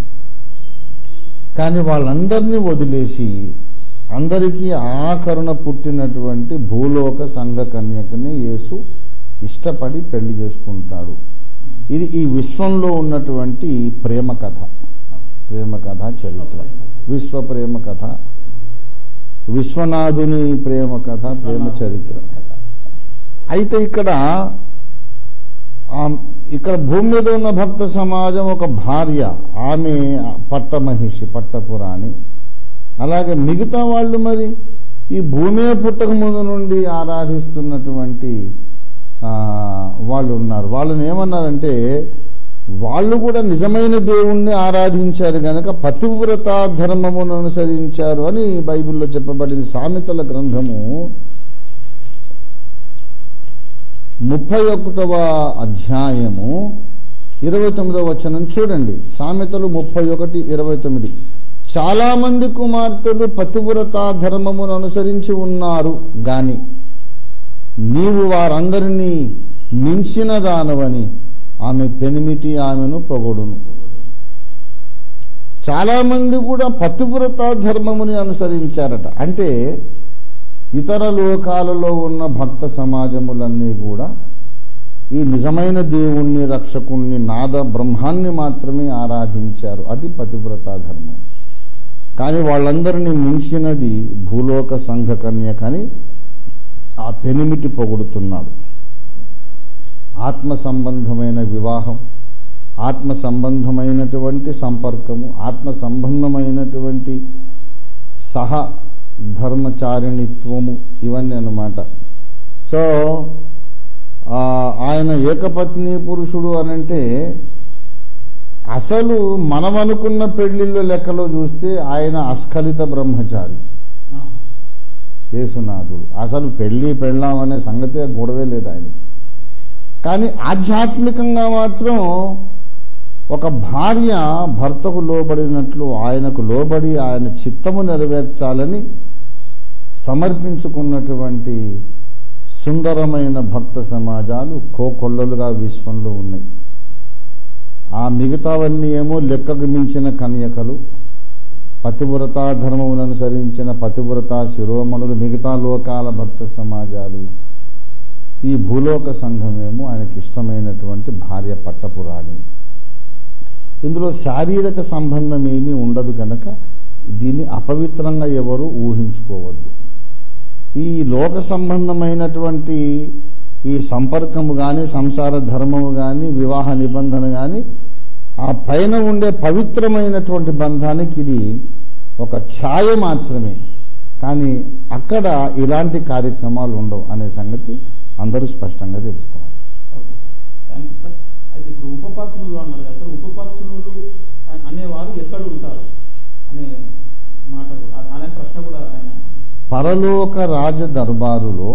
కానీ వాళ్ళందరినీ వదిలేసి అందరికీ ఆకరుణ పుట్టినటువంటి భూలోక సంఘ కన్యకని యేసు ఇష్టపడి పెళ్లి చేసుకుంటాడు. ఇది ఈ విశ్వంలో ఉన్నటువంటి ప్రేమ కథ, ప్రేమ కథ చరిత్ర, విశ్వ ప్రేమ కథ, విశ్వనాథుని ప్రేమ కథ, ప్రేమ చరిత్ర. అయితే ఇక్కడ ఇక్కడ భూమి మీద ఉన్న భక్త సమాజం ఒక భార్య, ఆమె పట్టమహిషి, పట్టపురాణి. అలాగే మిగతా వాళ్ళు మరి ఈ భూమి పుట్టక ముందు నుండి ఆరాధిస్తున్నటువంటి వాళ్ళు ఉన్నారు. వాళ్ళని ఏమన్నారంటే వాళ్ళు కూడా నిజమైన దేవుణ్ణి ఆరాధించారు గనక పతివ్రత ధర్మమును అనుసరించారు అని బైబిల్లో చెప్పబడింది. సామెతల గ్రంథము ముప్పై ఒకటవ అధ్యాయము ఇరవై తొమ్మిదవ వచనం చూడండి. సామెతలు ముప్పై ఒకటి ఇరవై తొమ్మిది. చాలా మంది కుమార్తెలు పతివ్రత ధర్మమును అనుసరించి ఉన్నారు గాని నీవు వారందరినీ మించిన దానవని ఆమె పెనిమిటి ఆమెను పొగడును. చాలామంది కూడా పతివ్రత ధర్మముని అనుసరించారట. అంటే ఇతర లోకాలలో ఉన్న భక్త సమాజములన్నీ కూడా ఈ నిజమైన దేవుణ్ణి, రక్షకుణ్ణి, నాద బ్రహ్మాన్ని మాత్రమే ఆరాధించారు. అది పతివ్రత ధర్మం. కానీ వాళ్ళందరినీ మించినది భూలోక సంఘ కన్య కానీ ఆ పెనిమిటి పొగుడుతున్నాడు. ఆత్మ సంబంధమైన వివాహం, ఆత్మ సంబంధమైనటువంటి సంపర్కము, ఆత్మ సంబంధమైనటువంటి సహ ధర్మచారిణిత్వము, ఇవన్నీ అన్నమాట. సో ఆయన ఏకపత్ని పురుషుడు అనంటే అసలు మనం అనుకున్న పెళ్లిళ్ళ లెక్కలో చూస్తే ఆయన అస్ఖలిత బ్రహ్మచారి యేసునాథుడు. అసలు పెళ్ళి పెళ్ళాం అనే సంగతే గొడవే లేదు ఆయన. కానీ ఆధ్యాత్మికంగా మాత్రం ఒక భార్య భర్తకు లోబడినట్లు ఆయనకు లోబడి ఆయన చిత్తము నెరవేర్చాలని సమర్పించుకున్నటువంటి సుందరమైన భక్త సమాజాలు కోకొల్లలుగా విశ్వంలో ఉన్నాయి. ఆ మిగతావన్నీ ఏమో లెక్కకు మించిన కన్యకలు, పతివ్రతా ధర్మమును అనుసరించిన పతివ్రతా శిరోమణులు, మిగతా లోకాల భక్త సమాజాలు. ఈ భూలోక సంఘమేమో ఆయనకి ఇష్టమైనటువంటి భార్య పట్టపురాణి. ఇందులో శారీరక సంబంధం ఏమీ ఉండదు కనుక దీన్ని అపవిత్రంగా ఎవరు ఊహించుకోవద్దు. ఈ లోక సంబంధమైనటువంటి ఈ సంపర్కము కానీ, సంసార ధర్మము కానీ, వివాహ నిబంధన కానీ ఆ పైన ఉండే పవిత్రమైనటువంటి బంధానికి ఇది ఒక ఛాయ మాత్రమే. కానీ అక్కడ ఇలాంటి కార్యక్రమాలు ఉండవు అనే సంగతి అందరూ స్పష్టంగా తెలుసుకోవాలి. Okay sir, thank you sir. అయితే ఇప్పుడు ఉపపత్నులు అన్నారు కదా సార్, ఉపపత్నులు అనేవారు ఎక్కడ ఉంటారు అనే మాట అనే ప్రశ్న కూడా ఆయన పరలోక రాజ దర్బారులో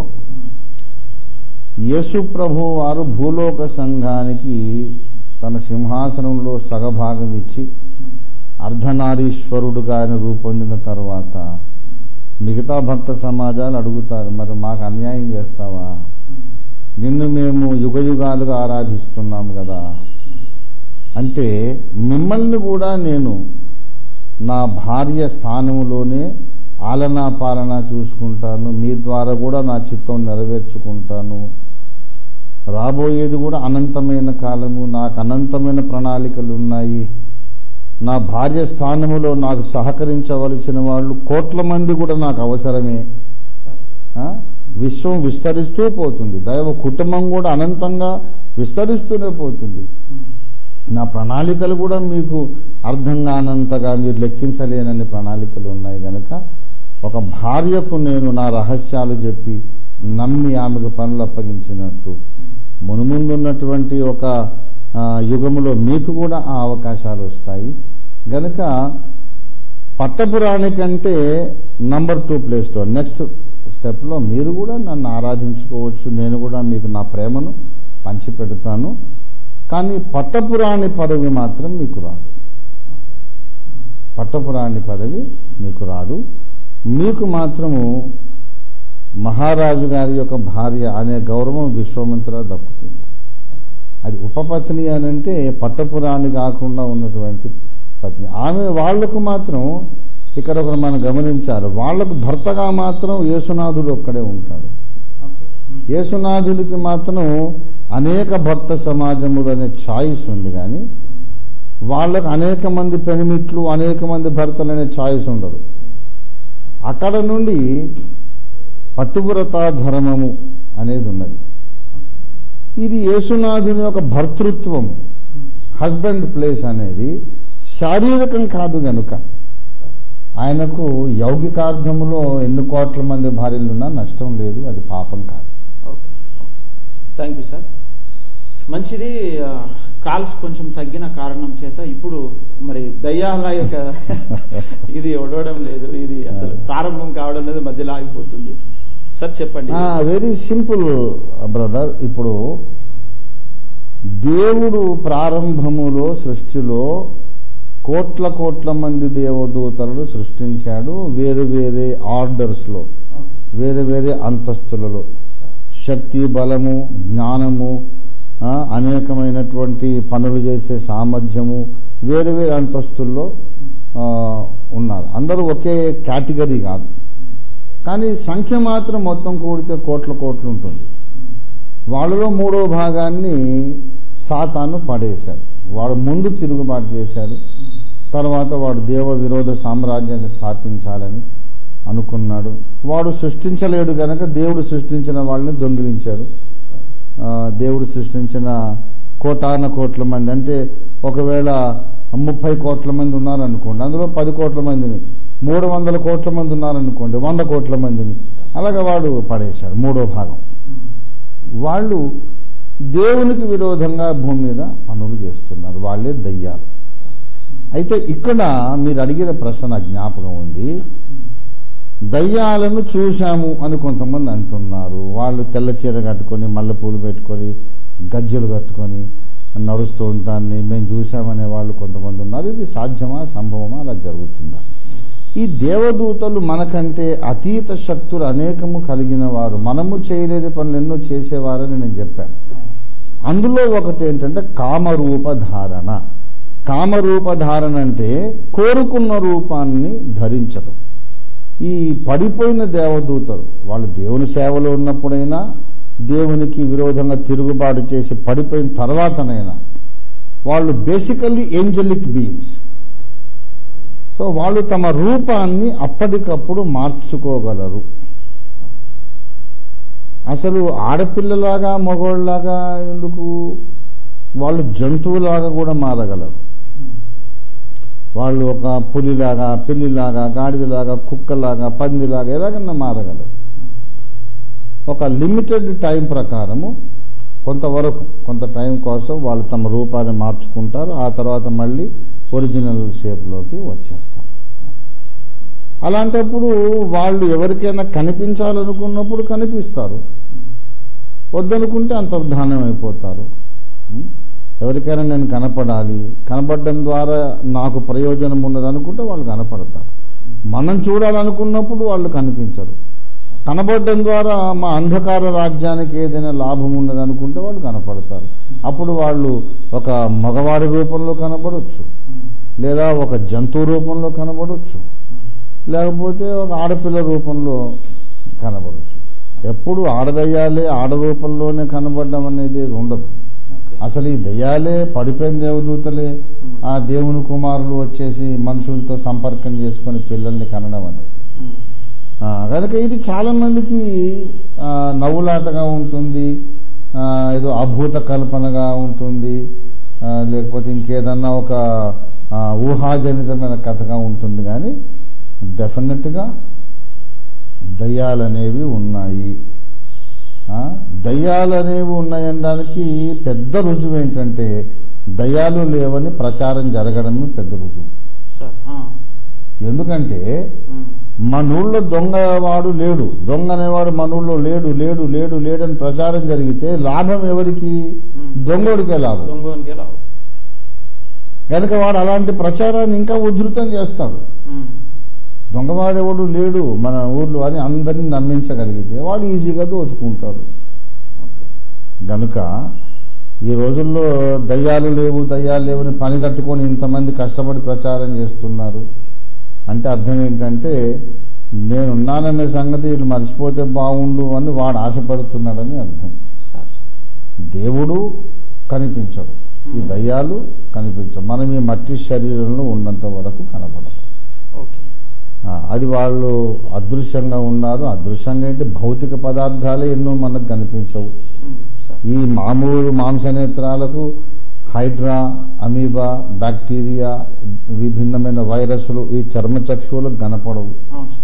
యేసు ప్రభు వారు భూలోక సంఘానికి తన సింహాసనంలో సగభాగం ఇచ్చి అర్ధనారీశ్వరుడుగా ఆయన రూపొందిన తర్వాత మిగతా భక్త సమాజాలు అడుగుతారు, మరి మాకు అన్యాయం చేస్తావా? నిన్ను మేము యుగ యుగాలుగా ఆరాధిస్తున్నాము కదా. అంటే మిమ్మల్ని కూడా నేను నా భార్య స్థానంలోనే ఆలనా పాలన చూసుకుంటాను, మీ ద్వారా కూడా నా చిత్తం నెరవేర్చుకుంటాను. రాబోయేది కూడా అనంతమైన కాలము, నాకు అనంతమైన ప్రణాళికలు ఉన్నాయి. నా భార్య స్థానములో నాకు సహకరించవలసిన వాళ్ళు కోట్ల మంది కూడా నాకు అవసరమే. విశ్వం విస్తరిస్తూ పోతుంది, దైవ కుటుంబం కూడా అనంతంగా విస్తరిస్తూనే పోతుంది. నా ప్రణాళికలు కూడా మీకు అర్థం కానంతగా మీరు లెక్కించలేనన్ని ప్రణాళికలు ఉన్నాయి కనుక ఒక భార్యకు నేను నా రహస్యాలు చెప్పి నమ్మి ఆమెకు పనులు అప్పగించినట్టు మునుముందున్నటువంటి ఒక యుగములో మీకు కూడా ఆ అవకాశాలు వస్తాయి. గనుక పట్టపురాణి కంటే నంబర్ టూ ప్లేస్లో నెక్స్ట్ స్టెప్లో మీరు కూడా నన్ను ఆరాధించుకోవచ్చు, నేను కూడా మీకు నా ప్రేమను పంచిపెడతాను. కానీ పట్టపురాణి పదవి మాత్రం మీకు రాదు. పట్టపురాణి పదవి మీకు రాదు. మీకు మాత్రము మహారాజు గారి యొక్క భార్య అనే గౌరవం విశ్వామిత్ర దక్కుతుంది. అది ఉపపత్ని అని అంటే పట్టపురాణి కాకుండా ఉన్నటువంటి పత్ని. ఆమె వాళ్లకు మాత్రం ఇక్కడ ఒకరు మనం గమనించారు, వాళ్లకు భర్తగా మాత్రం యేసునాథుడు ఒక్కడే ఉంటాడు. యేసునాథుడికి మాత్రం అనేక భక్త సమాజములు అనే ఛాయిస్ ఉంది, కానీ వాళ్ళకు అనేక మంది పెనిమిట్లు, అనేక మంది భర్తలు అనే ఛాయిస్ ఉండదు. అక్కడ నుండి పతివ్రత ధర్మము అనేది ఉన్నది. ఇది యేసునాథుని యొక్క భర్తృత్వం, హస్బెండ్ ప్లేస్ అనేది శారీరకం కాదు గనుక ఆయనకు యౌగికార్థములో ఎన్ని కోట్ల మంది భార్యలున్నా నష్టం లేదు, అది పాపం కాదు. Okay sir, thank you sir. మంచిది. కాల్స్ కొంచెం తగ్గిన కారణం చేత ఇప్పుడు మరి దయ్యాల యొక్క ఇది ఒడవడం లేదు, ఇది అసలు ప్రారంభం కావడం లేదు, మధ్యలో ఆగిపోతుంది. సార్ చెప్పండి. Very simple brother. ఇప్పుడు దేవుడు ప్రారంభములో సృష్టిలో కోట్ల కోట్ల మంది దేవదూతలను సృష్టించాడు. వేరే వేరే ఆర్డర్స్లో, వేరే వేరే అంతస్తులలో, శక్తి, బలము, జ్ఞానము, అనేకమైనటువంటి పనులు చేసే సామర్థ్యము, వేరే వేరే అంతస్తుల్లో ఉన్నారు. అందరూ ఒకే కేటగిరీ కాదు, కానీ సంఖ్య మాత్రం మొత్తం కూడితే కోట్ల కోట్లు ఉంటుంది. వాళ్ళలో మూడో భాగాన్ని సాతాను పడేశాడు. వాడు ముందు తిరుగుబాటు చేశాడు. తర్వాత వాడు దేవ విరోధ సామ్రాజ్యాన్ని స్థాపించాలని అనుకున్నాడు. వాడు సృష్టించలేడు కనుక దేవుడు సృష్టించిన వాళ్ళని దొంగిలించాడు. దేవుడు సృష్టించిన కోటాన కోట్ల మంది, అంటే ఒకవేళ ముప్పై కోట్ల మంది ఉన్నారనుకోండి, అందులో పది కోట్ల మందిని, మూడు వందల కోట్ల మంది ఉన్నారనుకోండి, వంద కోట్ల మందిని అలాగ వాడు పడేశాడు. మూడో భాగం వాళ్ళు దేవునికి విరోధంగా భూమి మీద పనులు చేస్తున్నారు. వాళ్ళే దయ్యాలు. అయితే ఇక్కడ మీరు అడిగిన ప్రశ్న నాకు జ్ఞాపకం ఉంది. దయ్యాలను చూశాము అని కొంతమంది అంటున్నారు. వాళ్ళు తెల్ల చీర కట్టుకొని, మల్లెపూలు పెట్టుకొని, గజ్జలు కట్టుకొని నడుస్తూ ఉంటారని మేము చూసామనే వాళ్ళు కొంతమంది ఉన్నారు. ఇది సాధ్యమా, సంభవమా, అలా జరుగుతుందా? ఈ దేవదూతలు మనకంటే అతీత శక్తులు అనేకము కలిగిన వారు, మనము చేయలేని పనులు ఎన్నో చేసేవారని నేను చెప్పాను. అందులో ఒకటి ఏంటంటే కామరూప ధారణ. కామరూప ధారణ అంటే కోరుకున్న రూపాన్ని ధరించడం. ఈ పడిపోయిన దేవదూతలు వాళ్ళు దేవుని సేవలో ఉన్నప్పుడైనా, దేవునికి విరోధంగా తిరుగుబాటు చేసి పడిపోయిన తర్వాతనైనా, వాళ్ళు బేసికల్లీ ఏంజలిక్ బీయింగ్స్. సో వాళ్ళు తమ రూపాన్ని అప్పటికప్పుడు మార్చుకోగలరు. అసలు ఆడపిల్లలాగా మగవాళ్ళలాగా ఎందుకు, వాళ్ళు జంతువులాగా కూడా మారగలరు. వాళ్ళు ఒక పులిలాగా, పిల్లిలాగా, గాడిదలాగా, కుక్కలాగా, పందిలాగా ఎలాగన్నా మారగలరు. ఒక లిమిటెడ్ టైం ప్రకారము కొంతవరకు, కొంత టైం కోసం వాళ్ళు తమ రూపాన్ని మార్చుకుంటారు. ఆ తర్వాత మళ్ళీ ఒరిజినల్ షేప్లోకి వచ్చేస్తారు. అలాంటప్పుడు వాళ్ళు ఎవరికైనా కనిపించాలనుకున్నప్పుడు కనిపిస్తారు, వద్దనుకుంటే అంతర్ధానం అయిపోతారు. ఎవరికైనా నేను కనపడాలి, కనపడడం ద్వారా నాకు ప్రయోజనం ఉన్నది అనుకుంటే వాళ్ళు కనపడతారు. మనం చూడాలనుకున్నప్పుడు వాళ్ళు కనిపించరు. కనపడడం ద్వారా మా అంధకార రాజ్యానికి ఏదైనా లాభం ఉన్నది అనుకుంటే వాళ్ళు కనపడతారు. అప్పుడు వాళ్ళు ఒక మగవాడి రూపంలో కనపడవచ్చు, లేదా ఒక జంతువు రూపంలో కనపడవచ్చు, లేకపోతే ఒక ఆడపిల్ల రూపంలో కనపడవచ్చు. ఎప్పుడు ఆడదయ్యాలే ఆడ రూపంలోనే కనబడడం అనేది ఉండదు. అసలు ఈ దయ్యాలే, పడిపోయిన దేవదూతలే ఆ దేవుని కుమారులు వచ్చేసి మనుషులతో సంపర్కం చేసుకొని పిల్లల్ని కనడం అనేది. కనుక ఇది చాలా మందికి నవ్వులాటగా ఉంటుంది, ఏదో అభూత కల్పనగా ఉంటుంది, లేకపోతే ఇంకేదన్నా ఒక ఊహాజనితమైన కథగా ఉంటుంది. కానీ డెఫినెట్గా దయ్యాలనేవి ఉన్నాయి. దయ్యాలు అనేవి ఉన్నాయనడానికి పెద్ద రుజువు ఏంటంటే దయ్యాలు లేవని ప్రచారం జరగడమే పెద్ద రుజువు. ఎందుకంటే మనూళ్ళో దొంగవాడు లేడు, దొంగ అనేవాడు మనూళ్ళో లేడు లేడు లేడు లేడని ప్రచారం జరిగితే లాభం ఎవరికి? దొంగోడికే లాభం. కనుక వాడు అలాంటి ప్రచారాన్ని ఇంకా ఉధృతం చేస్తాడు. దొంగవాడేవాడు లేడు మన ఊర్లో అని అందరినీ నమ్మించగలిగితే వాడు ఈజీగా దోచుకుంటాడు. కనుక ఈ రోజుల్లో దయ్యాలు లేవు దయ్యాలు లేవని పని కట్టుకొని ఇంతమంది కష్టపడి ప్రచారం చేస్తున్నారు అంటే అర్థం ఏంటంటే నేనున్నాననే సంగతి వీళ్ళు మర్చిపోతే బాగుండు అని వాడు ఆశపడుతున్నాడని అర్థం. దేవుడు కనిపించడు, ఈ దయ్యాలు కనిపించవు. మనం ఈ మట్టి శరీరంలో ఉన్నంత వరకు కనపడదు. అది వాళ్ళు అదృశ్యంగా ఉన్నారు. అదృశ్యంగా ఏంటి, భౌతిక పదార్థాలే ఎన్నో మనకు కనిపించవు. ఈ మామూలు మాంసనేత్రాలకు హైడ్రా, అమీబా, బ్యాక్టీరియా, విభిన్నమైన వైరస్లు ఈ చర్మచక్షువులకు కనపడవు.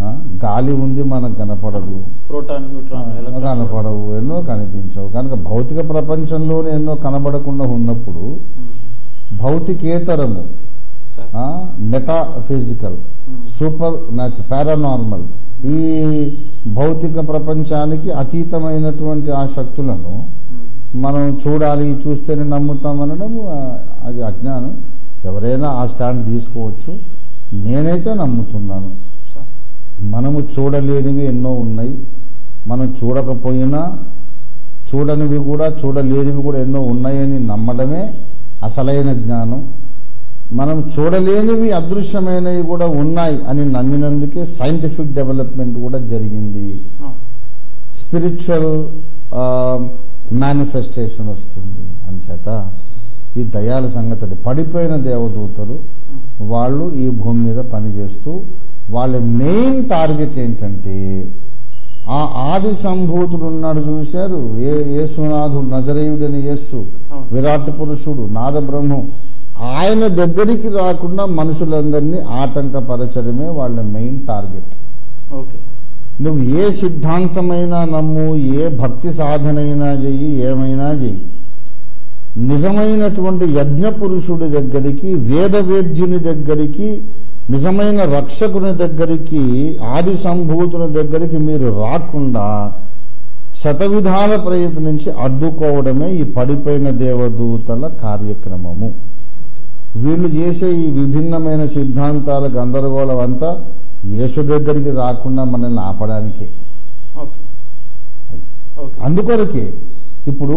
ఆ, గాలి ఉంది మనకు కనపడదు, ప్రోటాన్ న్యూట్రాన్ ఎలక్ట్రాన్ కనపడవు, ఎన్నో కనిపించవు. కనుక భౌతిక ప్రపంచంలోనే ఎన్నో కనబడకుండా ఉన్నప్పుడు భౌతికేతరము, sir metaphysical, super natural, paranormal, ఈ భౌతిక ప్రపంచానికి అతీతమైనటువంటి ఆ శక్తులను మనం చూడాలి, చూస్తేనే నమ్ముతామనడం ఆ, అది అజ్ఞానం. ఎవరైనా ఆ స్టాండ్ తీసుకోవచ్చు. నేనైతే నమ్ముతున్నాను. సార్ మనము చూడలేనివి ఎన్నో ఉన్నాయి. మనం చూడకపోయినా చూడనివి కూడా చూడలేనివి కూడా ఎన్నో ఉన్నాయని నమ్మడమే అసలైన జ్ఞానం. మనం చూడలేనివి అదృశ్యమైనవి కూడా ఉన్నాయి అని నమ్మినందుకే సైంటిఫిక్ డెవలప్మెంట్ కూడా జరిగింది. స్పిరిచువల్ మేనిఫెస్టేషన్ వస్తుంది. అంచేత ఈ దయాల సంగతి అది. పడిపోయిన దేవదూతలు వాళ్ళు ఈ భూమి మీద పనిచేస్తూ వాళ్ళ మెయిన్ టార్గెట్ ఏంటంటే ఆ ఆది సంభూతుడు ఉన్నాడు చూశారు, ఏ యేసునాథుడు, నజరేయుడని యేసు, విరాట్ పురుషుడు, నాద బ్రహ్మం, ఆయన దగ్గరికి రాకుండా మనుషులందరినీ ఆటంకపరచడమే వాళ్ళ మెయిన్ టార్గెట్. ఓకే, నువ్వు ఏ సిద్ధాంతమైనా నమ్ము, ఏ భక్తి సాధనైనా చెయ్యి, ఏమైనా చెయ్యి, నిజమైనటువంటి యజ్ఞ పురుషుడి దగ్గరికి, వేదవేద్యుని దగ్గరికి, నిజమైన రక్షకుని దగ్గరికి, ఆది సంభూతుని దగ్గరికి మీరు రాకుండా శతవిధాల ప్రయత్నించి అడ్డుకోవడమే ఈ పడిపోయిన దేవదూతల కార్యక్రమము. వీళ్ళు చేసే ఈ విభిన్నమైన సిద్ధాంతాల గందరగోళం అంతా యేసు దగ్గరికి రాకుండా మనల్ని ఆపడానికే. ఓకే ఓకే అందుకొరకే ఇప్పుడు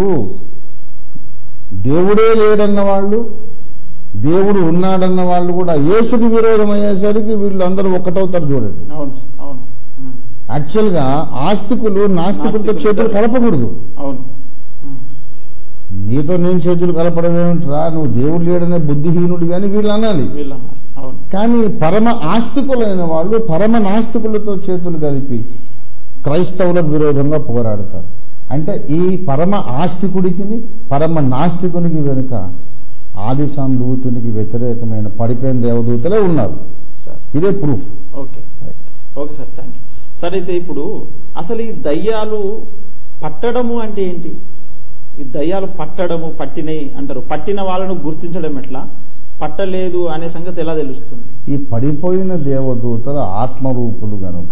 దేవుడే లేడన్న వాళ్ళు, దేవుడు ఉన్నాడన్న వాళ్ళు కూడా యేసుకి విరోధం అయ్యేసరికి వీళ్ళందరూ ఒకటవుతారు. చూడండి, అవును అవును ఉమ్. యాక్చువల్గా ఆస్తికులు నాస్తికులతో చేతులు కలపకూడదు. అవును ఉమ్. నీతో నేను చేతులు కలపడం ఏమిట్రా, నువ్వు దేవుడు లేడనే బుద్ధిహీనుడు అని వీళ్ళు అనాలి. వీళ్ళు అన్నారు. అవును కానీ పరమ ఆస్తికులైన వాళ్ళు పరమ నాస్తికులతో చేతులు కలిపి క్రైస్తవులకు విరోధంగా పోరాడతారు. అంటే ఈ పరమ ఆస్తికుడికి పరమ నాస్తికునికి వెనుక ఆది సంభూతునికి వ్యతిరేకమైన పడిపోయిన దేవదూతలే ఉన్నారు. సార్ ఇదే proof. Okay okay sir, thank you sir. అయితే ఇప్పుడు అసలు ఈ దయ్యాలు పట్టడము అంటే ఏంటి? ఈ దయ్యాలు పట్టడము, పట్టినవి అంటారు. పట్టిన వాళ్ళను గుర్తించడం ఎట్లా, పట్టలేదు అనే సంగతి ఎలా తెలుస్తుంది? ఈ పడిపోయిన దేవదూతల ఆత్మరూపులు గనుక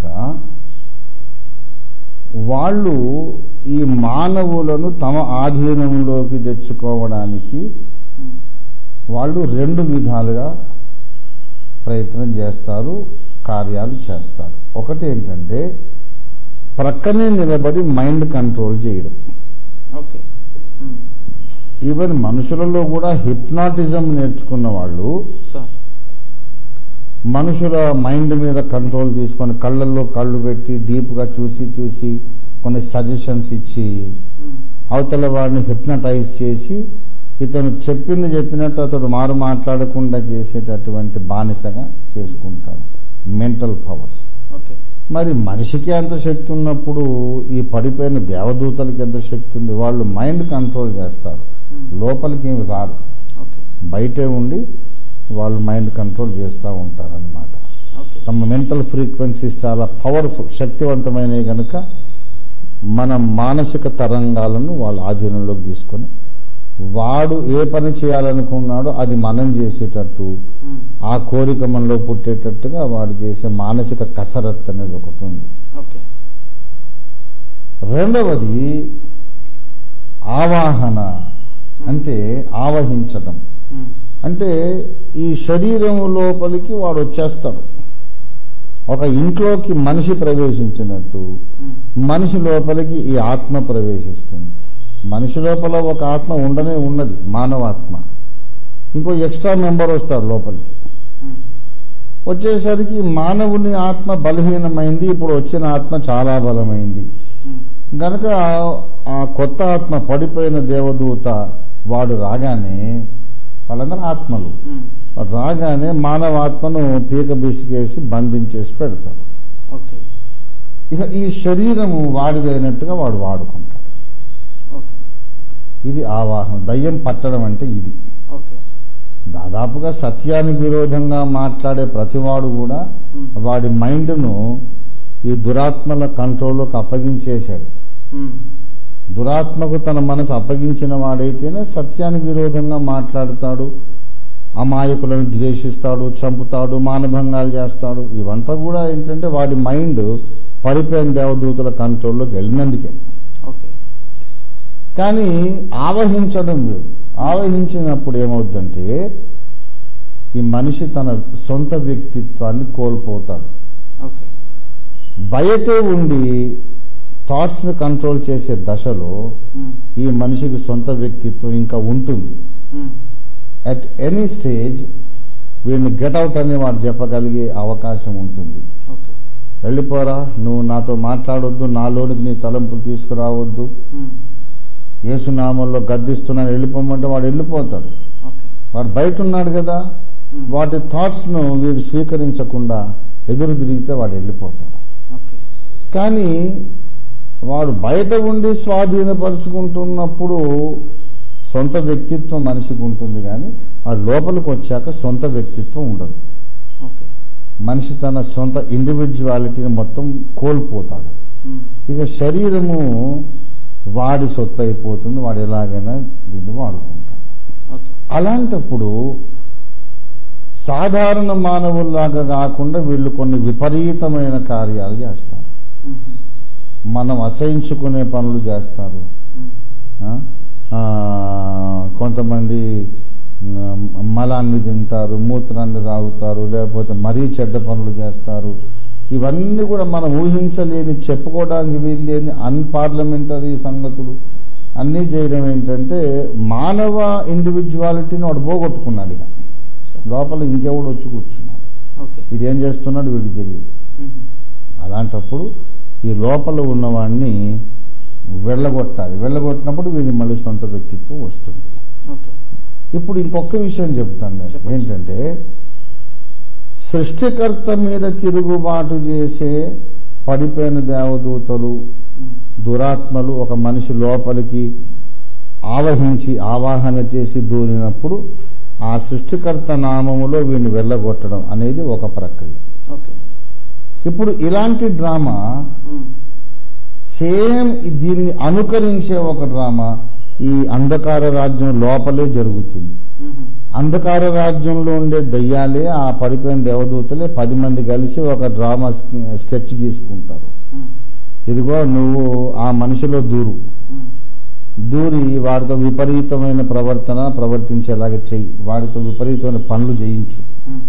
వాళ్ళు ఈ మానవులను తమ ఆధీనంలోకి తెచ్చుకోవడానికి వాళ్ళు రెండు విధాలుగా ప్రయత్నం చేస్తారు, కార్యాలు చేస్తారు. ఒకటి ఏంటంటే ప్రక్కనే నిలబడి మైండ్ కంట్రోల్ చేయడం. ఓకే ఈవెన్ మనుషులలో కూడా హిప్నాటిజం నేర్చుకున్న వాళ్ళు సార్ మనుషుల మైండ్ మీద కంట్రోల్ తీసుకొని కళ్ళల్లో కళ్ళు పెట్టి డీప్గా చూసి చూసి కొన్ని సజెషన్స్ ఇచ్చి అవతల వాడిని హిప్నటైజ్ చేసి ఇతను చెప్పింది చెప్పినట్టు అతడు మారు మాట్లాడకుండా చేసేటటువంటి బానిసగా చేసుకుంటాడు. Mental powers. ఓకే మరి మనిషికి ఎంత శక్తి ఉన్నప్పుడు ఈ పడిపోయిన దేవదూతలకి ఎంత శక్తి ఉంది? వాళ్ళు మైండ్ కంట్రోల్ చేస్తారు, లోపలికి ఏమి రారు, ఓకే బయటే ఉండి వాళ్ళు మైండ్ కంట్రోల్ చేస్తూ ఉంటారు అన్నమాట. ఓకే తమ మెంటల్ ఫ్రీక్వెన్సీస్ చాలా పవర్ఫుల్, శక్తివంతమైనవి కనుక మన మానసిక తరంగాలను వాళ్ళ ఆధీనంలోకి తీసుకొని వాడు ఏ పని చేయాలనుకున్నాడో అది మనం చేసేటట్టు, ఆ కోరిక మనలో పుట్టేటట్టుగా వాడు చేసే మానసిక కసరత్తు అనేది ఒకటి ఉంది. ఓకే రెండవది ఆవాహన, అంటే ఆవహించటం. అంటే ఈ శరీరం లోపలికి వాడు వచ్చేస్తాడు. ఒక ఇంట్లోకి మనిషి ప్రవేశించినట్టు మనిషి లోపలికి ఈ ఆత్మ ప్రవేశిస్తుంది. మనిషి లోపల ఒక ఆత్మ ఉండనే ఉన్నది, మానవాత్మ. ఇంకో ఎక్స్ట్రా మెంబర్ వస్తాడు లోపలికి. వచ్చేసరికి మానవుని ఆత్మ బలహీనమైంది, ఇప్పుడు వచ్చిన ఆత్మ చాలా బలమైంది గనక ఆ కొత్త ఆత్మ పడిపోయిన దేవదూత వాడు రాగానే, వాళ్ళందరూ ఆత్మలు రాగానే మానవాత్మను పీక బిసికేసి బంధించేసి పెడతాడు. ఓకే ఇక ఈ శరీరము వాడిదైనట్టుగా వాడు వాడుకుంటాడు. ఓకే ఇది ఆవాహన. దయ్యం పట్టడం అంటే ఇది. ఓకే దాదాపుగా సత్యానికి విరోధంగా మాట్లాడే ప్రతివాడు కూడా వాడి మైండ్ను ఈ దురాత్మల కంట్రోల్లోకి అప్పగించేశాడు. ఉమ్, దురాత్మకు తన మనసు అప్పగించిన వాడైతేనే సత్యానికి విరోధంగా మాట్లాడతాడు, అమాయకులను ద్వేషిస్తాడు, చంపుతాడు, మానభంగాలు చేస్తాడు. ఇవంతా కూడా ఏంటంటే వాడి మైండ్ పడిపోయిన దేవదూతల కంట్రోల్లోకి వెళ్ళినందుకే. ఓకే. కానీ ఆవహించడం వేరు. ఆవహించినప్పుడు ఏమవుతుందంటే ఈ మనిషి తన సొంత వ్యక్తిత్వాన్ని కోల్పోతాడు. ఓకే. బయటే ఉండి థాట్స్ని కంట్రోల్ చేసే దశలో ఉమ్, ఈ మనిషికి సొంత వ్యక్తిత్వం ఇంకా ఉంటుంది. ఉమ్, అట్ ఎనీ స్టేజ్ వీడిని గెట్అవుట్ అని వాడు చెప్పగలిగే అవకాశం ఉంటుంది. ఓకే. వెళ్ళిపోరా, నువ్వు నాతో మాట్లాడొద్దు, నాలోనికి నీ తలంపులు తీసుకురావద్దు, ఉమ్, యేసునామంలో గద్దిస్తున్నాను వెళ్ళిపోమంటే వాడు వెళ్ళిపోతాడు. ఓకే. వాడు బయట ఉన్నాడు కదా, ఉమ్, వాటి థాట్స్ను వీడు స్వీకరించకుండా ఎదురు తిరిగితే వాడు వెళ్ళిపోతాడు. ఓకే. కానీ వాడు బయట ఉండి స్వాధీనపరుచుకుంటున్నప్పుడు సొంత వ్యక్తిత్వం మనిషికి ఉంటుంది, కానీ వాడు లోపలికి వచ్చాక సొంత వ్యక్తిత్వం ఉండదు. ఓకే. మనిషి తన సొంత ఇండివిజువాలిటీని మొత్తం కోల్పోతాడు. ఉమ్, ఇక శరీరము వాడి సొత్తు అయిపోతుంది, వాడు ఎలాగైనా దీన్ని వాడుకుంటాడు. ఓకే. అలాంటప్పుడు సాధారణ మానవుల్లాగా కాకుండా వీళ్ళు కొన్ని విపరీతమైన కార్యాలు చేస్తారు. ఉమ్, మనం అసహించుకునే పనులు చేస్తారు. ఉమ్, ఆ? ఆ, కొంతమంది మ్, మలాన్ని తింటారు, మూత్రాన్ని తాగుతారు, లేకపోతే మరీ చెడ్డ పనులు చేస్తారు. ఇవన్నీ కూడా మనం ఊహించలేని, చెప్పుకోవడానికి వీల్లేని అన్పార్లమెంటరీ సంగతులు అన్నీ చేయడం ఏంటంటే మానవ ఇండివిజువాలిటీని వాడు పోగొట్టుకున్నాడు. ఇక లోపల ఇంకెవడు వచ్చి కూర్చున్నాడు. ఓకే. వీడు ఏం చేస్తున్నాడు వీడికి తెలియదు. ఉమ్, అలాంటప్పుడు ఈ లోపల ఉన్నవాడిని వెళ్ళగొట్టాలి. వెళ్ళగొట్టినప్పుడు వీడి మళ్ళీ సొంత వ్యక్తిత్వం వస్తుంది. ఓకే. ఇప్పుడు ఇంకొక విషయం చెప్తాను నేను. చెప్పండి. ఏంటంటే సృష్టికర్త మీద తిరుగుబాటు చేసే పడిపోయిన దేవదూతలు, ఉమ్, దురాత్మలు ఒక మనిషి లోపలికి ఆవహించి ఆవాహన చేసి దూరినప్పుడు ఆ సృష్టికర్త నామములో వీడిని వెళ్ళగొట్టడం అనేది ఒక ప్రక్రియ. ఓకే. ఇప్పుడు ఇలాంటి డ్రామా ఉమ్, సేమ్ దీన్ని అనుకరించే ఒక డ్రామా ఈ అంధకార రాజ్యం లోపలే జరుగుతుంది. ఉమ్, అంధకార రాజ్యంలో ఉండే దయ్యాలే, ఆ పడిపోయిన దేవదూతలే పది మంది కలిసి ఒక డ్రామా స్కెచ్ గీసుకుంటారు. ఉమ్, ఇదిగో నువ్వు ఆ మనిషిలో దూరు, ఉమ్, దూరి వాడితో విపరీతమైన ప్రవర్తన ప్రవర్తించేలాగా చెయ్యి, వాడితో విపరీతమైన పనులు చేయించు, ఉమ్,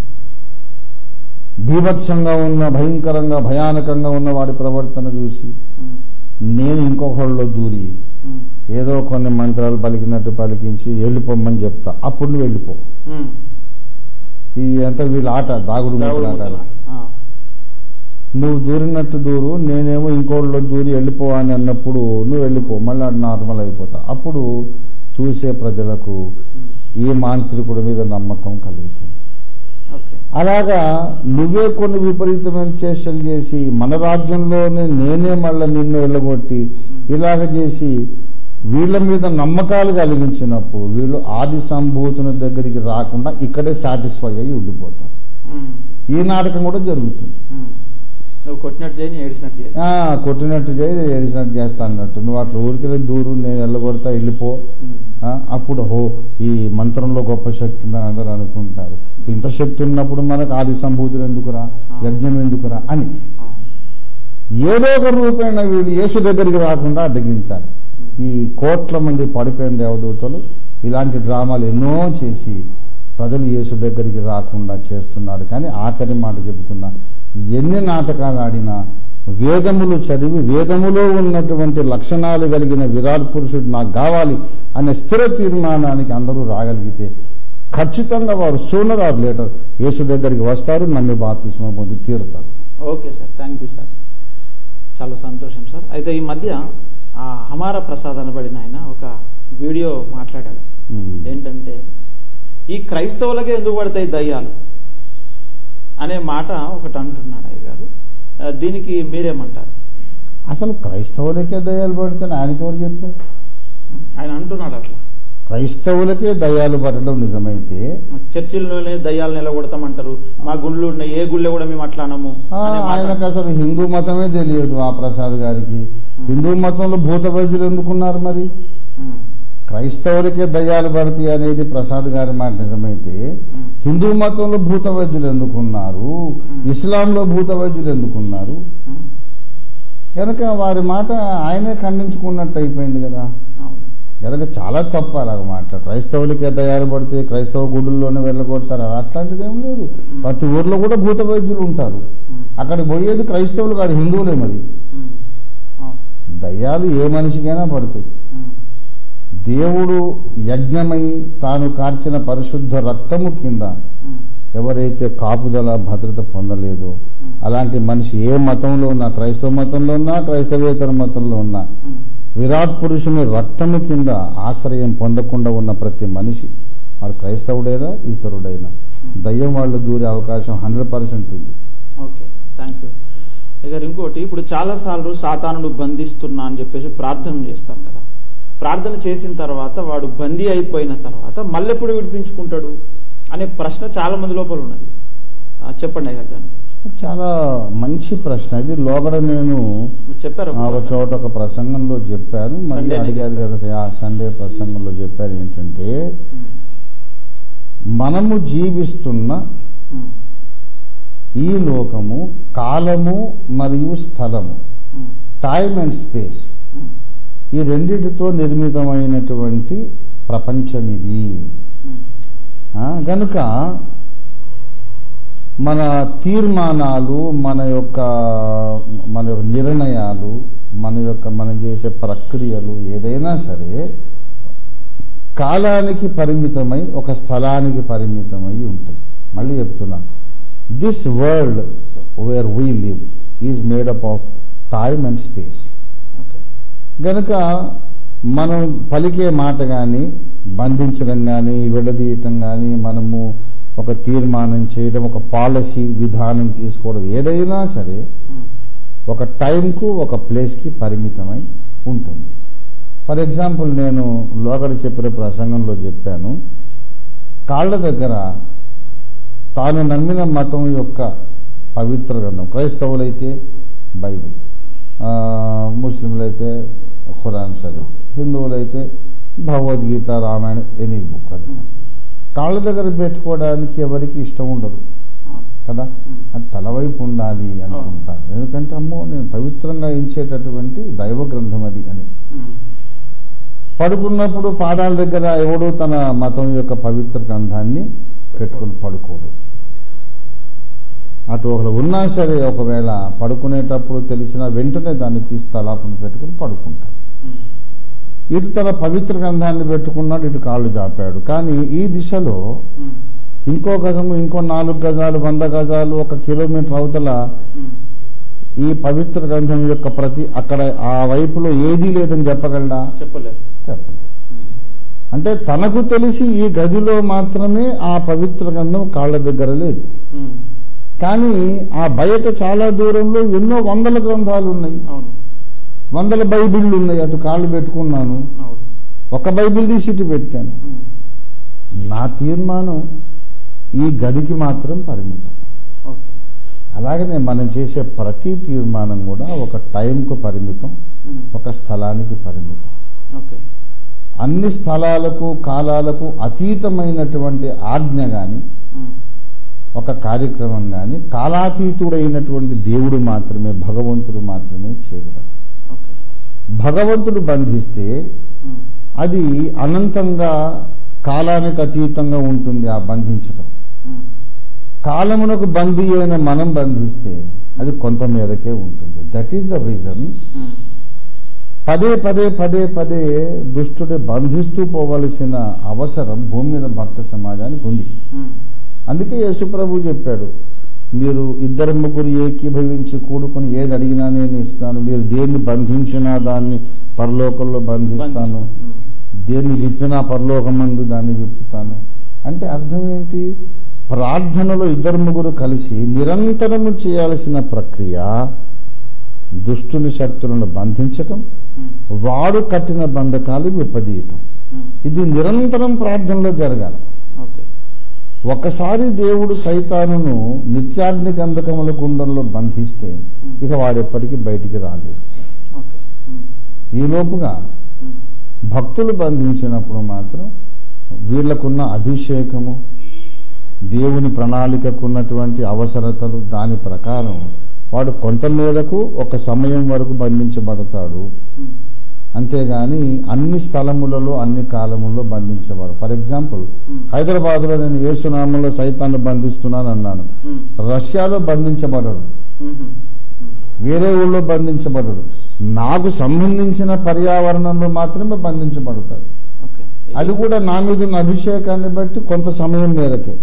బీభత్సంగా ఉన్న, భయంకరంగా భయానకంగా ఉన్న వాడి ప్రవర్తన చూసి ఉమ్, నేను ఇంకొకళ్ళలో దూరి ఉమ్, ఏదో కొన్ని మంత్రాలు పలికినట్టు పలికించి వెళ్ళిపోమని చెప్తా. అప్పుడు నువ్వు వెళ్ళిపో. ఉమ్, ఈ ఎంత వీళ్ళ ఆట, దాగుడు మూతల ఆట. దాగుడు ఆ, నువ్వు దూరినట్టు దూరు, నేనేమో ఇంకోళ్ళలో దూరి వెళ్ళిపో అని అన్నప్పుడు నువ్వు వెళ్ళిపో, మళ్ళీ నార్మల్ అయిపోతా. అప్పుడు చూసే ప్రజలకు ఉమ్, ఈ మాంత్రికుడి మీద నమ్మకం కలుగుతుంది. ఓకే. అలాగా నువ్వే కొన్ని విపరీతమైన చేష్టలు చేసి మన రాజ్యంలోనే నేనే మళ్ళీ నిన్ను వెళ్ళగొట్టి ఇలాగ చేసి వీళ్ళ మీద నమ్మకాలు కలిగించినప్పుడు వీళ్ళు ఆది సంభూతుని దగ్గరికి రాకుండా ఇక్కడే సాటిస్ఫై అయ్యి ఉండిపోతారు. ఉమ్, ఈ నాటకం కూడా జరుగుతుంది. ఉమ్, నువ్వు కొట్టినట్టు చేయి, ఏడిసినట్టు చేసి. ఆ, కొట్టినట్టు చేయి, ఏడిసినట్టు చేస్తా అన్నట్టు. నువ్వు అట్లా ఊరికి దూరు, నేను వెళ్ళగొడతా, వెళ్ళిపో. ఉమ్, ఆ, అప్పుడు హో ఈ మంత్రంలో గొప్ప శక్తి ఉందని అందరూ అనుకుంటారు. ఇంత శక్తి ఉన్నప్పుడు మనకు ఆది సంభూతులు ఎందుకురా, యజ్ఞం ఎందుకురా అని ఆ, ఏదో ఒక రూపేణ వీళ్ళు యేసు దగ్గరికి రాకుండా అడ్డగించాలి. ఈ కోట్ల మంది పడిపోయిన దేవదూతలు ఇలాంటి డ్రామాలు ఎన్నో చేసి ప్రజలు యేసు దగ్గరికి రాకుండా చేస్తున్నారు. కానీ ఆఖరి మాట చెబుతున్నా, ఎన్ని నాటకాలు ఆడినా వేదములు చదివి వేదములో ఉన్నటువంటి లక్షణాలు కలిగిన విరాట్ పురుషుడు నాకు కావాలి అనే స్థిర తీర్మానానికి అందరూ రాగలిగితే ఖచ్చితంగా వారు సూనర్ ఆర్ లేటర్ యేసు దగ్గరికి వస్తారు, నమ్మి బాప్తిస్మం పొంది తీరుతారు. Okay sir, thank you sir, చాలా సంతోషం సార్. అయితే ఈ మధ్య ఆ హమారా ప్రసాద్ అనబడిన ఆయన ఒక వీడియో మాట్లాడాడు. ఏంటంటే ఈ క్రైస్తవులకే ఎందుకు పడతాయి దయ్యాలు అనే మాట ఒకటి అంటున్నాడు అయ్య గారు. దీనికి మీరేమంటారు? అసలు క్రైస్తవులకే దయ్యాలు పడితే ఆయనకి ఎవరు చెప్పారు? ఆయన అంటున్నాడు అట్లా. క్రైస్తవులకే దయ్యాలు పట్టడం నిజమైతే చర్చిల్లోనే దయ్యాలు నిలగొడతామంటారు, మా గుళ్ళు ఉన్నాయి, ఏ గుళ్ళో కూడా మేము అట్లా అనము. ఆయనకు అసలు హిందూ మతమే తెలియదు ఆ ప్రసాద్ గారికి. హిందూ మతంలో భూత వైద్యులు ఎందుకున్నారు మరి? క్రైస్తవులకే దయ్యాలు పడతాయి అనేది ప్రసాద్ గారి మాట నిజమైతే హిందూ మతంలో భూత వైద్యులు ఎందుకున్నారు, ఇస్లాంలో భూత వైద్యులు ఎందుకున్నారు? కనుక వారి మాట ఆయనే ఖండించుకున్నట్టు అయిపోయింది కదా. కనుక చాలా తప్పు అలాగ మాట. క్రైస్తవులకే దయ్యాలు పడితే క్రైస్తవ గుడుల్లోనే వెళ్ళగొడతారు, అట్లాంటిది ఏం లేదు. ప్రతి ఊర్లో కూడా భూత వైద్యులు ఉంటారు. అక్కడికి పోయేది క్రైస్తవులు కాదు, హిందువులే. మరి దయ్యాలు ఏ మనిషికైనా పడతాయి. దేవుడు యజ్ఞమై తాను కార్చిన పరిశుద్ధ రక్తము కింద ఎవరైతే కాపుదల భద్రత పొందలేదో అలాంటి మనిషి ఏ మతంలో ఉన్నా, క్రైస్తవ మతంలో ఉన్నా క్రైస్తవేతర మతంలో ఉన్నా, విరాట్ పురుషుని రక్తము కింద ఆశ్రయం పొందకుండా ఉన్న ప్రతి మనిషి, వాడు క్రైస్తవుడైనా ఇతరుడైనా, దయ్యం వాళ్ళు దూరే అవకాశం హండ్రెడ్ పర్సెంట్ ఉంది. Okay, thank you. ఇక ఇంకోటి, ఇప్పుడు చాలాసార్లు సాతానుడు బంధిస్తున్నా అని చెప్పేసి ప్రార్థన చేస్తాం కదా. ప్రార్థన చేసిన తర్వాత వాడు బందీ అయిపోయిన తర్వాత మళ్ళీ ఎప్పుడు విడిపించుకుంటాడు అనే ప్రశ్న చాలా మంది లోపల ఉన్నది. చెప్పండి అయ్యారు దాని. చాలా మంచి ప్రశ్న ఇది. లోగడ నేను చెప్పారు ఒక చోట ఒక ప్రసంగంలో చెప్పాను, మళ్ళీ అడిగారు కనుక ఆ సండే ప్రసంగంలో చెప్పారు ఏంటంటే, మనము జీవిస్తున్న ఈ లోకము కాలము మరియు స్థలము, టైమ్ అండ్ స్పేస్, ఈ రెండిటితో నిర్మితమైనటువంటి ప్రపంచం ఇది. గనుక మన తీర్మానాలు, మన యొక్క మన యొక్క నిర్ణయాలు, మన యొక్క మనం చేసే ప్రక్రియలు ఏదైనా సరే కాలానికి పరిమితమై ఒక స్థలానికి పరిమితమై ఉంటాయి. మళ్ళీ చెప్తున్నా, this world where we live is made up of time and space. గనుక మనం పలికే మాట కానీ, బంధించడం కానీ, విడదీయటం కానీ, మనము ఒక తీర్మానం చేయడం, ఒక పాలసీ విధానం తీసుకోవడం ఏదైనా సరే ఒక టైంకు ఒక ప్లేస్కి పరిమితమై ఉంటుంది. ఫర్ ఎగ్జాంపుల్, నేను లోగడ చెప్పిన ప్రసంగంలో చెప్పాను, కాళ్ళ దగ్గర తాను నమ్మిన మతం యొక్క పవిత్ర గ్రంథం, క్రైస్తవులైతే బైబిల్, ముస్లింలైతే ఖురాన్ షరీఫ్, హిందువులైతే భగవద్గీత, రామాయణం, ఎనీ బుక్ అని కాళ్ళ దగ్గర పెట్టుకోవడానికి ఎవరికి ఇష్టం ఉండదు కదా. అది తలవైపు ఉండాలి అనుకుంటాను, ఎందుకంటే అమ్మో నేను పవిత్రంగా ఎంచేటటువంటి దైవ గ్రంథం అది అని. పడుకున్నప్పుడు పాదాల దగ్గర ఎవడు తన మతం యొక్క పవిత్ర గ్రంథాన్ని పెట్టుకుని పడుకోడు. అటు ఒకడు ఉన్నా సరే ఒకవేళ పడుకునేటప్పుడు తెలిసిన వెంటనే దాన్ని తీసి తలాపును పెట్టుకుని పడుకుంటాడు. ఇటు తన పవిత్ర గ్రంథాన్ని పెట్టుకున్నాడు, ఇటు కాళ్ళు జాపాడు. కానీ ఈ దిశలో ఇంకో గజము, ఇంకో నాలుగు గజాలు, వంద గజాలు, ఒక కిలోమీటర్ అవతల ఈ పవిత్ర గ్రంథం యొక్క ప్రతి అక్కడ ఆ వైపులో ఏదీ లేదని చెప్పగలడా? చెప్పలేదు. చెప్పలేదు. అంటే తనకు తెలిసి ఈ గదిలో మాత్రమే ఆ పవిత్ర గ్రంథం కాళ్ళ దగ్గర లేదు. కానీ ఆ బయట చాలా దూరంలో ఎన్నో వందల గ్రంథాలు ఉన్నాయి, వందల బైబిళ్ళు ఉన్నాయి. అటు కాళ్ళు పెట్టుకున్నాను, ఒక బైబిల్ తీసి ఇటు పెట్టాను. నా తీర్మానం ఈ గదికి మాత్రం పరిమితం. అలాగనే మనం చేసే ప్రతి తీర్మానం కూడా ఒక టైంకు పరిమితం, ఒక స్థలానికి పరిమితం. అన్ని స్థలాలకు కాలాలకు అతీతమైనటువంటి ఆజ్ఞ కానీ, ఒక కార్యక్రమం కానీ కాలాతీతుడైనటువంటి దేవుడు మాత్రమే, భగవంతుడు మాత్రమే చేయగలడు. భగవంతుడు బంధిస్తే అది అనంతంగా కాలానికి అతీతంగా ఉంటుంది. ఆ బంధించడం కాలమునకు బందీ అయిన మనం బంధిస్తే అది కొంత మేరకే ఉంటుంది. దట్ ఈస్ ద రీజన్ పదే పదే పదే పదే దుష్టుడి బంధిస్తూ పోవలసిన అవసరం భూమి మీద భక్త సమాజానికి ఉంది. అందుకే యేసుప్రభు చెప్పాడు, మీరు ఇద్దరు ముగ్గురు ఏకీభవించి కూడుకొని ఏది అడిగినా నేను ఇస్తాను, మీరు దేన్ని బంధించినా దాన్ని పరలోకంలో బంధిస్తాను, దేన్ని విప్పినా పరలోకమందు దాన్ని విప్పుతాను. అంటే అర్థం ఏంటి? ప్రార్థనలో ఇద్దరు ముగ్గురు కలిసి నిరంతరము చేయాల్సిన ప్రక్రియ దుష్టుని శక్తులను బంధించటం, వాడు కట్టిన బంధకాలు విప్పదీయటం. ఇది నిరంతరం ప్రార్థనలో జరగాలి. ఓకే. ఒకసారి దేవుడు సైతానును నిత్యాగ్ని గంధకముల గుండంలో బంధిస్తే ఇక వాడెప్పటికీ బయటికి రాలేడు. ఓకే. ఈలోపుగా భక్తులు బంధించినప్పుడు మాత్రం వీళ్లకున్న అభిషేకము, దేవుని ప్రణాళికకున్నటువంటి అవసరతలు, దాని ప్రకారం వాడు కొంత మేరకు ఒక సమయం వరకు బంధించబడతాడు. అంతేగాని అన్ని స్థలములలో అన్ని కాలముల్లో బంధించబడు. ఫర్ ఎగ్జాంపుల్, హైదరాబాద్లో నేను యేసునామంలో సైతాన్ని బంధిస్తున్నాను అన్నాను, రష్యాలో బంధించబడడు, వేరే ఊళ్ళో బంధించబడడు, నాకు సంబంధించిన పర్యావరణంలో మాత్రమే బంధించబడతాడు. అది కూడా నా మీద ఉన్న అభిషేకాన్ని బట్టి కొంత సమయం మేరకే.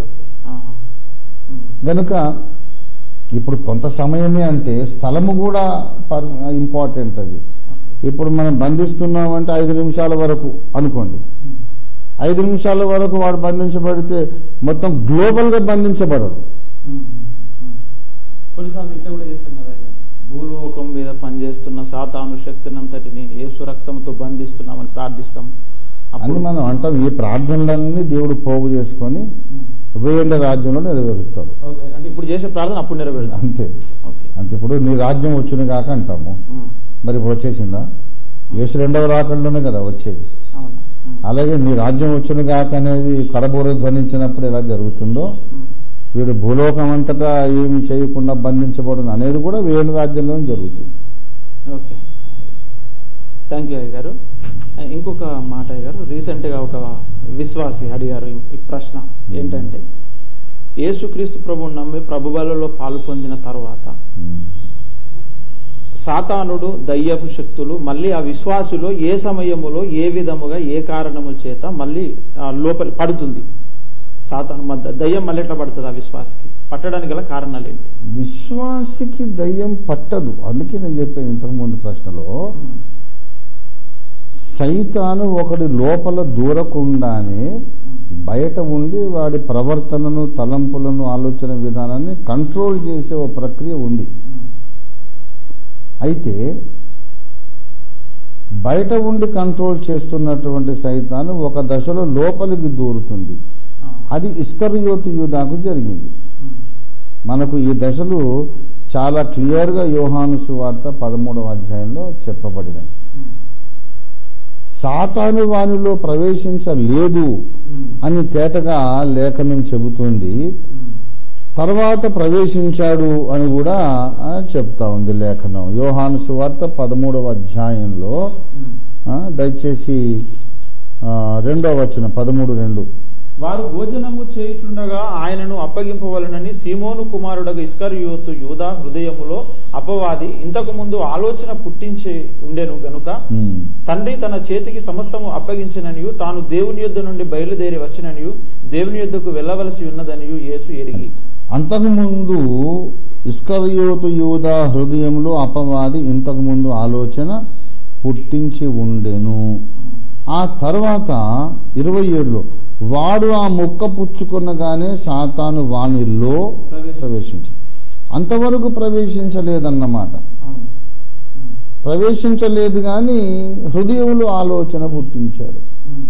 గనుక ఇప్పుడు కొంత సమయమే అంటే స్థలము కూడా ఇంపార్టెంట్. అది ఇప్పుడు మనం బంధిస్తున్నామంటే ఐదు నిమిషాల వరకు అనుకోండి, ఐదు నిమిషాల వరకు వాడు బంధించబడితే మొత్తం గ్లోబల్గా బంధించబడడు. కొన్నిసార్లు ఇట్లా కూడా చేస్తాం కదా, భూలోకం మీద పనిచేస్తున్న సాతాను శక్తినంతటిని యేసు రక్తంతో బంధిస్తున్నామని ప్రార్థిస్తాం అని మనం అంటాం. ఈ ప్రార్థనలన్నీ దేవుడు పోగు చేసుకొని వేయండి రాజ్యంలో నెరవేరుస్తాడు. అంటే ఇప్పుడు చేసే ప్రార్థన అప్పుడు నెరవేరుతాం అంతే. అంతే. ఇప్పుడు నీ రాజ్యం వచ్చిన కాక అంటాము, మరి ఇప్పుడు వచ్చేసిందా? యేసు రెండవ రాకడలోనే కదా వచ్చేది. అలాగే నీ రాజ్యం వచ్చిన కాక అనేది కడబోర ధ్వనించినప్పుడు ఎలా జరుగుతుందో, వీడు భూలోకం అంతటా ఏమి చేయకుండా బంధించబడదు అనేది కూడా వేణు రాజ్యంలోనే జరుగుతుంది. ఓకే, థ్యాంక్ యూ అయ్య గారు. ఇంకొక మాట అయ్య గారు, రీసెంట్గా ఒక విశ్వాసి అడిగారు ఈ ప్రశ్న ఏంటంటే, యేసుక్రీస్తు ప్రభువుని నమ్మి ప్రభుబలలో పాలు పొందిన తర్వాత సాతానుడు, దయ్యపు శక్తులు మళ్ళీ ఆ విశ్వాసులో ఏ సమయములో ఏ విధముగా ఏ కారణము చేత మళ్ళీ లోపలి పడుతుంది? సాతాను మధ్య దయ్యం మళ్ళీ ఎట్లా పడుతుంది ఆ విశ్వాసికి? పట్టడానికి గల కారణాలు ఏంటి? విశ్వాసికి దయ్యం పట్టదు. అందుకే నేను చెప్పాను ఇంతకుముందు ప్రశ్నలో, సైతాను ఒకటి లోపల దూరకుండానే బయట ఉండి వాడి ప్రవర్తనను, తలంపులను, ఆలోచన విధానాన్ని కంట్రోల్ చేసే ఒక ప్రక్రియ ఉంది. అయితే బయట ఉండి కంట్రోల్ చేస్తున్నటువంటి సైతాను ఒక దశలో లోపలికి దూరుతుంది. అది ఇస్కరియోతు యూదాకు జరిగింది. మనకు ఈ దశలు చాలా క్లియర్గా యోహాను సువార్త పదమూడవ అధ్యాయంలో చెప్పబడినాయి. సాతాను వానిలో ప్రవేశించలేదు అని తేటగా లేఖనం చెబుతుంది. తర్వాత ప్రవేశించాడు అని కూడా చెప్తా ఉంది లేఖనం. యోహాను సువార్త పదమూడవ అధ్యాయంలో దయచేసి రెండవ వచనం, పదమూడు రెండు. వారు భోజనము చేయుచుండగా ఆయనను అప్పగింపవలనని సీమోను కుమారుడగు ఇస్కరియోతు యూదా హృదయములో అపవాది ఇంతకు ముందు ఆలోచన పుట్టించి ఉండెను గనుక తండ్రి తన చేతికి సమస్తము అప్పగించిననియు తాను దేవుని యొద్ద నుండి బయలుదేరి వచ్చిననియు దేవుని యొద్దకు వెళ్ళవలసి ఉన్నదనియు యేసు ఎరిగి. అంతకుముందు ఇస్కరియోతు యూదా హృదయంలో అపవాది ఇంతకు ముందు ఆలోచన పుట్టించి ఉండెను. ఆ తర్వాత ఇరవై ఏడులో వాడు ఆ మొక్క పుచ్చుకున్నగానే సాతాను వాణిలో ప్రవేశించి, అంతవరకు ప్రవేశించలేదన్నమాట. ప్రవేశించలేదు కానీ హృదయంలో ఆలోచన పుట్టించాడు.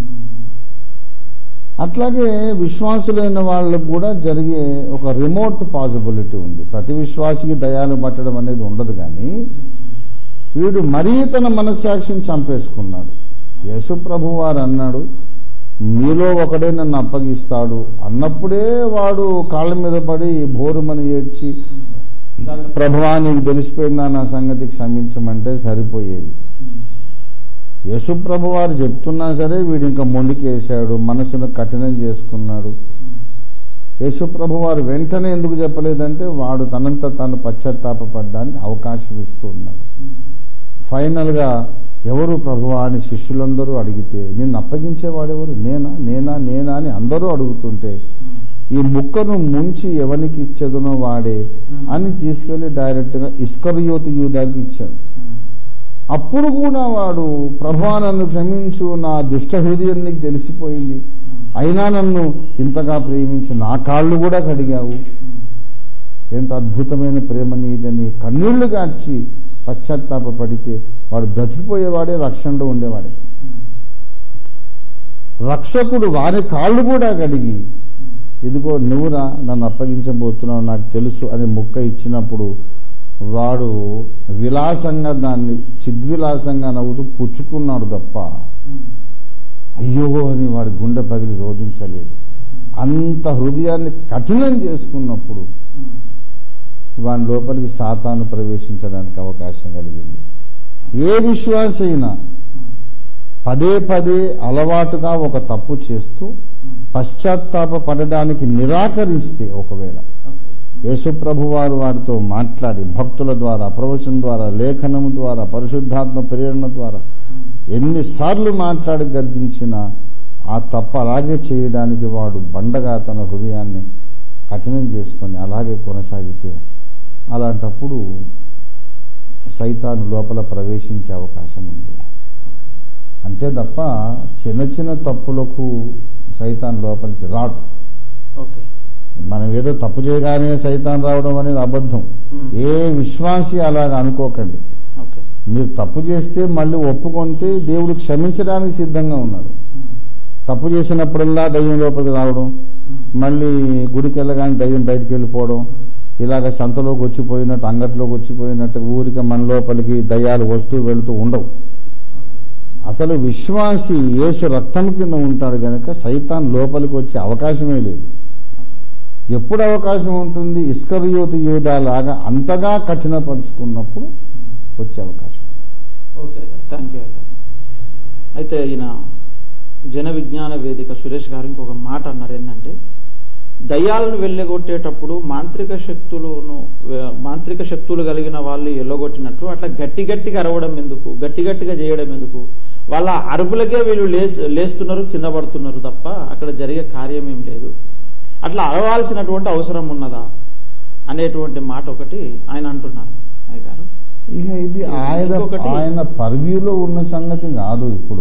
అట్లాగే విశ్వాసులైన వాళ్ళకు కూడా జరిగే ఒక రిమోట్ పాసిబిలిటీ ఉంది. ప్రతి విశ్వాసికి దయాలు పట్టడం అనేది ఉండదు, కానీ వీడు మరీ తన మనస్సాక్షిని చంపేసుకున్నాడు. యేసు ప్రభు వారు అన్నాడు, మీలో ఒకడే నన్ను అప్పగిస్తాడు అన్నప్పుడే వాడు కాళ్ళ మీద పడి బోరుమని ఏడ్చి, ప్రభువా నీకు తెలిసిపోయిందా నా సంగతి క్షమించమంటే సరిపోయేది. యేసు ప్రభు వారు చెప్తున్నా సరే వీడు ఇంకా మొండికేశాడు, మనసును కఠినం చేసుకున్నాడు. యేసు ప్రభు వారు వెంటనే ఎందుకు చెప్పలేదంటే వాడు తనంత తాను పశ్చాత్తాపపడ్డానికి అవకాశం ఇస్తూ ఉన్నాడు. ఫైనల్గా ఎవరు ప్రభువా అని శిష్యులందరూ అడిగితే, నిన్ను అప్పగించేవాడెవరు? నేనా నేనా నేనా అని అందరూ అడుగుతుంటే, ఈ ముక్కను ముంచి ఎవరికి ఇచ్చేదనో వాడే అని తీసుకెళ్లి డైరెక్ట్గా ఇస్కరియోతు యూదాకి ఇచ్చాడు. అప్పుడు కూడా వాడు, ప్రభువా నన్ను క్షమించు, నా దుష్ట హృదయం నీకు తెలిసిపోయింది, అయినా నన్ను ఇంతగా ప్రేమించి నా కాళ్ళు కూడా కడిగావు, ఎంత అద్భుతమైన ప్రేమ నీదని కన్నీళ్లు గార్చి పశ్చాత్తాప పడితే వాడు బ్రతికిపోయేవాడే, రక్షణలో ఉండేవాడే. రక్షకుడు వారి కాళ్ళు కూడా కడిగి ఇదిగో నువ్వురా నన్ను అప్పగించబోతున్నావు నాకు తెలుసు అని ముక్క ఇచ్చినప్పుడు వాడు విలాసంగా దాన్ని చిద్విలాసంగా నవ్వుతూ పుచ్చుకున్నాడు తప్ప అయ్యో అని వాడి గుండె పగిలి రోధించలేదు. అంత హృదయాన్ని కఠినం చేసుకున్నప్పుడు వాని లోపలికి సాతాను ప్రవేశించడానికి అవకాశం కలిగింది. ఏ విశ్వాస అయినా పదే పదే అలవాటుగా ఒక తప్పు చేస్తూ పశ్చాత్తాప పడడానికి నిరాకరిస్తే ఒకవేళ యేసుప్రభు వారు వారితో మాట్లాడి భక్తుల ద్వారా, ప్రవచన ద్వారా, లేఖనము ద్వారా, పరిశుద్ధాత్మ ప్రేరణ ద్వారా ఎన్నిసార్లు మాట్లాడి గద్దించినా ఆ తప్పు అలాగే చేయడానికి వాడు బండగా తన హృదయాన్ని కఠినం చేసుకొని అలాగే కొనసాగితే అలాంటప్పుడు సైతాను లోపల ప్రవేశించే అవకాశం ఉంది. అంతే తప్ప చిన్న చిన్న తప్పులకు సైతాన్ లోపలికి రాడు. ఓకే, మనం ఏదో తప్పు చేయగానే సైతాన్ రావడం అనేది అబద్ధం. ఏ విశ్వాసి అలాగ అనుకోకండి. ఓకే, మీరు తప్పు చేస్తే మళ్ళీ ఒప్పుకుంటే దేవుడు క్షమించడానికి సిద్ధంగా ఉన్నాడు. తప్పు చేసినప్పుడల్లా దయ్యం లోపలికి రావడం, మళ్ళీ గుడికి వెళ్ళగానే దయ్యం బయటికి వెళ్ళిపోవడం, ఇలాగ సంతలోకి వచ్చిపోయినట్టు, అంగట్లోకి వచ్చిపోయినట్టు ఊరికి మన లోపలికి దయ్యాలు వస్తూ వెళుతూ ఉండవు. అసలు విశ్వాసి యేసు రక్తం కింద ఉంటాడు కనుక సైతాన్ లోపలికి వచ్చే అవకాశమే లేదు. ఎప్పుడు అవకాశం ఉంటుంది? ఇస్కరియోతు యూదా లాగా అంతగా కఠినపరుచుకున్నప్పుడు వచ్చే అవకాశం. Okay, thank you. అయితే ఈయన జన విజ్ఞాన వేదిక సురేష్ గారు ఇంకొక మాట అన్నారు, ఏంటంటే దయ్యాలను వెళ్ళగొట్టేటప్పుడు మాంత్రిక శక్తులను మాంత్రిక శక్తులు కలిగిన వాళ్ళు వెళ్ళగొట్టినట్లు అట్లా గట్టి గట్టిగా అరవడం ఎందుకు, గట్టి గట్టిగా చేయడం ఎందుకు? వాళ్ళ అరుపులకే వీళ్ళు లేస్ లేస్తున్నారు, కింద పడుతున్నారు తప్ప అక్కడ జరిగే కార్యం ఏం లేదు. అట్లా అరవాల్సినటువంటి అవసరం ఉన్నదా అనేటువంటి మాట ఒకటి ఆయన అంటున్నారు. అయ్య గారు, ఇక ఇది ఆయన ఆయన పర్వ్యూలో ఉన్న సంగతి కాదు. ఇప్పుడు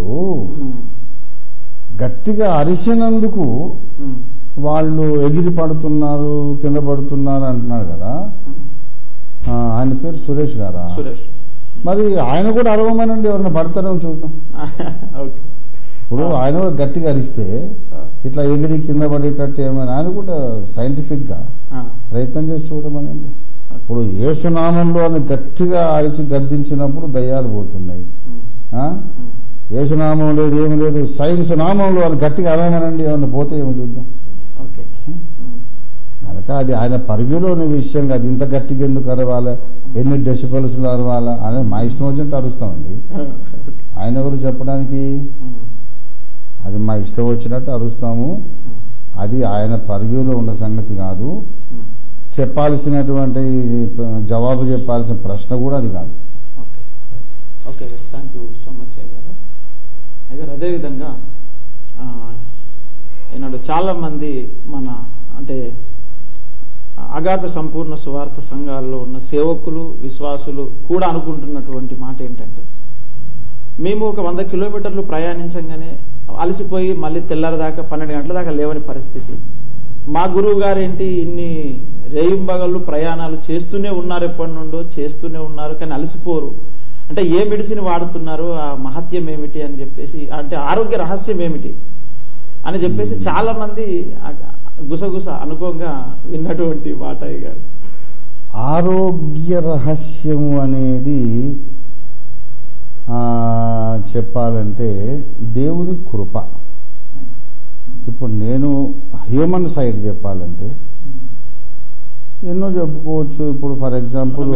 గట్టిగా అరిసినందుకు వాళ్ళు ఎగిరి పడుతున్నారు, కింద పడుతున్నారు అంటున్నాడు కదా. ఆయన పేరు సురేష్ గారా? సురేష్. మరి ఆయన కూడా అరవమనండి, ఎవరన్నా పడతారని చూద్దాం. ఇప్పుడు ఆయన కూడా గట్టిగా అరిస్తే ఇట్లా ఎగిరి కింద పడేటట్టు ఏమైనా ఆయన కూడా సైంటిఫిక్ గా ప్రయత్నం చేసి చూడమనండి. ఇప్పుడు యేసునామంలో అని గట్టిగా అరిచి గద్దించినప్పుడు దయ్యాలు పోతున్నాయి. యేసునామం లేదు, ఏమి లేదు, సైన్స్ నామంలో అని గట్టిగా అరవమనండి, ఏమన్నా పోతే ఏమో చూద్దాం. కనుక అది ఆయన పరిధిలోని విషయం కాదు. ఇంత గట్టిగా ఎందుకు అరవాలా, ఎన్ని డెసిబల్స్లో అరవాలా అనేది మా ఇష్టం వచ్చినట్టు అరుస్తామండి. ఆయన ఎవరు చెప్పడానికి? అది మా ఇష్టం వచ్చినట్టు అరుస్తాము. అది ఆయన పరిధిలో ఉన్న సంగతి కాదు. చెప్పాల్సినటువంటి జవాబు చెప్పాల్సిన ప్రశ్న కూడా అది కాదు. Okay okay thank you so much అయ్యారు. అయ్యారు అదేవిధంగా ఈనాడు చాలామంది మన అంటే అగాపే సంపూర్ణ సువార్త సంఘాల్లో ఉన్న సేవకులు, విశ్వాసులు కూడా అనుకుంటున్నటువంటి మాట ఏంటంటే, మేము ఒక వంద కిలోమీటర్లు ప్రయాణించగానే అలసిపోయి మళ్ళీ తెల్లారిదాకా పన్నెండు గంటల దాకా లేవని పరిస్థితి. మా గురువు గారు ఏంటి ఇన్ని రేయింబగళ్ళు ప్రయాణాలు చేస్తూనే ఉన్నారు, ఎప్పటి నుండో చేస్తూనే ఉన్నారు, కానీ అలసిపోరు. అంటే ఏ మెడిసిన్ వాడుతున్నారు, ఆ మహత్యం ఏమిటి అని చెప్పేసి, అంటే ఆరోగ్య రహస్యం ఏమిటి అని చెప్పేసి చాలా మంది గుసగుస అనుకోగా విన్నటువంటి మాట గారు. ఆరోగ్య రహస్యము అనేది చెప్పాలంటే దేవుని కృప. ఇప్పుడు నేను హ్యూమన్ సైడ్ చెప్పాలంటే ఎన్నో చెప్పుకోవచ్చు. ఇప్పుడు ఫర్ ఎగ్జాంపుల్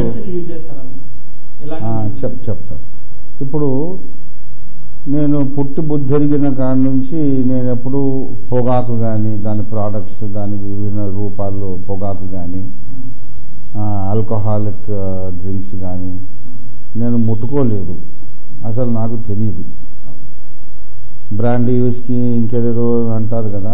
చెప్ చెప్తాను ఇప్పుడు నేను పుట్టి బుద్ధెరిగిన కాడి నుంచి నేను ఎప్పుడు పొగాకు కానీ దాని ప్రోడక్ట్స్, దాని వివిధ రూపాల్లో పొగాకు కానీ ఆల్కహాలిక్ డ్రింక్స్ కానీ నేను ముట్టుకోలేదు. అసలు నాకు తెలియదు. బ్రాండీ, విస్కీ, ఇంకేదేదో అంటారు కదా,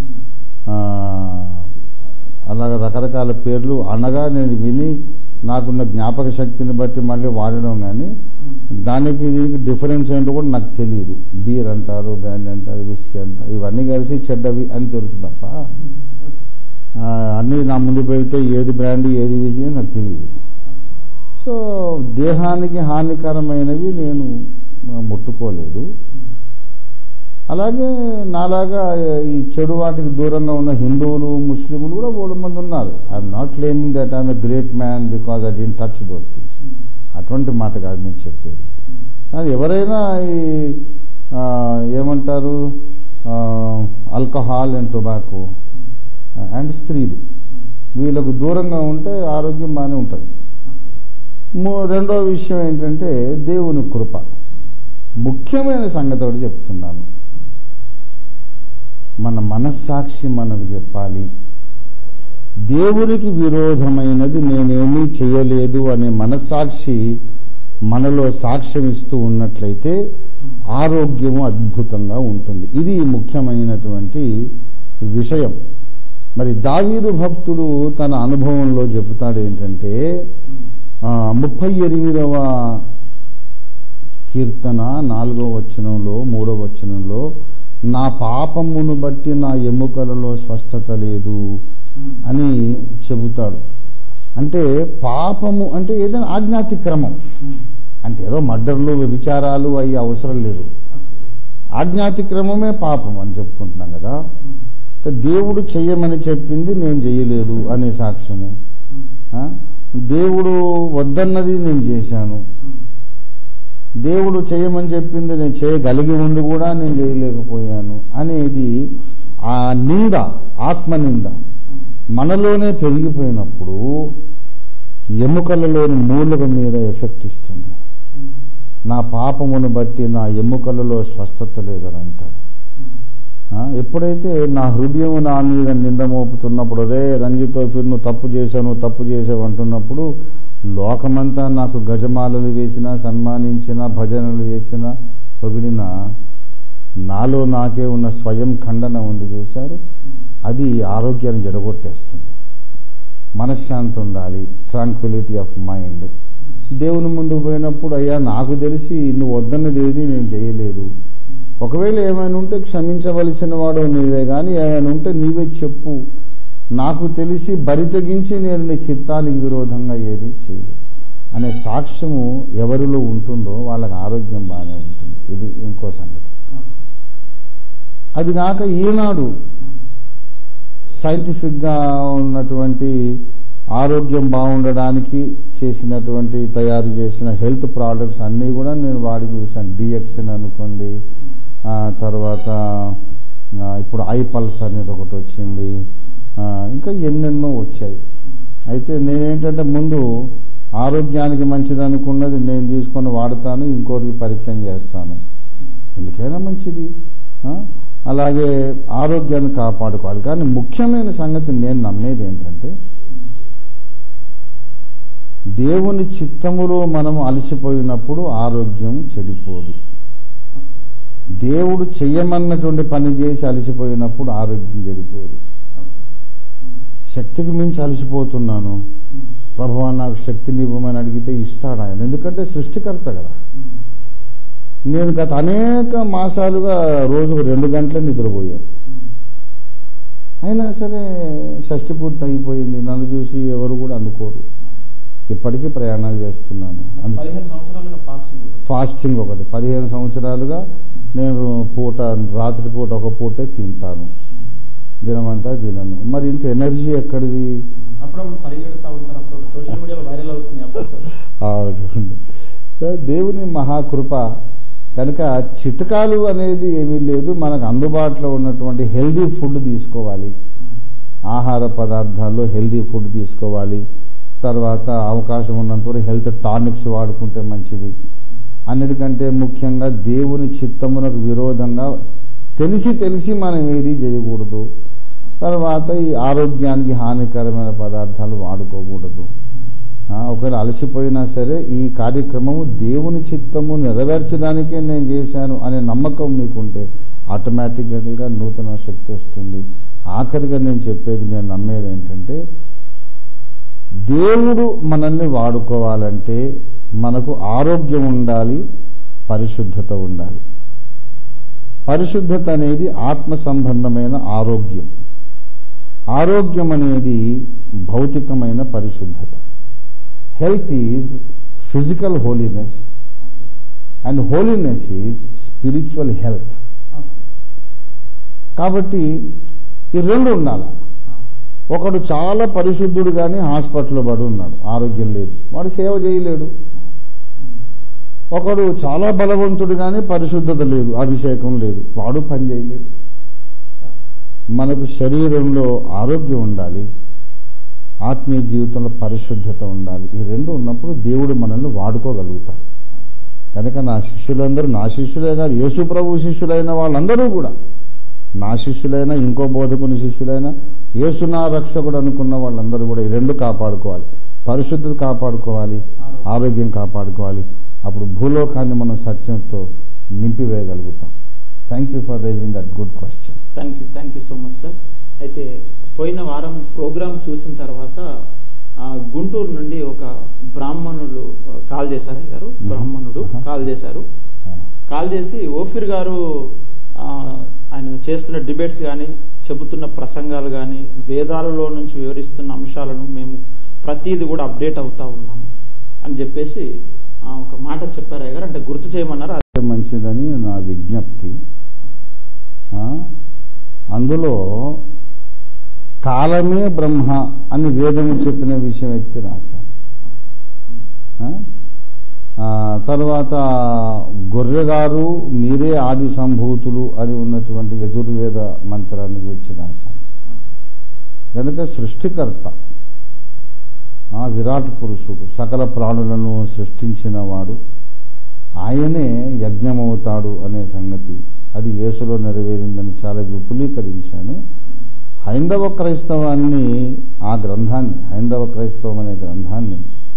అలాగ రకరకాల పేర్లు అనగా నేను విని నాకున్న జ్ఞాపక శక్తిని బట్టి మళ్ళీ వాడడం, కానీ దానికి దీనికి డిఫరెన్స్ ఏంటో కూడా నాకు తెలియదు. బీర్ అంటారు, బ్రాండ్ అంటారు, విస్కీ అంటారు, ఇవన్నీ కలిసి చెడ్డవి అని తెలుసు తప్ప అన్నీ నా ముందు పెడితే ఏది బ్రాండ్ ఏది విస్కీ నాకు తెలియదు. సో దేహానికి హానికరమైనవి నేను ముట్టుకోలేదు. అలాగే నాలాగా ఈ చెడు వాటికి దూరంగా ఉన్న హిందువులు ముస్లింలు కూడా బోడు మంది ఉన్నారు. I'm not claiming that I'm a great man because I didn't touch those things. అటువంటి మాట కాదు నేను చెప్పేది. కానీ ఎవరైనా ఈ ఏమంటారు ఆల్కహాల్ అండ్ టొబాకో అండ్ స్త్రీలు వీళ్ళకు దూరంగా ఉంటే ఆరోగ్యం బాగానే ఉంటుంది. రెండో విషయం ఏంటంటే దేవుని కృప. ముఖ్యమైన సంగతి ఒకటి చెప్తున్నాను, మన మనస్సాక్షి మనకు చెప్పాలి. దేవునికి విరోధమైనది నేనేమీ చేయలేదు అనే మనస్సాక్షి మనలో సాక్ష్యం ఇస్తూ ఉన్నట్లయితే ఆరోగ్యము అద్భుతంగా ఉంటుంది. ఇది ముఖ్యమైనటువంటి విషయం. మరి దావీదు భక్తుడు తన అనుభవంలో చెబుతాడు ఏంటంటే ముప్పై ఎనిమిదవ కీర్తన నాలుగవ వచనంలో మూడవ వచనంలో నా పాపమును బట్టి నా ఎముకలలో స్వస్థత లేదు అని చెబుతాడు. అంటే పాపము అంటే ఏదైనా ఆజ్ఞాతిక్రమం, అంటే ఏదో మర్డర్లు వ్యభిచారాలు అయ్యే అవసరం లేదు. ఆజ్ఞాతిక్రమమే పాపం అని చెప్పుకుంటున్నాం కదా. అంటే దేవుడు చెయ్యమని చెప్పింది నేను చేయలేదు అనే సాక్ష్యము, దేవుడు వద్దన్నది నేను చేశాను, దేవుడు చేయమని చెప్పింది నేను చేయగలిగి ఉండి కూడా నేను చేయలేకపోయాను అనేది ఆ నింద, ఆత్మనింద మనలోనే పెరిగిపోయినప్పుడు ఎముకలలోని మూలక మీద ఎఫెక్ట్ ఇస్తుంది. నా పాపమును బట్టి నా ఎముకలలో స్వస్థత లేదని అంటాడు. ఎప్పుడైతే నా హృదయం నా మీద నింద మోపుతున్నప్పుడు, రే రంజితో ఫిర్ నువ్వు తప్పు చేశావు తప్పు చేసావు అంటున్నప్పుడు లోకమంతా నాకు గజమాలలు వేసినా సన్మానించినా భజనలు చేసినా పొగిడినా నాలో నాకే ఉన్న స్వయం ఖండన ఉంది చూశారు, అది ఆరోగ్యాన్ని జడగొట్టేస్తుంది. మనశ్శాంతి ఉండాలి, ట్రాంక్విలిటీ ఆఫ్ మైండ్. దేవుని ముందుకు పోయినప్పుడు అయ్యా నాకు తెలిసి నువ్వు వద్దన్నది ఏది నేను చేయలేదు, ఒకవేళ ఏమైనా ఉంటే క్షమించవలసిన వాడు నీవే, కానీ ఏమైనా ఉంటే నీవే చెప్పు, నాకు తెలిసి బరి తెగించి నేను నీ చిత్తానికి విరోధంగా ఏది చేయలేదు అనే సాక్ష్యము ఎవరిలో ఉంటుందో వాళ్ళకి ఆరోగ్యం బాగానే ఉంటుంది. ఇది ఇంకో సంగతి. అది కాక ఈనాడు సైంటిఫిక్గా ఉన్నటువంటి ఆరోగ్యం బాగుండడానికి చేసినటువంటి తయారు చేసిన హెల్త్ ప్రోడక్ట్స్ అన్నీ కూడా నేను వాడి చూశాను. డిఎక్సిన్ అనుకోండి, తర్వాత ఇప్పుడు ఐపల్స్ అనేది ఒకటి వచ్చింది, ఇంకా ఎన్నెన్నో వచ్చాయి. అయితే నేనేంటంటే ముందు ఆరోగ్యానికి మంచిది అనుకున్నది నేను తీసుకొని వాడతాను, ఇంకోరికి పరిచయం చేస్తాను, ఎందుకైనా మంచిది. అలాగే ఆరోగ్యాన్ని కాపాడుకోవాలి. కానీ ముఖ్యమైన సంగతి నేను నమ్మేది ఏంటంటే దేవుని చిత్తములో మనం అలసిపోయినప్పుడు ఆరోగ్యం చెడిపోదు. దేవుడు చెయ్యమన్నటువంటి పని చేసి అలసిపోయినప్పుడు ఆరోగ్యం చెడిపోదు. శక్తికి మించి అలసిపోతున్నాను, ప్రభువా నాకు శక్తిని ఇవ్వమని అడిగితే ఇస్తాడు ఆయన, ఎందుకంటే సృష్టికర్త కదా. నేను గత అనేక మాసాలుగా రోజుకు రెండు గంటలే నిద్రపోయాను, అయినా సరే షష్టి పూర్తి అయిపోయింది. నన్ను చూసి ఎవరు కూడా అనుకోరు. ఇప్పటికీ ప్రయాణాలు చేస్తున్నాను. ఫాస్టింగ్ ఒకటి పదిహేను సంవత్సరాలుగా నేను పూట రాత్రి పూట ఒక పూటే తింటాను, దినమంతా తినను. మరి ఇంత ఎనర్జీ ఎక్కడిది? దేవుని మహాకృప కనుక చిట్కాలు అనేది ఏమీ లేదు. మనకు అందుబాటులో ఉన్నటువంటి హెల్దీ ఫుడ్ తీసుకోవాలి, ఆహార పదార్థాల్లో హెల్దీ ఫుడ్ తీసుకోవాలి. తర్వాత అవకాశం ఉన్నంతవరకు హెల్త్ టానిక్స్ వాడుకుంటే మంచిది. అన్నిటికంటే ముఖ్యంగా దేవుని చిత్తమునకు విరోధంగా తెలిసి తెలిసి మనం ఏది చేయకూడదు. తర్వాత ఈ ఆరోగ్యానికి హానికరమైన పదార్థాలు వాడుకోకూడదు. ఒకవేళ అలసిపోయినా సరే ఈ కార్యక్రమము దేవుని చిత్తము నెరవేర్చడానికే నేను చేశాను అనే నమ్మకం మీకుంటే ఆటోమేటిక్గా నూతన శక్తి వస్తుంది. ఆఖరిగా నేను చెప్పేది, నేను నమ్మేది ఏంటంటే దేవుడు మనల్ని వాడుకోవాలంటే మనకు ఆరోగ్యం ఉండాలి, పరిశుద్ధత ఉండాలి. పరిశుద్ధత అనేది ఆత్మ సంబంధమైన ఆరోగ్యం, ఆరోగ్యం అనేది భౌతికమైన పరిశుద్ధత. Health is physical holiness and holiness is spiritual health. కాబట్టి ఈ రెండు ఉండాలి. ఒకడు చాలా పరిశుద్ధుడు కానీ హాస్పిటల్లో పడి ఉన్నాడు, ఆరోగ్యం లేదు, వాడు సేవ చేయలేడు. ఒకడు చాలా బలవంతుడు కానీ పరిశుద్ధత లేదు, అభిషేకం లేదు, వాడు పని చేయలేడు. మనకు శరీరంలో ఆరోగ్యం ఉండాలి, ఆత్మీయ జీవితంలో పరిశుద్ధత ఉండాలి. ఈ రెండు ఉన్నప్పుడు దేవుడు మనల్ని వాడుకోగలుగుతాడు. కనుక నా శిష్యులందరూ నా శిష్యులే కాదు, యేసు ప్రభు శిష్యులైన వాళ్ళందరూ కూడా, నా శిష్యులైనా ఇంకో బోధకుని శిష్యులైనా యేసు నా రక్షకుడు అనుకున్న వాళ్ళందరూ కూడా ఈ రెండు కాపాడుకోవాలి. పరిశుద్ధత కాపాడుకోవాలి, ఆరోగ్యం కాపాడుకోవాలి. అప్పుడు భూలోకాన్ని మనం సత్యంతో నింపివేయగలుగుతాం. Thank you for raising that good question. Thank you thank you so much sir. అయితే పోయిన వారం ప్రోగ్రాం చూసిన తర్వాత గుంటూరు నుండి ఒక బ్రాహ్మణుడు కాల్ చేశారు గారు బ్రాహ్మణుడు కాల్ చేశారు కాల్ చేసి ఓఫీర్ గారు ఆయన చేస్తున్న డిబేట్స్ కానీ చెబుతున్న ప్రసంగాలు కానీ వేదాలలో నుంచి వివరిస్తున్న అంశాలను మేము ప్రతిదీ కూడా అప్డేట్ అవుతా ఉన్నాము అని చెప్పేసి ఒక మాట చెప్పారు గారు. అంటే గుర్తు చేయమన్నారు. అదే మంచిదని నా విజ్ఞప్తి. అందులో కాలమే బ్రహ్మ అని వేదము చెప్పిన విషయం అయితే రాశాను. తర్వాత గొర్రెగారు మీరే ఆది సంభూతులు అని ఉన్నటువంటి యజుర్వేద మంత్రాన్ని గురించి రాశాను. కనుక సృష్టికర్త ఆ విరాట్ పురుషుడు, సకల ప్రాణులను సృష్టించిన వాడు, ఆయనే యజ్ఞమవుతాడు అనే సంగతి అది యేసులో నెరవేరిందని చాలా విపులీకరించాను. హైందవ క్రైస్తవాన్ని ఆ గ్రంథాన్ని హైందవ క్రైస్తవం అనే గ్రంథాన్ని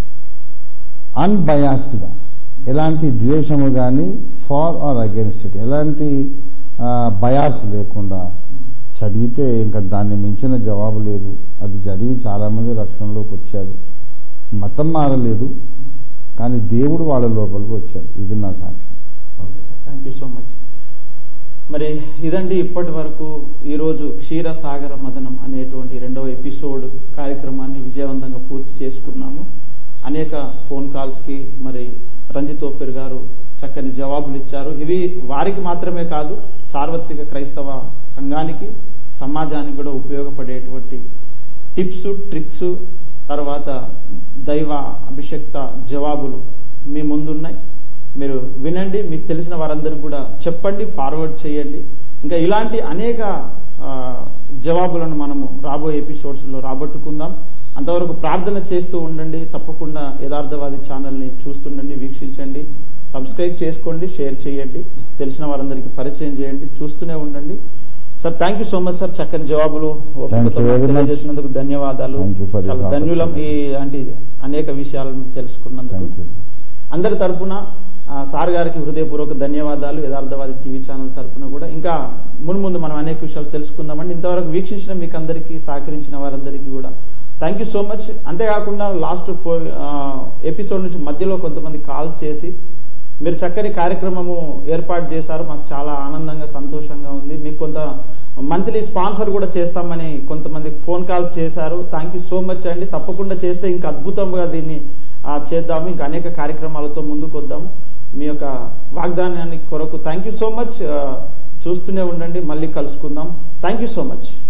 అన్బయాస్డ్గా, ఎలాంటి ద్వేషము కానీ ఫార్ ఆర్ అగెన్స్ట్ ఇట్, ఎలాంటి బయాస్ లేకుండా చదివితే ఇంకా దాన్ని మించిన జవాబు లేదు. అది చదివి చాలామంది రక్షణలోకి వచ్చారు. మతం మారలేదు కానీ దేవుడు వాళ్ళ లోపలికి వచ్చాడు. ఇది నా సాక్ష్యం. Okay sir, thank you so much. మరి ఇదండి ఇప్పటి వరకు ఈరోజు క్షీరసాగర మదనం అనేటువంటి రెండవ ఎపిసోడ్ కార్యక్రమాన్ని విజయవంతంగా పూర్తి చేసుకున్నాము. అనేక ఫోన్ కాల్స్కి మరి రంజిత్ ఓఫీర్ గారు చక్కని జవాబులు ఇచ్చారు. ఇవి వారికి మాత్రమే కాదు, సార్వత్రిక క్రైస్తవ సంఘానికి, సమాజానికి కూడా ఉపయోగపడేటువంటి టిప్స్, ట్రిక్స్, తర్వాత దైవ అభిషక్త జవాబులు మీ ముందున్నాయి. మీరు వినండి, మీకు తెలిసిన వారందరికీ కూడా చెప్పండి, ఫార్వర్డ్ చేయండి. ఇంకా ఇలాంటి అనేక జవాబులను మనము రాబోయే ఎపిసోడ్స్లో రాబట్టుకుందాం. అంతవరకు ప్రార్థన చేస్తూ ఉండండి. తప్పకుండా యథార్థవాది ఛానల్ని చూస్తుండండి, వీక్షించండి, సబ్స్క్రైబ్ చేసుకోండి, షేర్ చేయండి, తెలిసిన వారందరికీ పరిచయం చేయండి, చూస్తూనే ఉండండి. Sir thank you so much sir, చక్కని జవాబులు తెలియజేసినందుకు ధన్యవాదాలు. చాలా ధన్యులం ఈ అంటే అనేక విషయాలను తెలుసుకున్నందుకు. అందరి తరపున సార్ గారికి హృదయపూర్వక ధన్యవాదాలు. యథార్థవాది టీవీ ఛానల్ తరపున కూడా ఇంకా మున్ముందు మనం అనేక విషయాలు తెలుసుకుందామండి. ఇంతవరకు వీక్షించిన మీకు అందరికీ, సహకరించిన వారందరికీ కూడా థ్యాంక్ యూ సో మచ్. అంతేకాకుండా లాస్ట్ ఫోర్ ఎపిసోడ్ నుంచి మధ్యలో కొంతమంది కాల్ చేసి మీరు చక్కని కార్యక్రమము ఏర్పాటు చేశారు. మాకు చాలా ఆనందంగా, సంతోషంగా ఉంది. మీకు కొంత మంత్లీ స్పాన్సర్ కూడా చేస్తామని కొంతమంది ఫోన్ కాల్ చేశారు. థ్యాంక్ యూ సో మచ్ అండి. తప్పకుండా చేస్తే ఇంకా అద్భుతంగా దీన్ని చేద్దాము. ఇంకా అనేక కార్యక్రమాలతో ముందుకు వద్దాము. మీ యొక్క వాగ్దానానికి కొరకు థ్యాంక్ యూ సో మచ్. చూస్తూనే ఉండండి, మళ్ళీ కలుసుకుందాం. Thank you so much.